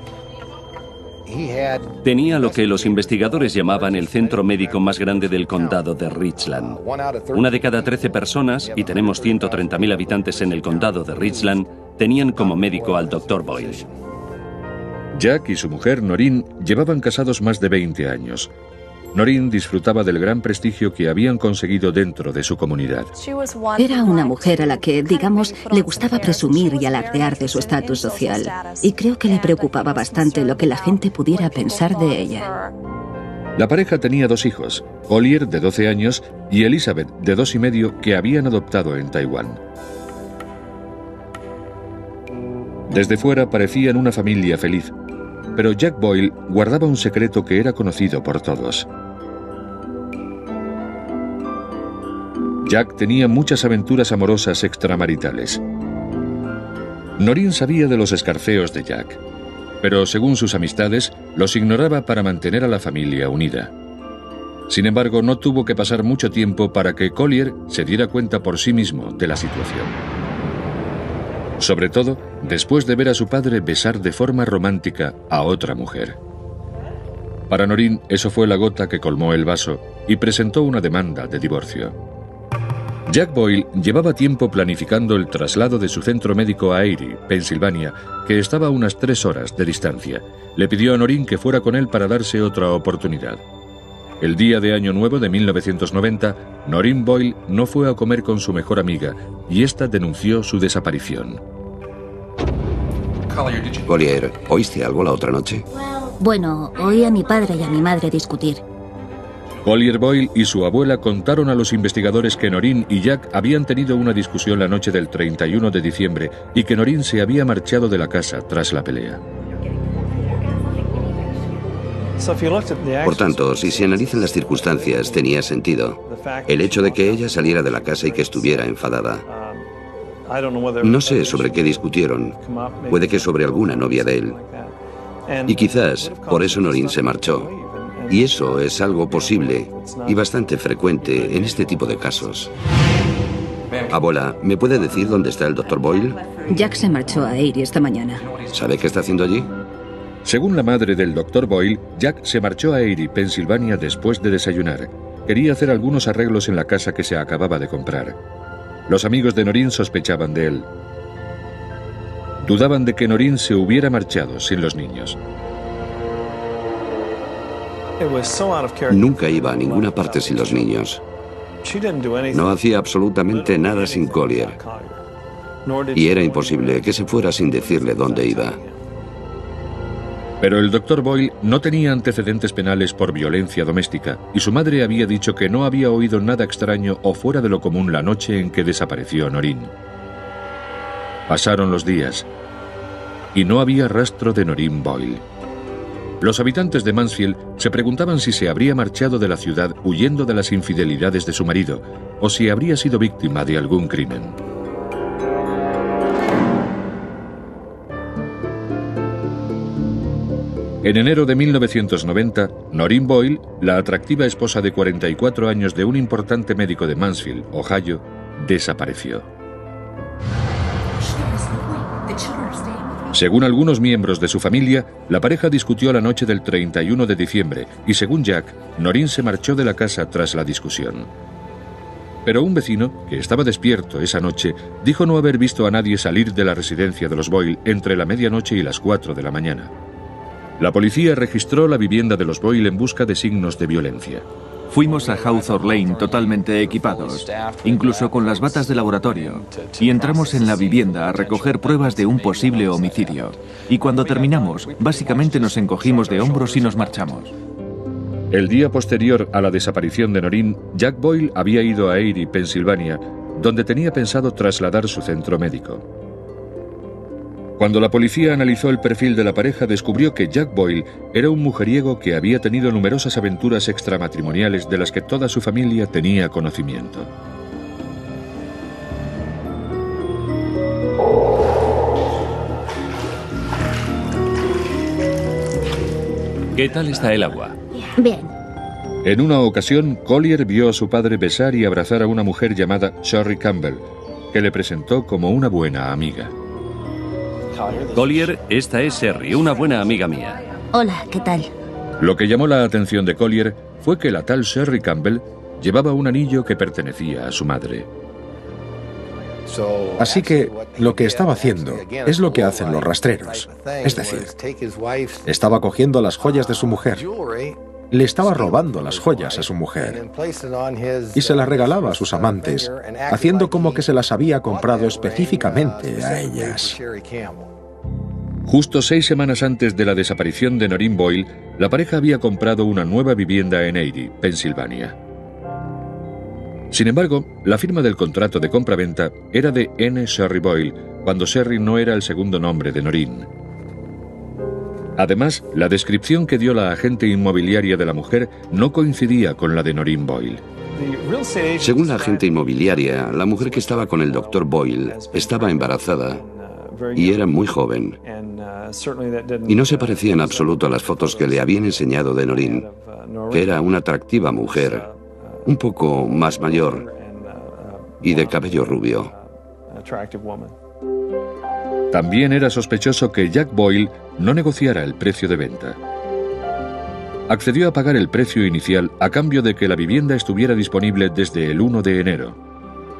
K: Tenía lo que los investigadores llamaban el centro médico más grande del condado de Richland. Una de cada trece personas, y tenemos ciento treinta mil habitantes en el condado de Richland, tenían como médico al doctor Boyle.
A: Jack y su mujer, Noreen, llevaban casados más de veinte años. Noreen disfrutaba del gran prestigio que habían conseguido dentro de su comunidad.
F: Era una mujer a la que, digamos, le gustaba presumir y alardear de su estatus social. Y creo que le preocupaba bastante lo que la gente pudiera pensar de ella.
A: La pareja tenía dos hijos, Collier, de doce años, y Elizabeth, de dos y medio, que habían adoptado en Taiwán. Desde fuera parecían una familia feliz, pero Jack Boyle guardaba un secreto que era conocido por todos. Jack tenía muchas aventuras amorosas extramaritales. Noreen sabía de los escarceos de Jack, pero según sus amistades, los ignoraba para mantener a la familia unida. Sin embargo, no tuvo que pasar mucho tiempo para que Collier se diera cuenta por sí mismo de la situación. Sobre todo, después de ver a su padre besar de forma romántica a otra mujer. Para Noreen, eso fue la gota que colmó el vaso y presentó una demanda de divorcio. Jack Boyle llevaba tiempo planificando el traslado de su centro médico a Erie, Pensilvania, que estaba a unas tres horas de distancia. Le pidió a Noreen que fuera con él para darse otra oportunidad. El día de Año Nuevo de mil novecientos noventa, Noreen Boyle no fue a comer con su mejor amiga y esta denunció su desaparición.
L: Collier, ¿oíste algo la otra noche?
M: Bueno, oí a mi padre y a mi madre discutir.
A: Collier Boyle y su abuela contaron a los investigadores que Noreen y Jack habían tenido una discusión la noche del treinta y uno de diciembre y que Noreen se había marchado de la casa tras la pelea.
L: Por tanto, si se analizan las circunstancias, tenía sentido. El hecho de que ella saliera de la casa y que estuviera enfadada. No sé sobre qué discutieron. Puede que sobre alguna novia de él. Y quizás por eso Noreen se marchó. Y eso es algo posible y bastante frecuente en este tipo de casos. Abuela, ¿me puede decir dónde está el doctor Boyle?
F: Jack se marchó a Erie esta mañana.
L: ¿Sabe qué está haciendo allí?
A: Según la madre del doctor Boyle, Jack se marchó a Erie, Pensilvania, después de desayunar. Quería hacer algunos arreglos en la casa que se acababa de comprar. Los amigos de Noreen sospechaban de él. Dudaban de que Noreen se hubiera marchado sin los niños.
L: Nunca iba a ninguna parte sin los niños. No hacía absolutamente nada sin Collier. Y era imposible que se fuera sin decirle dónde iba.
A: Pero el doctor Boyle no tenía antecedentes penales por violencia doméstica y su madre había dicho que no había oído nada extraño o fuera de lo común la noche en que desapareció Noreen. Pasaron los días y no había rastro de Noreen Boyle. Los habitantes de Mansfield se preguntaban si se habría marchado de la ciudad huyendo de las infidelidades de su marido o si habría sido víctima de algún crimen. En enero de mil novecientos noventa, Noreen Boyle, la atractiva esposa de cuarenta y cuatro años de un importante médico de Mansfield, Ohio, desapareció. Según algunos miembros de su familia, la pareja discutió la noche del treinta y uno de diciembre y según Jack, Noreen se marchó de la casa tras la discusión. Pero un vecino, que estaba despierto esa noche, dijo no haber visto a nadie salir de la residencia de los Boyle entre la medianoche y las cuatro de la mañana. La policía registró la vivienda de los Boyle en busca de signos de violencia.
E: Fuimos a Hawthorne Lane totalmente equipados, incluso con las batas de laboratorio, y entramos en la vivienda a recoger pruebas de un posible homicidio. Y cuando terminamos, básicamente nos encogimos de hombros y nos marchamos.
A: El día posterior a la desaparición de Noreen, Jack Boyle había ido a Erie, Pensilvania, donde tenía pensado trasladar su centro médico. Cuando la policía analizó el perfil de la pareja, descubrió que Jack Boyle era un mujeriego que había tenido numerosas aventuras extramatrimoniales de las que toda su familia tenía conocimiento.
K: ¿Qué tal está el agua?
M: Bien.
A: En una ocasión, Collier vio a su padre besar y abrazar a una mujer llamada Sherry Campbell, que le presentó como una buena amiga.
K: Collier, esta es Sherry, una buena amiga mía.
M: Hola, ¿qué tal?
A: Lo que llamó la atención de Collier fue que la tal Sherry Campbell llevaba un anillo que pertenecía a su madre.
N: Así que lo que estaba haciendo es lo que hacen los rastreros. Es decir, estaba cogiendo las joyas de su mujer, le estaba robando las joyas a su mujer y se las regalaba a sus amantes, haciendo como que se las había comprado específicamente a ellas.
A: Justo seis semanas antes de la desaparición de Noreen Boyle, la pareja había comprado una nueva vivienda en Erie, Pensilvania. Sin embargo, la firma del contrato de compraventa era de N. Sherry Boyle, cuando Sherry no era el segundo nombre de Noreen. Además, la descripción que dio la agente inmobiliaria de la mujer no coincidía con la de Noreen Boyle.
L: Según la agente inmobiliaria, la mujer que estaba con el doctor Boyle estaba embarazada y era muy joven. Y no se parecía en absoluto a las fotos que le habían enseñado de Noreen, que era una atractiva mujer, un poco más mayor y de cabello rubio.
A: También era sospechoso que Jack Boyle no negociara el precio de venta. accedió a pagar el precio inicial a cambio de que la vivienda estuviera disponible desde el uno de enero.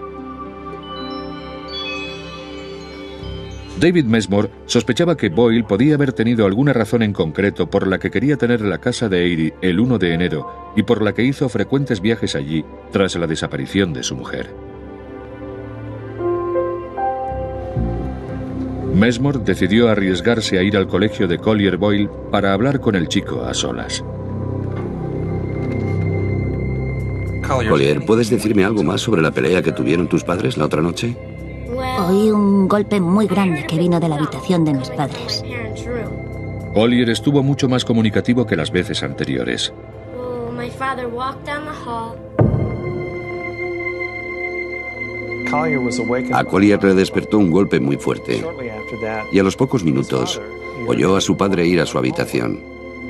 A: David Messmore sospechaba que Boyle podía haber tenido alguna razón en concreto por la que quería tener la casa de Airy el uno de enero y por la que hizo frecuentes viajes allí tras la desaparición de su mujer. Messmore decidió arriesgarse a ir al colegio de Collier Boyle para hablar con el chico a solas.
L: Collier, ¿puedes decirme algo más sobre la pelea que tuvieron tus padres la otra noche?
M: Oí un golpe muy grande que vino de la habitación de mis padres.
A: Collier estuvo mucho más comunicativo que las veces anteriores.
L: A Collier le despertó un golpe muy fuerte y a los pocos minutos oyó a su padre ir a su habitación.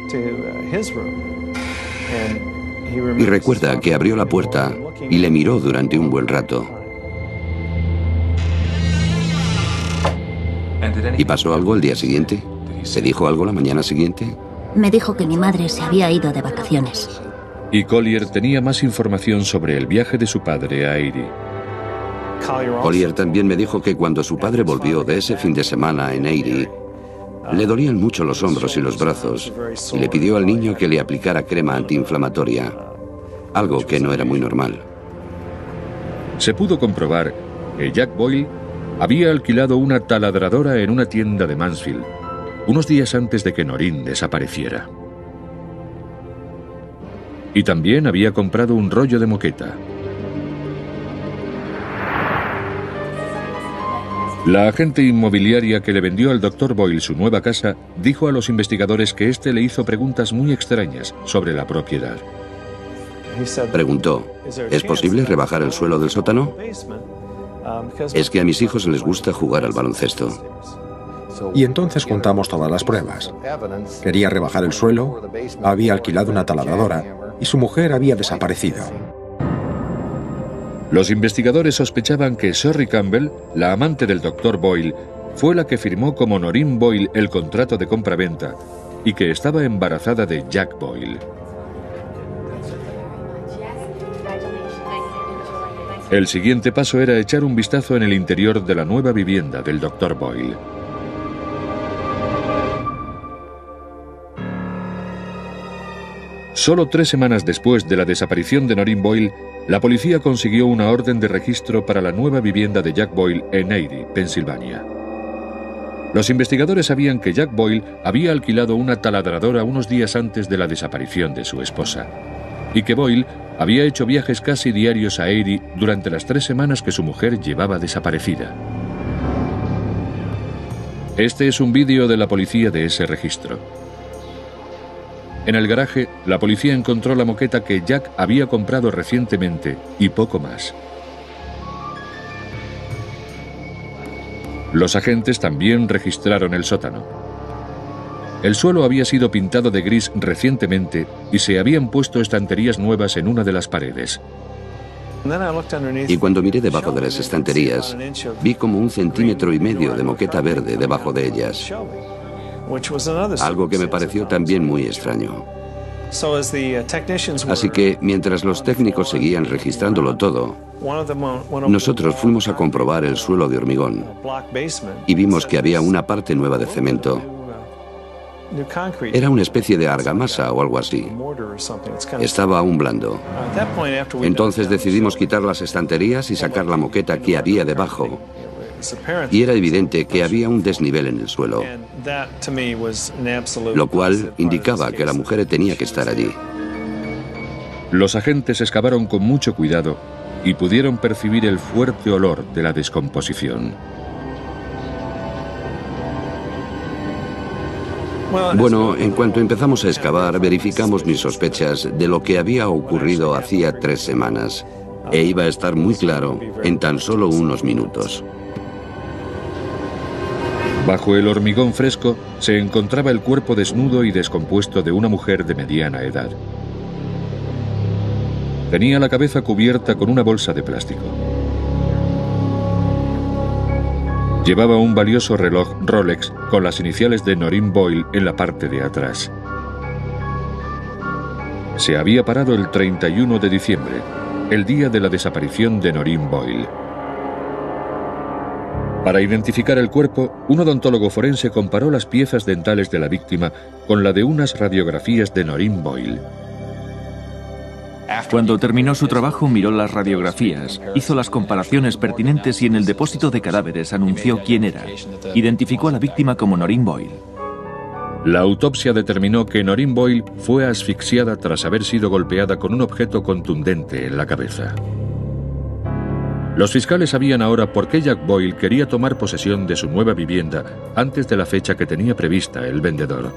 L: Y recuerda que abrió la puerta y le miró durante un buen rato. ¿Y pasó algo el día siguiente? ¿Se dijo algo la mañana siguiente?
M: Me dijo que mi madre se había ido de vacaciones.
A: Y Collier tenía más información sobre el viaje de su padre a Airy.
L: Collier también me dijo que cuando su padre volvió de ese fin de semana en Airy, le dolían mucho los hombros y los brazos y le pidió al niño que le aplicara crema antiinflamatoria, algo que no era muy normal.
A: Se pudo comprobar que Jack Boyle había alquilado una taladradora en una tienda de Mansfield, unos días antes de que Noreen desapareciera. Y también había comprado un rollo de moqueta. La agente inmobiliaria que le vendió al doctor Boyle su nueva casa dijo a los investigadores que éste le hizo preguntas muy extrañas sobre la propiedad.
L: Preguntó, ¿es posible rebajar el suelo del sótano? Es que a mis hijos les gusta jugar al baloncesto.
N: Y entonces juntamos todas las pruebas. Quería rebajar el suelo, había alquilado una taladradora y su mujer había desaparecido.
A: Los investigadores sospechaban que Sherry Campbell, la amante del doctor Boyle, fue la que firmó como Noreen Boyle el contrato de compraventa y que estaba embarazada de Jack Boyle. El siguiente paso era echar un vistazo en el interior de la nueva vivienda del doctor Boyle. Solo tres semanas después de la desaparición de Noreen Boyle, la policía consiguió una orden de registro para la nueva vivienda de Jack Boyle en Airy, Pensilvania. Los investigadores sabían que Jack Boyle había alquilado una taladradora unos días antes de la desaparición de su esposa, y que Boyle había hecho viajes casi diarios a Airy durante las tres semanas que su mujer llevaba desaparecida. Este es un vídeo de la policía de ese registro. En el garaje, la policía encontró la moqueta que Jack había comprado recientemente y poco más. Los agentes también registraron el sótano. El suelo había sido pintado de gris recientemente y se habían puesto estanterías nuevas en una de las paredes.
L: Y cuando miré debajo de las estanterías, vi como un centímetro y medio de moqueta verde debajo de ellas. Algo que me pareció también muy extraño. Así que, mientras los técnicos seguían registrándolo todo, nosotros fuimos a comprobar el suelo de hormigón y vimos que había una parte nueva de cemento. Era una especie de argamasa o algo así. Estaba aún blando. Entonces decidimos quitar las estanterías y sacar la moqueta que había debajo. Y era evidente que había un desnivel en el suelo, lo cual indicaba que la mujer tenía que estar allí.
A: Los agentes excavaron con mucho cuidado y pudieron percibir el fuerte olor de la descomposición.
L: Bueno, en cuanto empezamos a excavar, verificamos mis sospechas de lo que había ocurrido hacía tres semanas, e iba a estar muy claro en tan solo unos minutos.
A: Bajo el hormigón fresco se encontraba el cuerpo desnudo y descompuesto de una mujer de mediana edad. Tenía la cabeza cubierta con una bolsa de plástico. Llevaba un valioso reloj Rolex con las iniciales de Noreen Boyle en la parte de atrás. Se había parado el treinta y uno de diciembre, el día de la desaparición de Noreen Boyle. Para identificar el cuerpo, un odontólogo forense comparó las piezas dentales de la víctima con la de unas radiografías de Noreen Boyle.
E: Cuando terminó su trabajo, miró las radiografías, hizo las comparaciones pertinentes y en el depósito de cadáveres anunció quién era. Identificó a la víctima como Noreen Boyle.
A: La autopsia determinó que Noreen Boyle fue asfixiada tras haber sido golpeada con un objeto contundente en la cabeza. Los fiscales sabían ahora por qué Jack Boyle quería tomar posesión de su nueva vivienda antes de la fecha que tenía prevista el vendedor.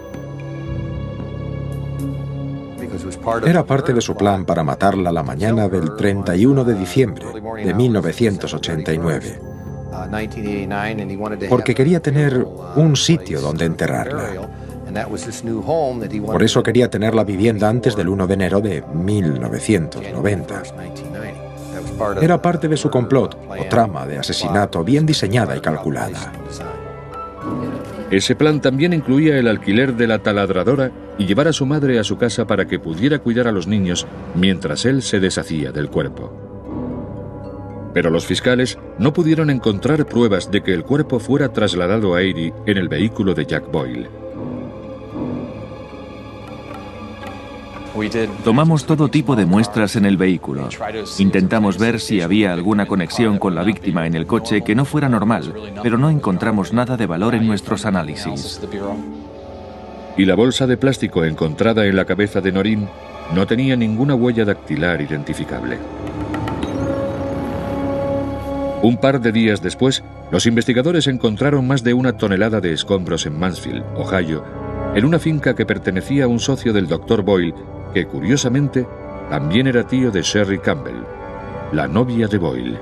N: Era parte de su plan para matarla la mañana del treinta y uno de diciembre de mil novecientos ochenta y nueve, porque quería tener un sitio donde enterrarla. Por eso quería tener la vivienda antes del uno de enero de mil novecientos noventa. Era parte de su complot o trama de asesinato bien diseñada y calculada.
A: Ese plan también incluía el alquiler de la taladradora y llevar a su madre a su casa para que pudiera cuidar a los niños mientras él se deshacía del cuerpo. Pero los fiscales no pudieron encontrar pruebas de que el cuerpo fuera trasladado a Erie en el vehículo de Jack Boyle.
E: Tomamos todo tipo de muestras en el vehículo. Intentamos ver si había alguna conexión con la víctima en el coche que no fuera normal, pero no encontramos nada de valor en nuestros análisis.
A: Y la bolsa de plástico encontrada en la cabeza de Noreen no tenía ninguna huella dactilar identificable. Un par de días después, los investigadores encontraron más de una tonelada de escombros en Mansfield, Ohio, en una finca que pertenecía a un socio del doctor Boyle, que curiosamente también era tío de Sherry Campbell, la novia de Boyle.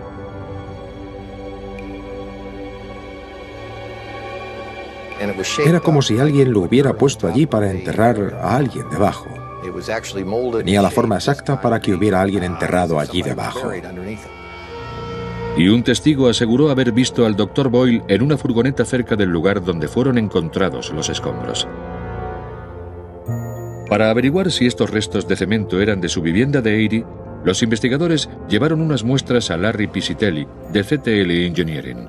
N: Era como si alguien lo hubiera puesto allí para enterrar a alguien debajo. Tenía la forma exacta para que hubiera alguien enterrado allí debajo.
A: Y un testigo aseguró haber visto al doctor Boyle en una furgoneta cerca del lugar donde fueron encontrados los escombros. Para averiguar si estos restos de cemento eran de su vivienda de Erie, los investigadores llevaron unas muestras a Larry Pisitelli, de C T L Engineering.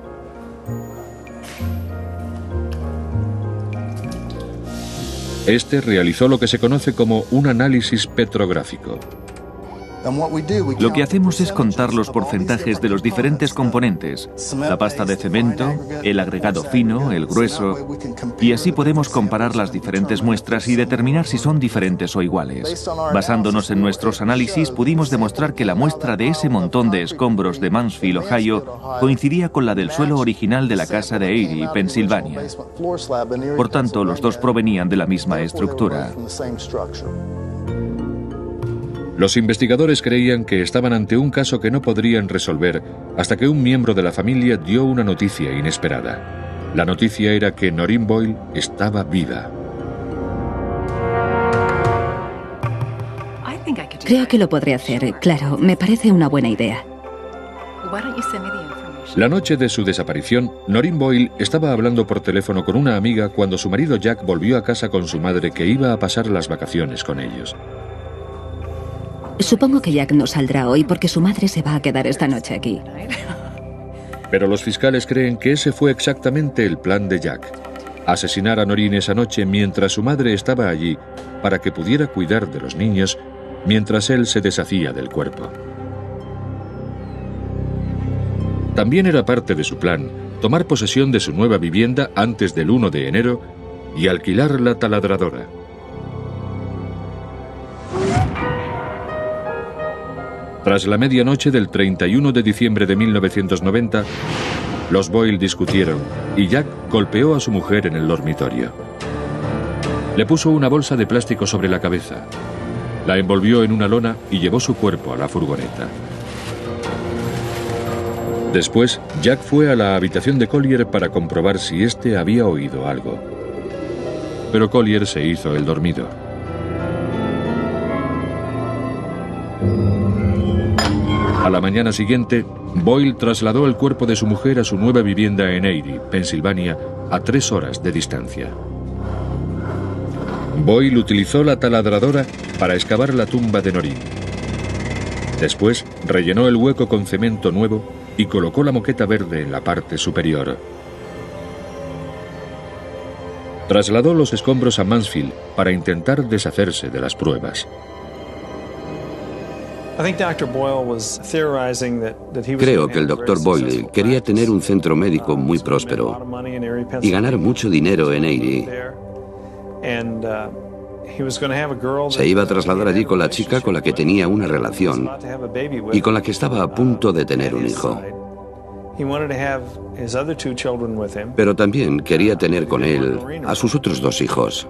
A: Este realizó lo que se conoce como un análisis petrográfico.
E: Lo que hacemos es contar los porcentajes de los diferentes componentes, la pasta de cemento, el agregado fino, el grueso, y así podemos comparar las diferentes muestras y determinar si son diferentes o iguales. Basándonos en nuestros análisis, pudimos demostrar que la muestra de ese montón de escombros de Mansfield, Ohio, coincidía con la del suelo original de la casa de Erie, Pensilvania. Por tanto, los dos provenían de la misma estructura.
A: Los investigadores creían que estaban ante un caso que no podrían resolver hasta que un miembro de la familia dio una noticia inesperada. La noticia era que Noreen Boyle estaba viva.
O: Creo que lo podré hacer, claro, me parece una buena idea.
A: La noche de su desaparición, Noreen Boyle estaba hablando por teléfono con una amiga cuando su marido Jack volvió a casa con su madre, que iba a pasar las vacaciones con ellos.
O: Supongo que Jack no saldrá hoy porque su madre se va a quedar esta noche aquí.
A: Pero los fiscales creen que ese fue exactamente el plan de Jack: asesinar a Noreen esa noche mientras su madre estaba allí para que pudiera cuidar de los niños mientras él se deshacía del cuerpo. También era parte de su plan tomar posesión de su nueva vivienda antes del uno de enero y alquilar la taladradora. Tras la medianoche del treinta y uno de diciembre de mil novecientos noventa, los Boyle discutieron y Jack golpeó a su mujer en el dormitorio. Le puso una bolsa de plástico sobre la cabeza, la envolvió en una lona y llevó su cuerpo a la furgoneta. Después, Jack fue a la habitación de Collier para comprobar si éste había oído algo. Pero Collier se hizo el dormido. A la mañana siguiente, Boyle trasladó el cuerpo de su mujer a su nueva vivienda en Erie, Pensilvania, a tres horas de distancia. Boyle utilizó la taladradora para excavar la tumba de Noreen. Después rellenó el hueco con cemento nuevo y colocó la moqueta verde en la parte superior. Trasladó los escombros a Mansfield para intentar deshacerse de las pruebas.
L: Creo que el doctor Boyle quería tener un centro médico muy próspero y ganar mucho dinero en Erie. Se iba a trasladar allí con la chica con la que tenía una relación y con la que estaba a punto de tener un hijo. Pero también quería tener con él a sus otros dos hijos.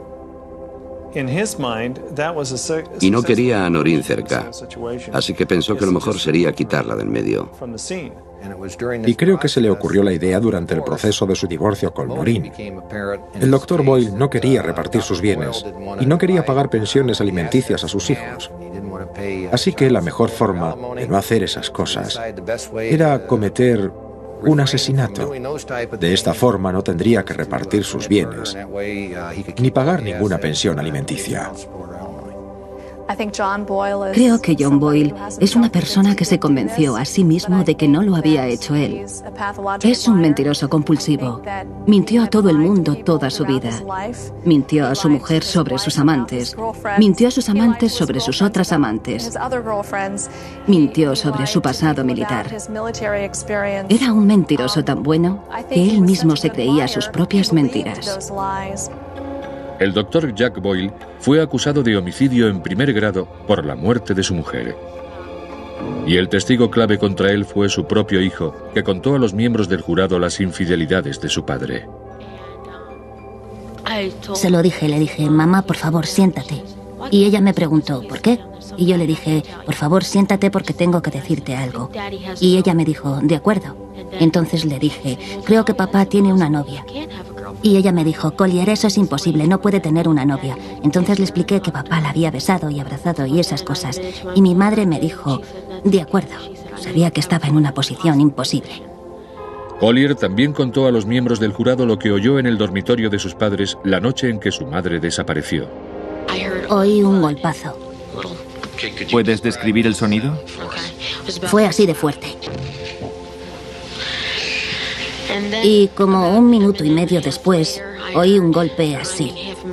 L: Y no quería a Noreen cerca, así que pensó que lo mejor sería quitarla del medio.
N: Y creo que se le ocurrió la idea durante el proceso de su divorcio con Noreen. El doctor Boyle no quería repartir sus bienes y no quería pagar pensiones alimenticias a sus hijos. Así que la mejor forma de no hacer esas cosas era cometer un asesinato. De esta forma no tendría que repartir sus bienes ni pagar ninguna pensión alimenticia.
O: Creo que John Boyle es una persona que se convenció a sí mismo de que no lo había hecho él. Es un mentiroso compulsivo. Mintió a todo el mundo toda su vida. Mintió a su mujer sobre sus amantes. Mintió a sus amantes sobre sus otras amantes. Mintió sobre su pasado militar. Era un mentiroso tan bueno que él mismo se creía sus propias mentiras.
A: El doctor Jack Boyle fue acusado de homicidio en primer grado por la muerte de su mujer. Y el testigo clave contra él fue su propio hijo, que contó a los miembros del jurado las infidelidades de su padre.
M: Se lo dije, le dije, mamá, por favor, siéntate. Y ella me preguntó, ¿por qué? Y yo le dije, por favor, siéntate porque tengo que decirte algo. Y ella me dijo, de acuerdo. Entonces le dije, creo que papá tiene una novia. Y ella me dijo, Collier, eso es imposible, no puede tener una novia. Entonces le expliqué que papá la había besado y abrazado y esas cosas. Y mi madre me dijo, de acuerdo. Sabía que estaba en una posición imposible.
A: Collier también contó a los miembros del jurado lo que oyó en el dormitorio de sus padres la noche en que su madre desapareció.
M: Oí un golpazo.
E: ¿Puedes describir el sonido?
M: Fue así de fuerte. Y como un minuto y medio después, oí un golpe así.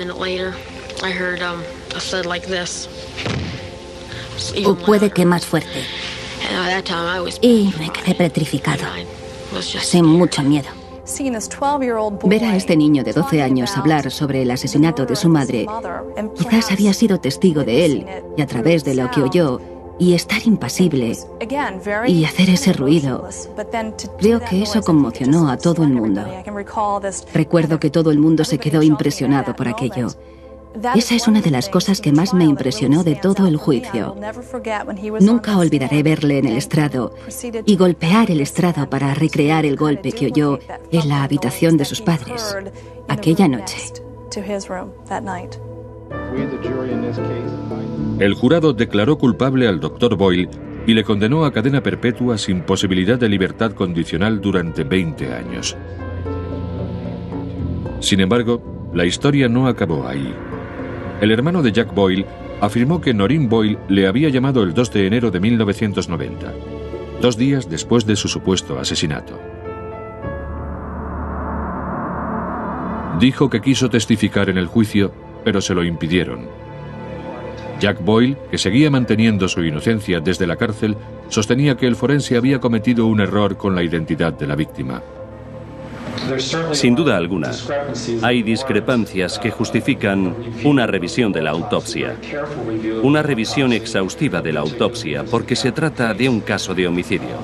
M: O puede que más fuerte. Y me quedé petrificado. Pasé mucho miedo.
O: Ver a este niño de doce años hablar sobre el asesinato de su madre, quizás había sido testigo de él, y a través de lo que oyó, y estar impasible y hacer ese ruido. Creo que eso conmocionó a todo el mundo. Recuerdo que todo el mundo se quedó impresionado por aquello. Esa es una de las cosas que más me impresionó de todo el juicio. Nunca olvidaré verle en el estrado y golpear el estrado para recrear el golpe que oyó en la habitación de sus padres aquella noche.
A: El jurado declaró culpable al doctor Boyle y le condenó a cadena perpetua sin posibilidad de libertad condicional durante veinte años. Sin embargo, la historia no acabó ahí. El hermano de Jack Boyle afirmó que Noreen Boyle le había llamado el dos de enero de mil novecientos noventa, dos días después de su supuesto asesinato. Dijo que quiso testificar en el juicio, pero se lo impidieron. Jack Boyle, que seguía manteniendo su inocencia desde la cárcel, sostenía que el forense había cometido un error con la identidad de la víctima.
K: Sin duda alguna, hay discrepancias que justifican una revisión de la autopsia. Una revisión exhaustiva de la autopsia porque se trata de un caso de homicidio.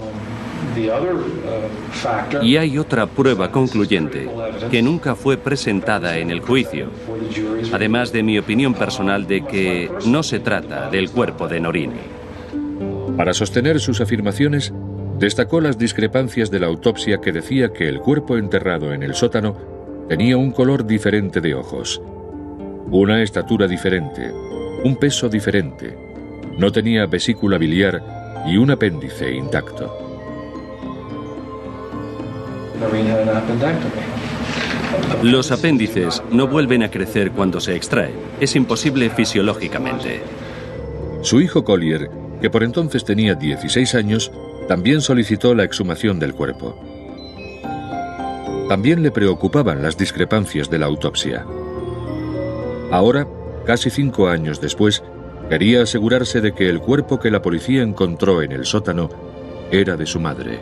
K: Y hay otra prueba concluyente que nunca fue presentada en el juicio, además de mi opinión personal de que no se trata del cuerpo de Noreen.
A: Para sostener sus afirmaciones, destacó las discrepancias de la autopsia que decía que el cuerpo enterrado en el sótano tenía un color diferente de ojos, una estatura diferente, un peso diferente, no tenía vesícula biliar y un apéndice intacto.
K: Los apéndices no vuelven a crecer cuando se extraen. Es imposible fisiológicamente.
A: Su hijo Collier, que por entonces tenía dieciséis años, también solicitó la exhumación del cuerpo. También le preocupaban las discrepancias de la autopsia. Ahora, casi cinco años después, quería asegurarse de que el cuerpo que la policía encontró en el sótano era de su madre.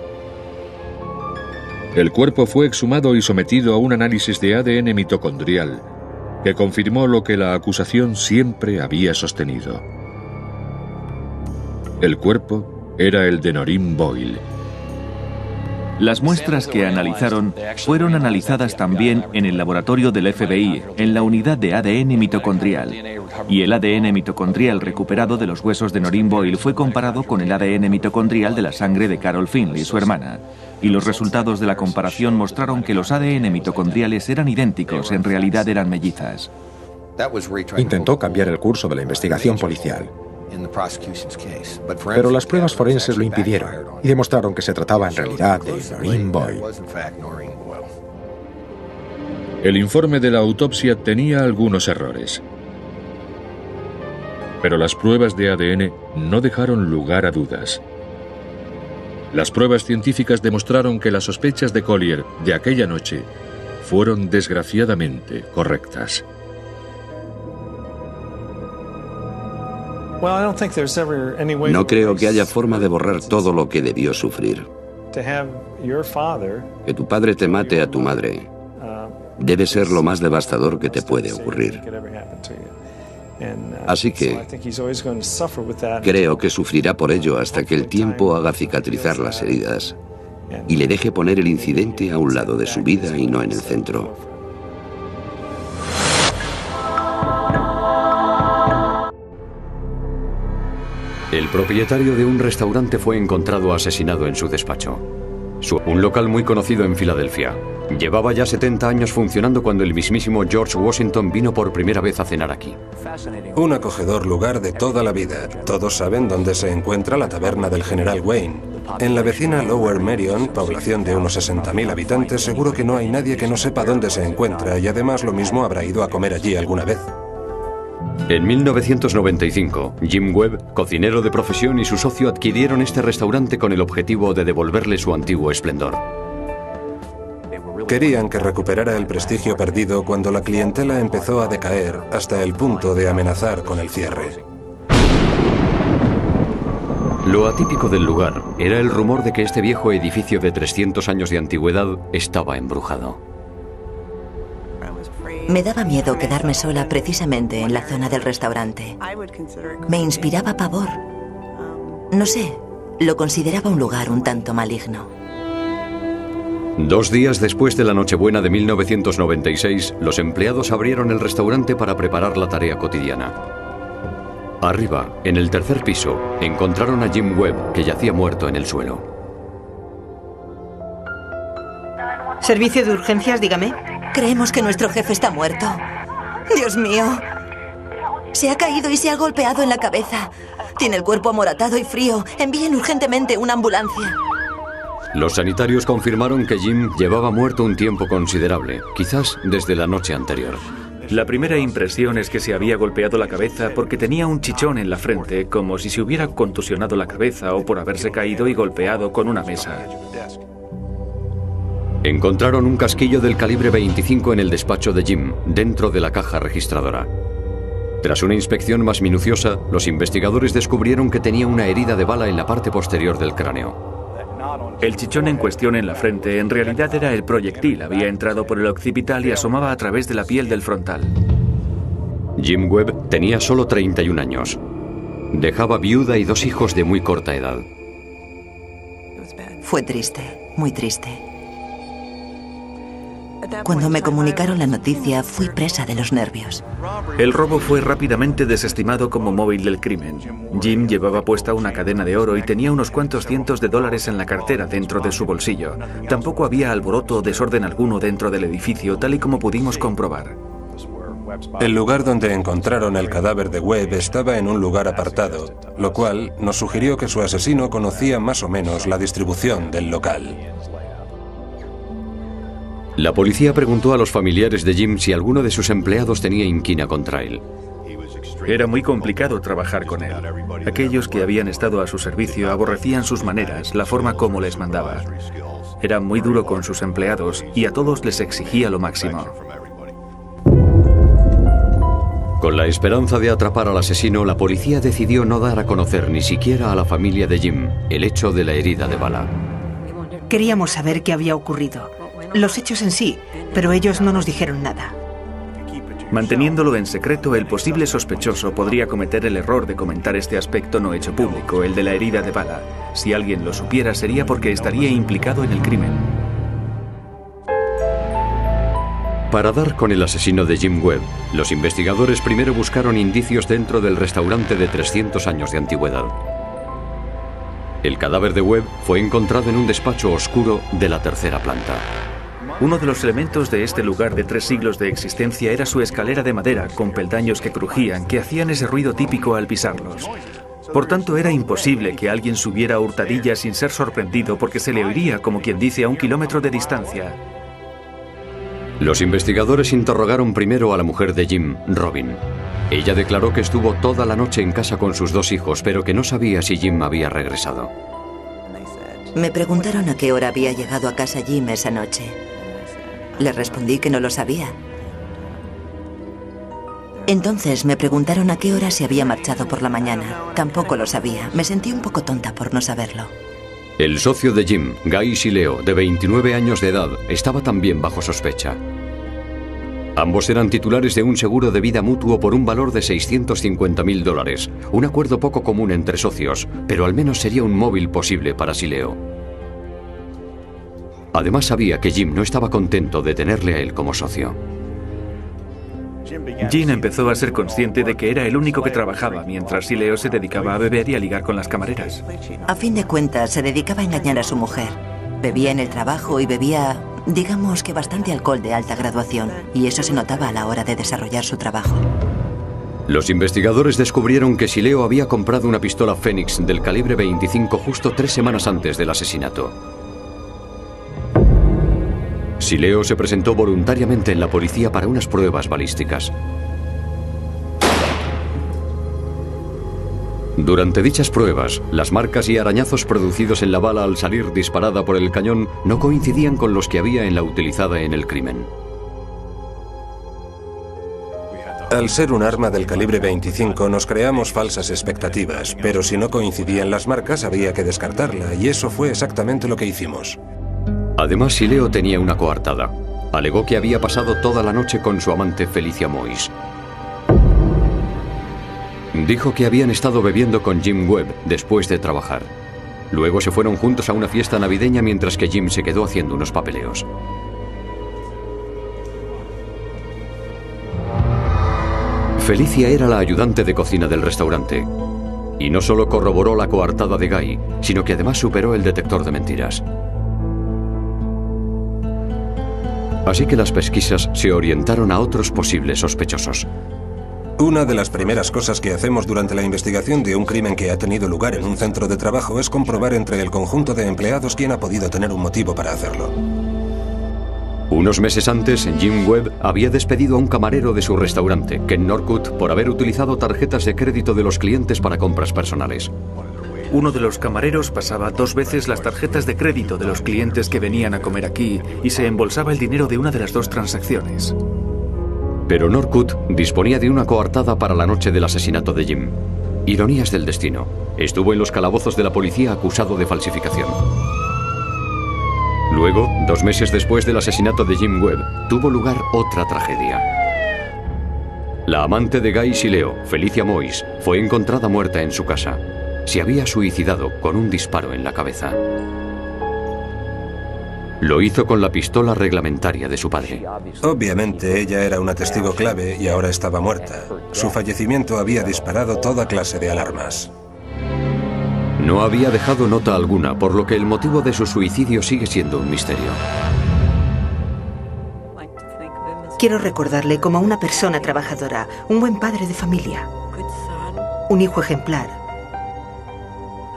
A: El cuerpo fue exhumado y sometido a un análisis de A D N mitocondrial, que confirmó lo que la acusación siempre había sostenido. El cuerpo era el de Noreen Boyle.
E: Las muestras que analizaron fueron analizadas también en el laboratorio del F B I, en la unidad de A D N mitocondrial. Y el A D N mitocondrial recuperado de los huesos de Noreen Boyle fue comparado con el A D N mitocondrial de la sangre de Carol Finley, su hermana. Y los resultados de la comparación mostraron que los A D N mitocondriales eran idénticos, en realidad eran mellizas.
N: Intentó cambiar el curso de la investigación policial, pero las pruebas forenses lo impidieron y demostraron que se trataba en realidad de Noreen Boyle.
A: El informe de la autopsia tenía algunos errores, pero las pruebas de A D N no dejaron lugar a dudas. Las pruebas científicas demostraron que las sospechas de Collier de aquella noche fueron desgraciadamente correctas.
L: No creo que haya forma de borrar todo lo que debió sufrir. Que tu padre te mate a tu madre debe ser lo más devastador que te puede ocurrir. Así que creo que sufrirá por ello hasta que el tiempo haga cicatrizar las heridas y le deje poner el incidente a un lado de su vida y no en el centro.
G: El propietario de un restaurante fue encontrado asesinado en su despacho. Su- un local muy conocido en Filadelfia. Llevaba ya setenta años funcionando cuando el mismísimo George Washington vino por primera vez a cenar aquí.
H: Un acogedor lugar de toda la vida. Todos saben dónde se encuentra la taberna del General Wayne. En la vecina Lower Merion, población de unos sesenta mil habitantes, seguro que no hay nadie que no sepa dónde se encuentra y además lo mismo habrá ido a comer allí alguna vez.
G: En mil novecientos noventa y cinco, Jim Webb, cocinero de profesión, y su socio adquirieron este restaurante con el objetivo de devolverle su antiguo esplendor.
H: Querían que recuperara el prestigio perdido cuando la clientela empezó a decaer hasta el punto de amenazar con el cierre.
G: Lo atípico del lugar era el rumor de que este viejo edificio de trescientos años de antigüedad estaba embrujado.
B: Me daba miedo quedarme sola precisamente en la zona del restaurante. Me inspiraba pavor. No sé, lo consideraba un lugar un tanto maligno.
G: Dos días después de la Nochebuena de mil novecientos noventa y seis, los empleados abrieron el restaurante para preparar la tarea cotidiana. Arriba, en el tercer piso, encontraron a Jim Webb, que yacía muerto en el suelo.
J: Servicio de urgencias, dígame.
B: Creemos que nuestro jefe está muerto. Dios mío. Se ha caído y se ha golpeado en la cabeza. Tiene el cuerpo amoratado y frío. Envíen urgentemente una ambulancia.
G: Los sanitarios confirmaron que Jim llevaba muerto un tiempo considerable, quizás desde la noche anterior.
I: La primera impresión es que se había golpeado la cabeza porque tenía un chichón en la frente, como si se hubiera contusionado la cabeza o por haberse caído y golpeado con una mesa.
G: Encontraron un casquillo del calibre veinticinco en el despacho de Jim, dentro de la caja registradora. Tras una inspección más minuciosa, los investigadores descubrieron que tenía una herida de bala en la parte posterior del cráneo.
I: El chichón en cuestión en la frente en realidad era el proyectil. Había entrado por el occipital y asomaba a través de la piel del frontal.
G: Jim Webb tenía solo treinta y un años. Dejaba viuda y dos hijos de muy corta edad.
B: Fue triste, muy triste. Cuando me comunicaron la noticia, fui presa de los nervios.
I: El robo fue rápidamente desestimado como móvil del crimen. Jim llevaba puesta una cadena de oro y tenía unos cuantos cientos de dólares en la cartera dentro de su bolsillo. Tampoco había alboroto o desorden alguno dentro del edificio, tal y como pudimos comprobar.
H: El lugar donde encontraron el cadáver de Webb estaba en un lugar apartado, lo cual nos sugirió que su asesino conocía más o menos la distribución del local.
G: La policía preguntó a los familiares de Jim si alguno de sus empleados tenía inquina contra él.
I: Era muy complicado trabajar con él. Aquellos que habían estado a su servicio aborrecían sus maneras, la forma como les mandaba. Era muy duro con sus empleados y a todos les exigía lo máximo.
G: Con la esperanza de atrapar al asesino, la policía decidió no dar a conocer ni siquiera a la familia de Jim el hecho de la herida de bala.
J: Queríamos saber qué había ocurrido. Los hechos en sí, pero ellos no nos dijeron nada.
I: Manteniéndolo en secreto, el posible sospechoso podría cometer el error de comentar este aspecto no hecho público, el de la herida de bala. Si alguien lo supiera, sería porque estaría implicado en el crimen.
G: Para dar con el asesino de Jim Webb, los investigadores primero buscaron indicios dentro del restaurante de trescientos años de antigüedad. El cadáver de Webb fue encontrado en un despacho oscuro de la tercera planta.
I: Uno de los elementos de este lugar de tres siglos de existencia era su escalera de madera, con peldaños que crujían, que hacían ese ruido típico al pisarlos. Por tanto, era imposible que alguien subiera a hurtadillas sin ser sorprendido, porque se le oiría, como quien dice, a un kilómetro de distancia.
G: Los investigadores interrogaron primero a la mujer de Jim, Robin. Ella declaró que estuvo toda la noche en casa con sus dos hijos, pero que no sabía si Jim había regresado.
B: Me preguntaron a qué hora había llegado a casa Jim esa noche. Les respondí que no lo sabía. Entonces me preguntaron a qué hora se había marchado por la mañana. Tampoco lo sabía. Me sentí un poco tonta por no saberlo.
G: El socio de Jim, Guy Sileo, de veintinueve años de edad, estaba también bajo sospecha. Ambos eran titulares de un seguro de vida mutuo por un valor de seiscientos cincuenta mil dólares. Un acuerdo poco común entre socios, pero al menos sería un móvil posible para Sileo. Además sabía que Jim no estaba contento de tenerle a él como socio.
I: Jim empezó a ser consciente de que era el único que trabajaba, mientras Sileo se dedicaba a beber y a ligar con las camareras.
B: A fin de cuentas, se dedicaba a engañar a su mujer. Bebía en el trabajo y bebía, digamos que bastante alcohol de alta graduación, y eso se notaba a la hora de desarrollar su trabajo.
G: Los investigadores descubrieron que Sileo había comprado una pistola Phoenix del calibre veinticinco justo tres semanas antes del asesinato. Sileo se presentó voluntariamente en la policía para unas pruebas balísticas. Durante dichas pruebas, las marcas y arañazos producidos en la bala al salir disparada por el cañón no coincidían con los que había en la utilizada en el crimen.
H: Al ser un arma del calibre veinticinco nos creamos falsas expectativas, pero si no coincidían las marcas había que descartarla, y eso fue exactamente lo que hicimos.
G: Además, Sileo tenía una coartada. Alegó que había pasado toda la noche con su amante Felicia Moyes. Dijo que habían estado bebiendo con Jim Webb después de trabajar. Luego se fueron juntos a una fiesta navideña mientras que Jim se quedó haciendo unos papeleos. Felicia era la ayudante de cocina del restaurante. Y no solo corroboró la coartada de Guy, sino que además superó el detector de mentiras. Así que las pesquisas se orientaron a otros posibles sospechosos.
H: Una de las primeras cosas que hacemos durante la investigación de un crimen que ha tenido lugar en un centro de trabajo es comprobar entre el conjunto de empleados quién ha podido tener un motivo para hacerlo.
G: Unos meses antes, Jim Webb había despedido a un camarero de su restaurante, Ken Norcut, por haber utilizado tarjetas de crédito de los clientes para compras personales.
I: Uno de los camareros pasaba dos veces las tarjetas de crédito de los clientes que venían a comer aquí y se embolsaba el dinero de una de las dos transacciones.
G: Pero Norcut disponía de una coartada para la noche del asesinato de Jim. Ironías del destino. Estuvo en los calabozos de la policía acusado de falsificación. Luego, dos meses después del asesinato de Jim Webb, tuvo lugar otra tragedia. La amante de Guy Sileo, Felicia Moyes, fue encontrada muerta en su casa. Se había suicidado con un disparo en la cabeza. Lo hizo con la pistola reglamentaria de su padre.
H: Obviamente ella era una testigo clave y ahora estaba muerta. Su fallecimiento había disparado toda clase de alarmas.
G: No había dejado nota alguna, por lo que el motivo de su suicidio sigue siendo un misterio.
J: Quiero recordarle como una persona trabajadora, un buen padre de familia, un hijo ejemplar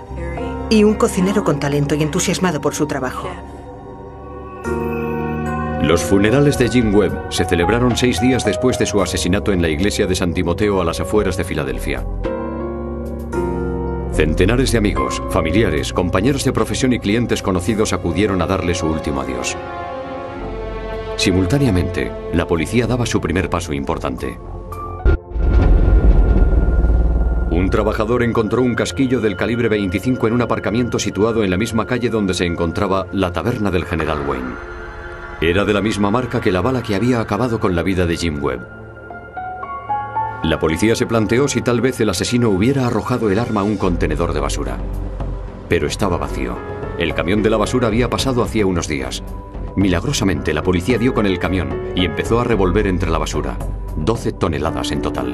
J: y un cocinero con talento y entusiasmado por su trabajo.
G: Los funerales de Jim Webb se celebraron seis días después de su asesinato en la iglesia de San Timoteo a las afueras de Filadelfia. Centenares de amigos, familiares, compañeros de profesión y clientes conocidos acudieron a darle su último adiós. Simultáneamente, la policía daba su primer paso importante. Un trabajador encontró un casquillo del calibre veinticinco en un aparcamiento situado en la misma calle donde se encontraba la taberna del general Wayne. Era de la misma marca que la bala que había acabado con la vida de Jim Webb. La policía se planteó si tal vez el asesino hubiera arrojado el arma a un contenedor de basura. Pero estaba vacío. El camión de la basura había pasado hacía unos días. Milagrosamente, la policía dio con el camión y empezó a revolver entre la basura. doce toneladas en total.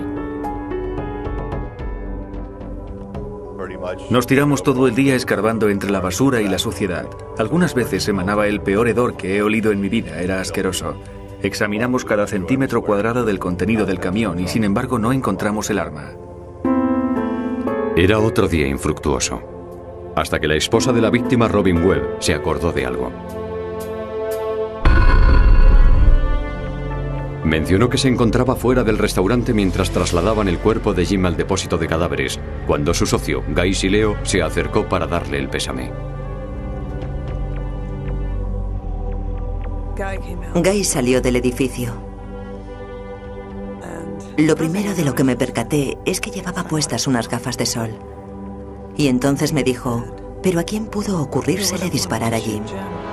I: Nos tiramos todo el día escarbando entre la basura y la suciedad. Algunas veces emanaba el peor hedor que he olido en mi vida. Era asqueroso. Examinamos cada centímetro cuadrado del contenido del camión y sin embargo no encontramos el arma.
G: Era otro día infructuoso. Hasta que la esposa de la víctima, Robin Webb, se acordó de algo. Mencionó que se encontraba fuera del restaurante mientras trasladaban el cuerpo de Jim al depósito de cadáveres, cuando su socio, Guy Sileo, se acercó para darle el pésame.
B: Guy salió del edificio. Lo primero de lo que me percaté es que llevaba puestas unas gafas de sol. Y entonces me dijo, ¿pero a quién pudo ocurrírsele disparar a Jim?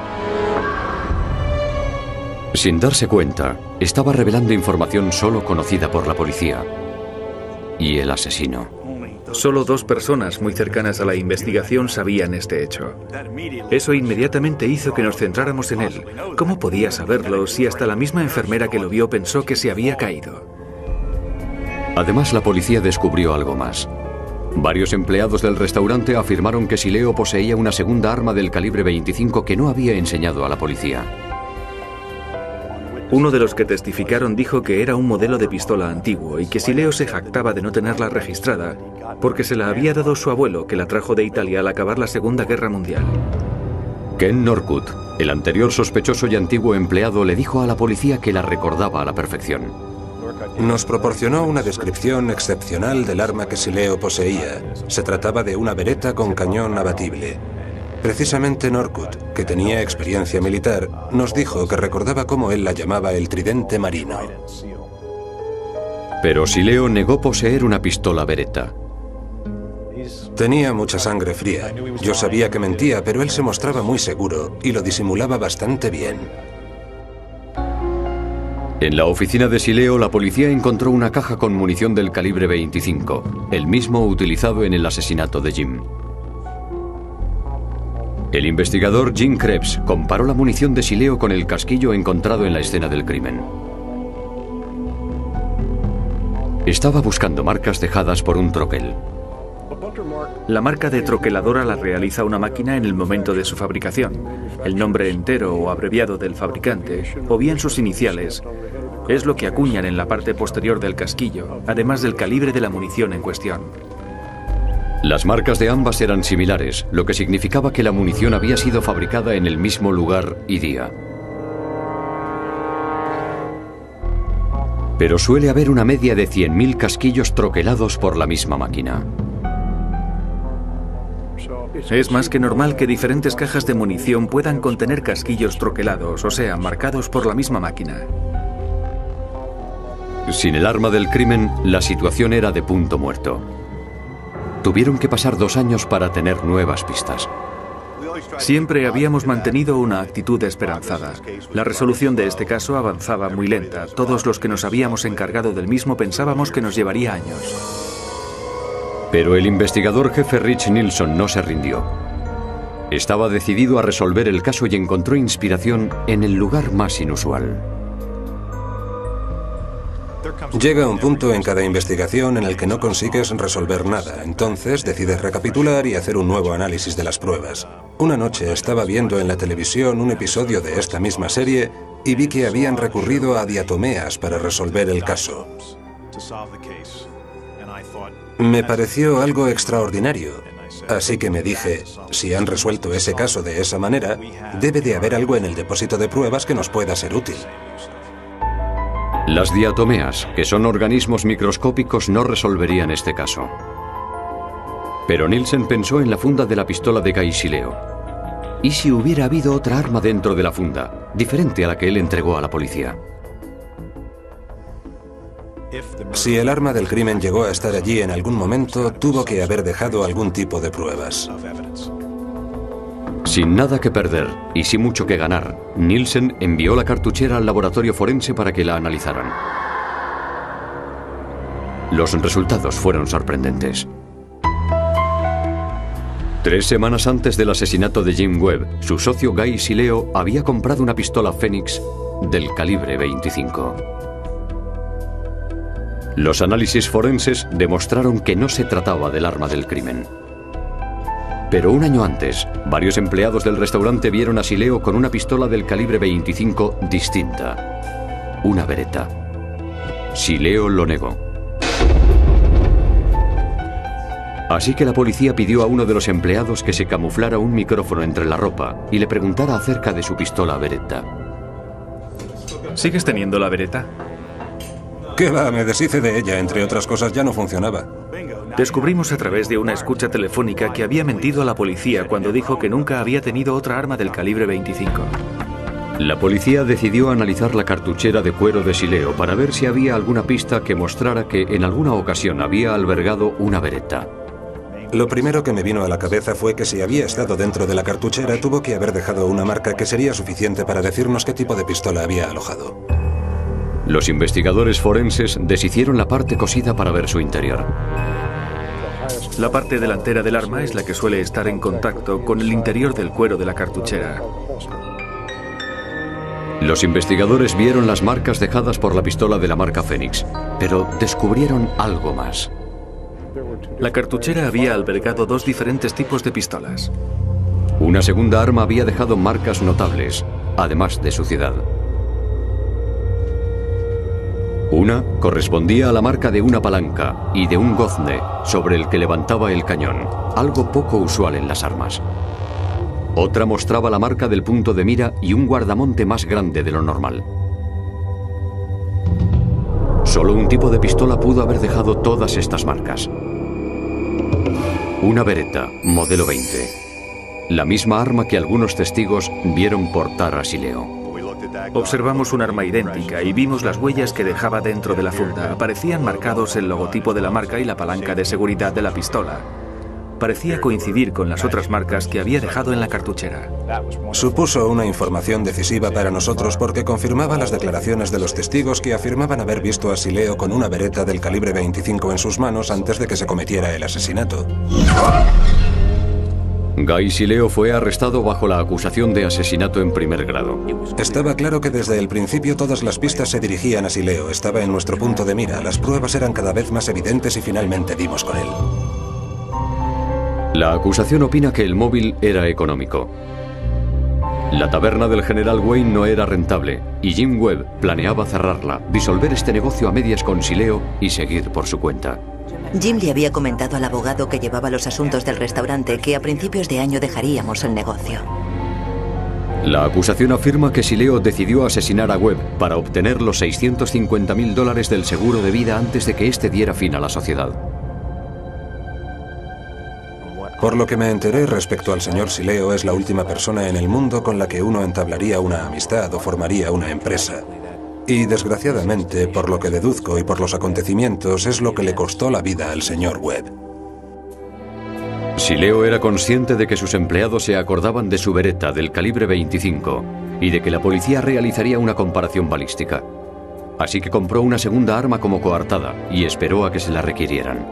G: Sin darse cuenta, estaba revelando información solo conocida por la policía. Y el asesino.
I: Solo dos personas muy cercanas a la investigación sabían este hecho. Eso inmediatamente hizo que nos centráramos en él. ¿Cómo podía saberlo si hasta la misma enfermera que lo vio pensó que se había caído?
G: Además, la policía descubrió algo más. Varios empleados del restaurante afirmaron que Sileo poseía una segunda arma del calibre veinticinco que no había enseñado a la policía.
I: Uno de los que testificaron dijo que era un modelo de pistola antiguo y que Sileo se jactaba de no tenerla registrada porque se la había dado su abuelo, que la trajo de Italia al acabar la Segunda Guerra Mundial.
G: Ken Norwood, el anterior sospechoso y antiguo empleado, le dijo a la policía que la recordaba a la perfección.
H: Nos proporcionó una descripción excepcional del arma que Sileo poseía. Se trataba de una Beretta con cañón abatible. Precisamente Norwood, que tenía experiencia militar, nos dijo que recordaba cómo él la llamaba el tridente marino.
G: Pero Sileo negó poseer una pistola Beretta.
H: Tenía mucha sangre fría. Yo sabía que mentía, pero él se mostraba muy seguro y lo disimulaba bastante bien.
G: En la oficina de Sileo, la policía encontró una caja con munición del calibre veinticinco, el mismo utilizado en el asesinato de Jim. El investigador Jim Krebs comparó la munición de Sileo con el casquillo encontrado en la escena del crimen. Estaba buscando marcas dejadas por un troquel.
I: La marca de troqueladora la realiza una máquina en el momento de su fabricación. El nombre entero o abreviado del fabricante, o bien sus iniciales, es lo que acuñan en la parte posterior del casquillo, además del calibre de la munición en cuestión.
G: Las marcas de ambas eran similares, lo que significaba que la munición había sido fabricada en el mismo lugar y día. Pero suele haber una media de cien mil casquillos troquelados por la misma máquina.
I: Es más que normal que diferentes cajas de munición puedan contener casquillos troquelados, o sea, marcados por la misma máquina.
G: Sin el arma del crimen, la situación era de punto muerto. Tuvieron que pasar dos años para tener nuevas pistas.
I: Siempre habíamos mantenido una actitud esperanzada. La resolución de este caso avanzaba muy lenta. Todos los que nos habíamos encargado del mismo pensábamos que nos llevaría años.
G: Pero el investigador jefe Rich Nilsson no se rindió. Estaba decidido a resolver el caso y encontró inspiración en el lugar más inusual.
H: Llega un punto en cada investigación en el que no consigues resolver nada. Entonces decides recapitular y hacer un nuevo análisis de las pruebas. Una noche estaba viendo en la televisión un episodio de esta misma serie y vi que habían recurrido a diatomeas para resolver el caso. Me pareció algo extraordinario Así que me dije, si han resuelto ese caso de esa manera, debe de haber algo en el depósito de pruebas que nos pueda ser útil.
G: Las diatomeas, que son organismos microscópicos, no resolverían este caso. Pero Nielsen pensó en la funda de la pistola de Guy-Sileo. ¿Y si hubiera habido otra arma dentro de la funda, diferente a la que él entregó a la policía?
H: Si el arma del crimen llegó a estar allí en algún momento, tuvo que haber dejado algún tipo de pruebas.
G: Sin nada que perder y sin mucho que ganar, Nielsen envió la cartuchera al laboratorio forense para que la analizaran. Los resultados fueron sorprendentes. Tres semanas antes del asesinato de Jim Webb, su socio Guy-Sileo había comprado una pistola Phoenix del calibre veinticinco. Los análisis forenses demostraron que no se trataba del arma del crimen. Pero un año antes, varios empleados del restaurante vieron a Sileo con una pistola del calibre veinticinco distinta, una Beretta. Sileo lo negó. Así que la policía pidió a uno de los empleados que se camuflara un micrófono entre la ropa y le preguntara acerca de su pistola Beretta.
I: ¿Sigues teniendo la Beretta?
H: ¿Qué va? Me deshice de ella, entre otras cosas ya no funcionaba.
I: Descubrimos a través de una escucha telefónica que había mentido a la policía cuando dijo que nunca había tenido otra arma del calibre veinticinco.
G: La policía decidió analizar la cartuchera de cuero de Sileo para ver si había alguna pista que mostrara que en alguna ocasión había albergado una Beretta.
H: Lo primero que me vino a la cabeza fue que si había estado dentro de la cartuchera tuvo que haber dejado una marca que sería suficiente para decirnos qué tipo de pistola había alojado.
G: Los investigadores forenses deshicieron la parte cosida para ver su interior.
I: La parte delantera del arma es la que suele estar en contacto con el interior del cuero de la cartuchera.
G: Los investigadores vieron las marcas dejadas por la pistola de la marca Phoenix, pero descubrieron algo más.
I: La cartuchera había albergado dos diferentes tipos de pistolas.
G: Una segunda arma había dejado marcas notables, además de suciedad. Una correspondía a la marca de una palanca y de un gozne sobre el que levantaba el cañón, algo poco usual en las armas. Otra mostraba la marca del punto de mira y un guardamonte más grande de lo normal. Solo un tipo de pistola pudo haber dejado todas estas marcas. Una Beretta, modelo veinte. La misma arma que algunos testigos vieron portar a Sileo.
I: Observamos un arma idéntica y vimos las huellas que dejaba dentro de la funda. Aparecían marcados el logotipo de la marca y la palanca de seguridad de la pistola. Parecía coincidir con las otras marcas que había dejado en la cartuchera.
H: Supuso una información decisiva para nosotros porque confirmaba las declaraciones de los testigos que afirmaban haber visto a Sileo con una Beretta del calibre veinticinco en sus manos antes de que se cometiera el asesinato.
G: Guy-Sileo fue arrestado bajo la acusación de asesinato en primer grado.
H: Estaba claro que desde el principio todas las pistas se dirigían a Sileo. Estaba en nuestro punto de mira. Las pruebas eran cada vez más evidentes y finalmente dimos con él.
G: La acusación opina que el móvil era económico. La taberna del general Wayne no era rentable y Jim Webb planeaba cerrarla, disolver este negocio a medias con Sileo y seguir por su cuenta.
B: Jim le había comentado al abogado que llevaba los asuntos del restaurante que a principios de año dejaríamos el negocio.
G: La acusación afirma que Sileo decidió asesinar a Webb para obtener los seiscientos cincuenta mil dólares del seguro de vida antes de que éste diera fin a la sociedad.
H: Por lo que me enteré respecto al señor Sileo, es la última persona en el mundo con la que uno entablaría una amistad o formaría una empresa. Y desgraciadamente, por lo que deduzco y por los acontecimientos, es lo que le costó la vida al señor Webb.
G: Sileo era consciente de que sus empleados se acordaban de su Beretta del calibre veinticinco y de que la policía realizaría una comparación balística. Así que compró una segunda arma como coartada y esperó a que se la requirieran.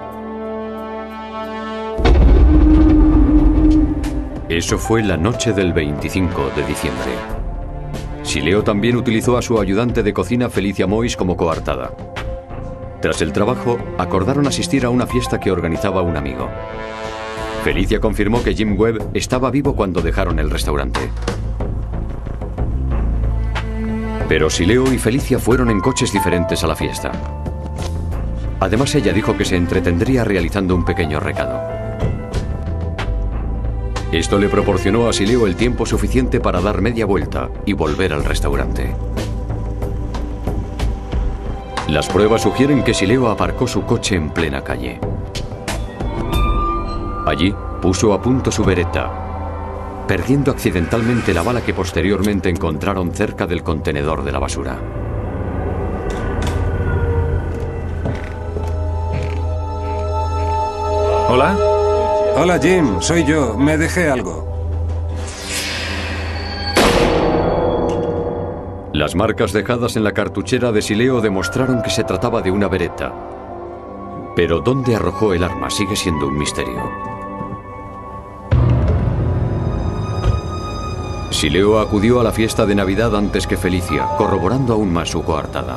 G: Eso fue la noche del veinticinco de diciembre. Sileo también utilizó a su ayudante de cocina Felicia Moyes como coartada. Tras el trabajo, acordaron asistir a una fiesta que organizaba un amigo. Felicia confirmó que Jim Webb estaba vivo cuando dejaron el restaurante. Pero Sileo y Felicia fueron en coches diferentes a la fiesta. Además, ella dijo que se entretendría realizando un pequeño recado. Esto le proporcionó a Sileo el tiempo suficiente para dar media vuelta y volver al restaurante. Las pruebas sugieren que Sileo aparcó su coche en plena calle. Allí puso a punto su Beretta, perdiendo accidentalmente la bala que posteriormente encontraron cerca del contenedor de la basura.
I: ¿Hola?
H: Hola, Jim. Soy yo. Me dejé algo.
G: Las marcas dejadas en la cartuchera de Sileo demostraron que se trataba de una Beretta. Pero dónde arrojó el arma sigue siendo un misterio. Sileo acudió a la fiesta de Navidad antes que Felicia, corroborando aún más su coartada.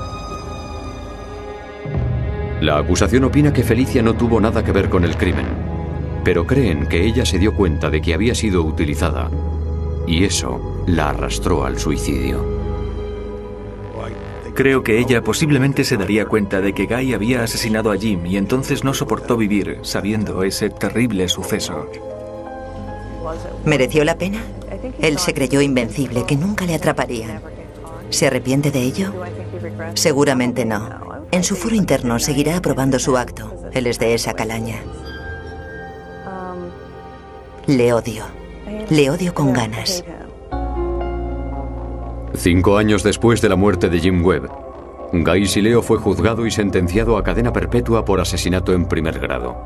G: La acusación opina que Felicia no tuvo nada que ver con el crimen, pero creen que ella se dio cuenta de que había sido utilizada, y eso la arrastró al suicidio.
I: Creo que ella posiblemente se daría cuenta de que Guy había asesinado a Jim y entonces no soportó vivir sabiendo ese terrible suceso.
B: ¿Mereció la pena? Él se creyó invencible, que nunca le atraparían. ¿Se arrepiente de ello? Seguramente no. En su foro interno seguirá aprobando su acto. Él es de esa calaña. Le odio. Le odio con ganas.
G: Cinco años después de la muerte de Jim Webb, Guy Sileo fue juzgado y sentenciado a cadena perpetua por asesinato en primer grado.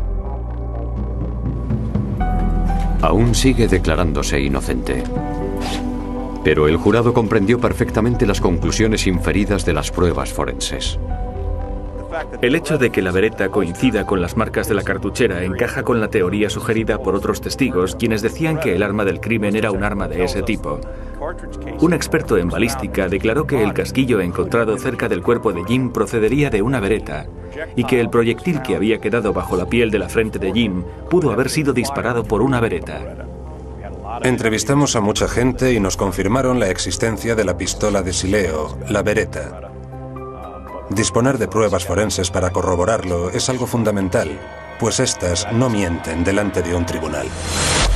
G: Aún sigue declarándose inocente. Pero el jurado comprendió perfectamente las conclusiones inferidas de las pruebas forenses.
I: El hecho de que la Beretta coincida con las marcas de la cartuchera encaja con la teoría sugerida por otros testigos, quienes decían que el arma del crimen era un arma de ese tipo. Un experto en balística declaró que el casquillo encontrado cerca del cuerpo de Jim procedería de una Beretta y que el proyectil que había quedado bajo la piel de la frente de Jim pudo haber sido disparado por una Beretta.
H: Entrevistamos a mucha gente y nos confirmaron la existencia de la pistola de Sileo, la Beretta. Disponer de pruebas forenses para corroborarlo es algo fundamental, pues estas no mienten delante de un tribunal.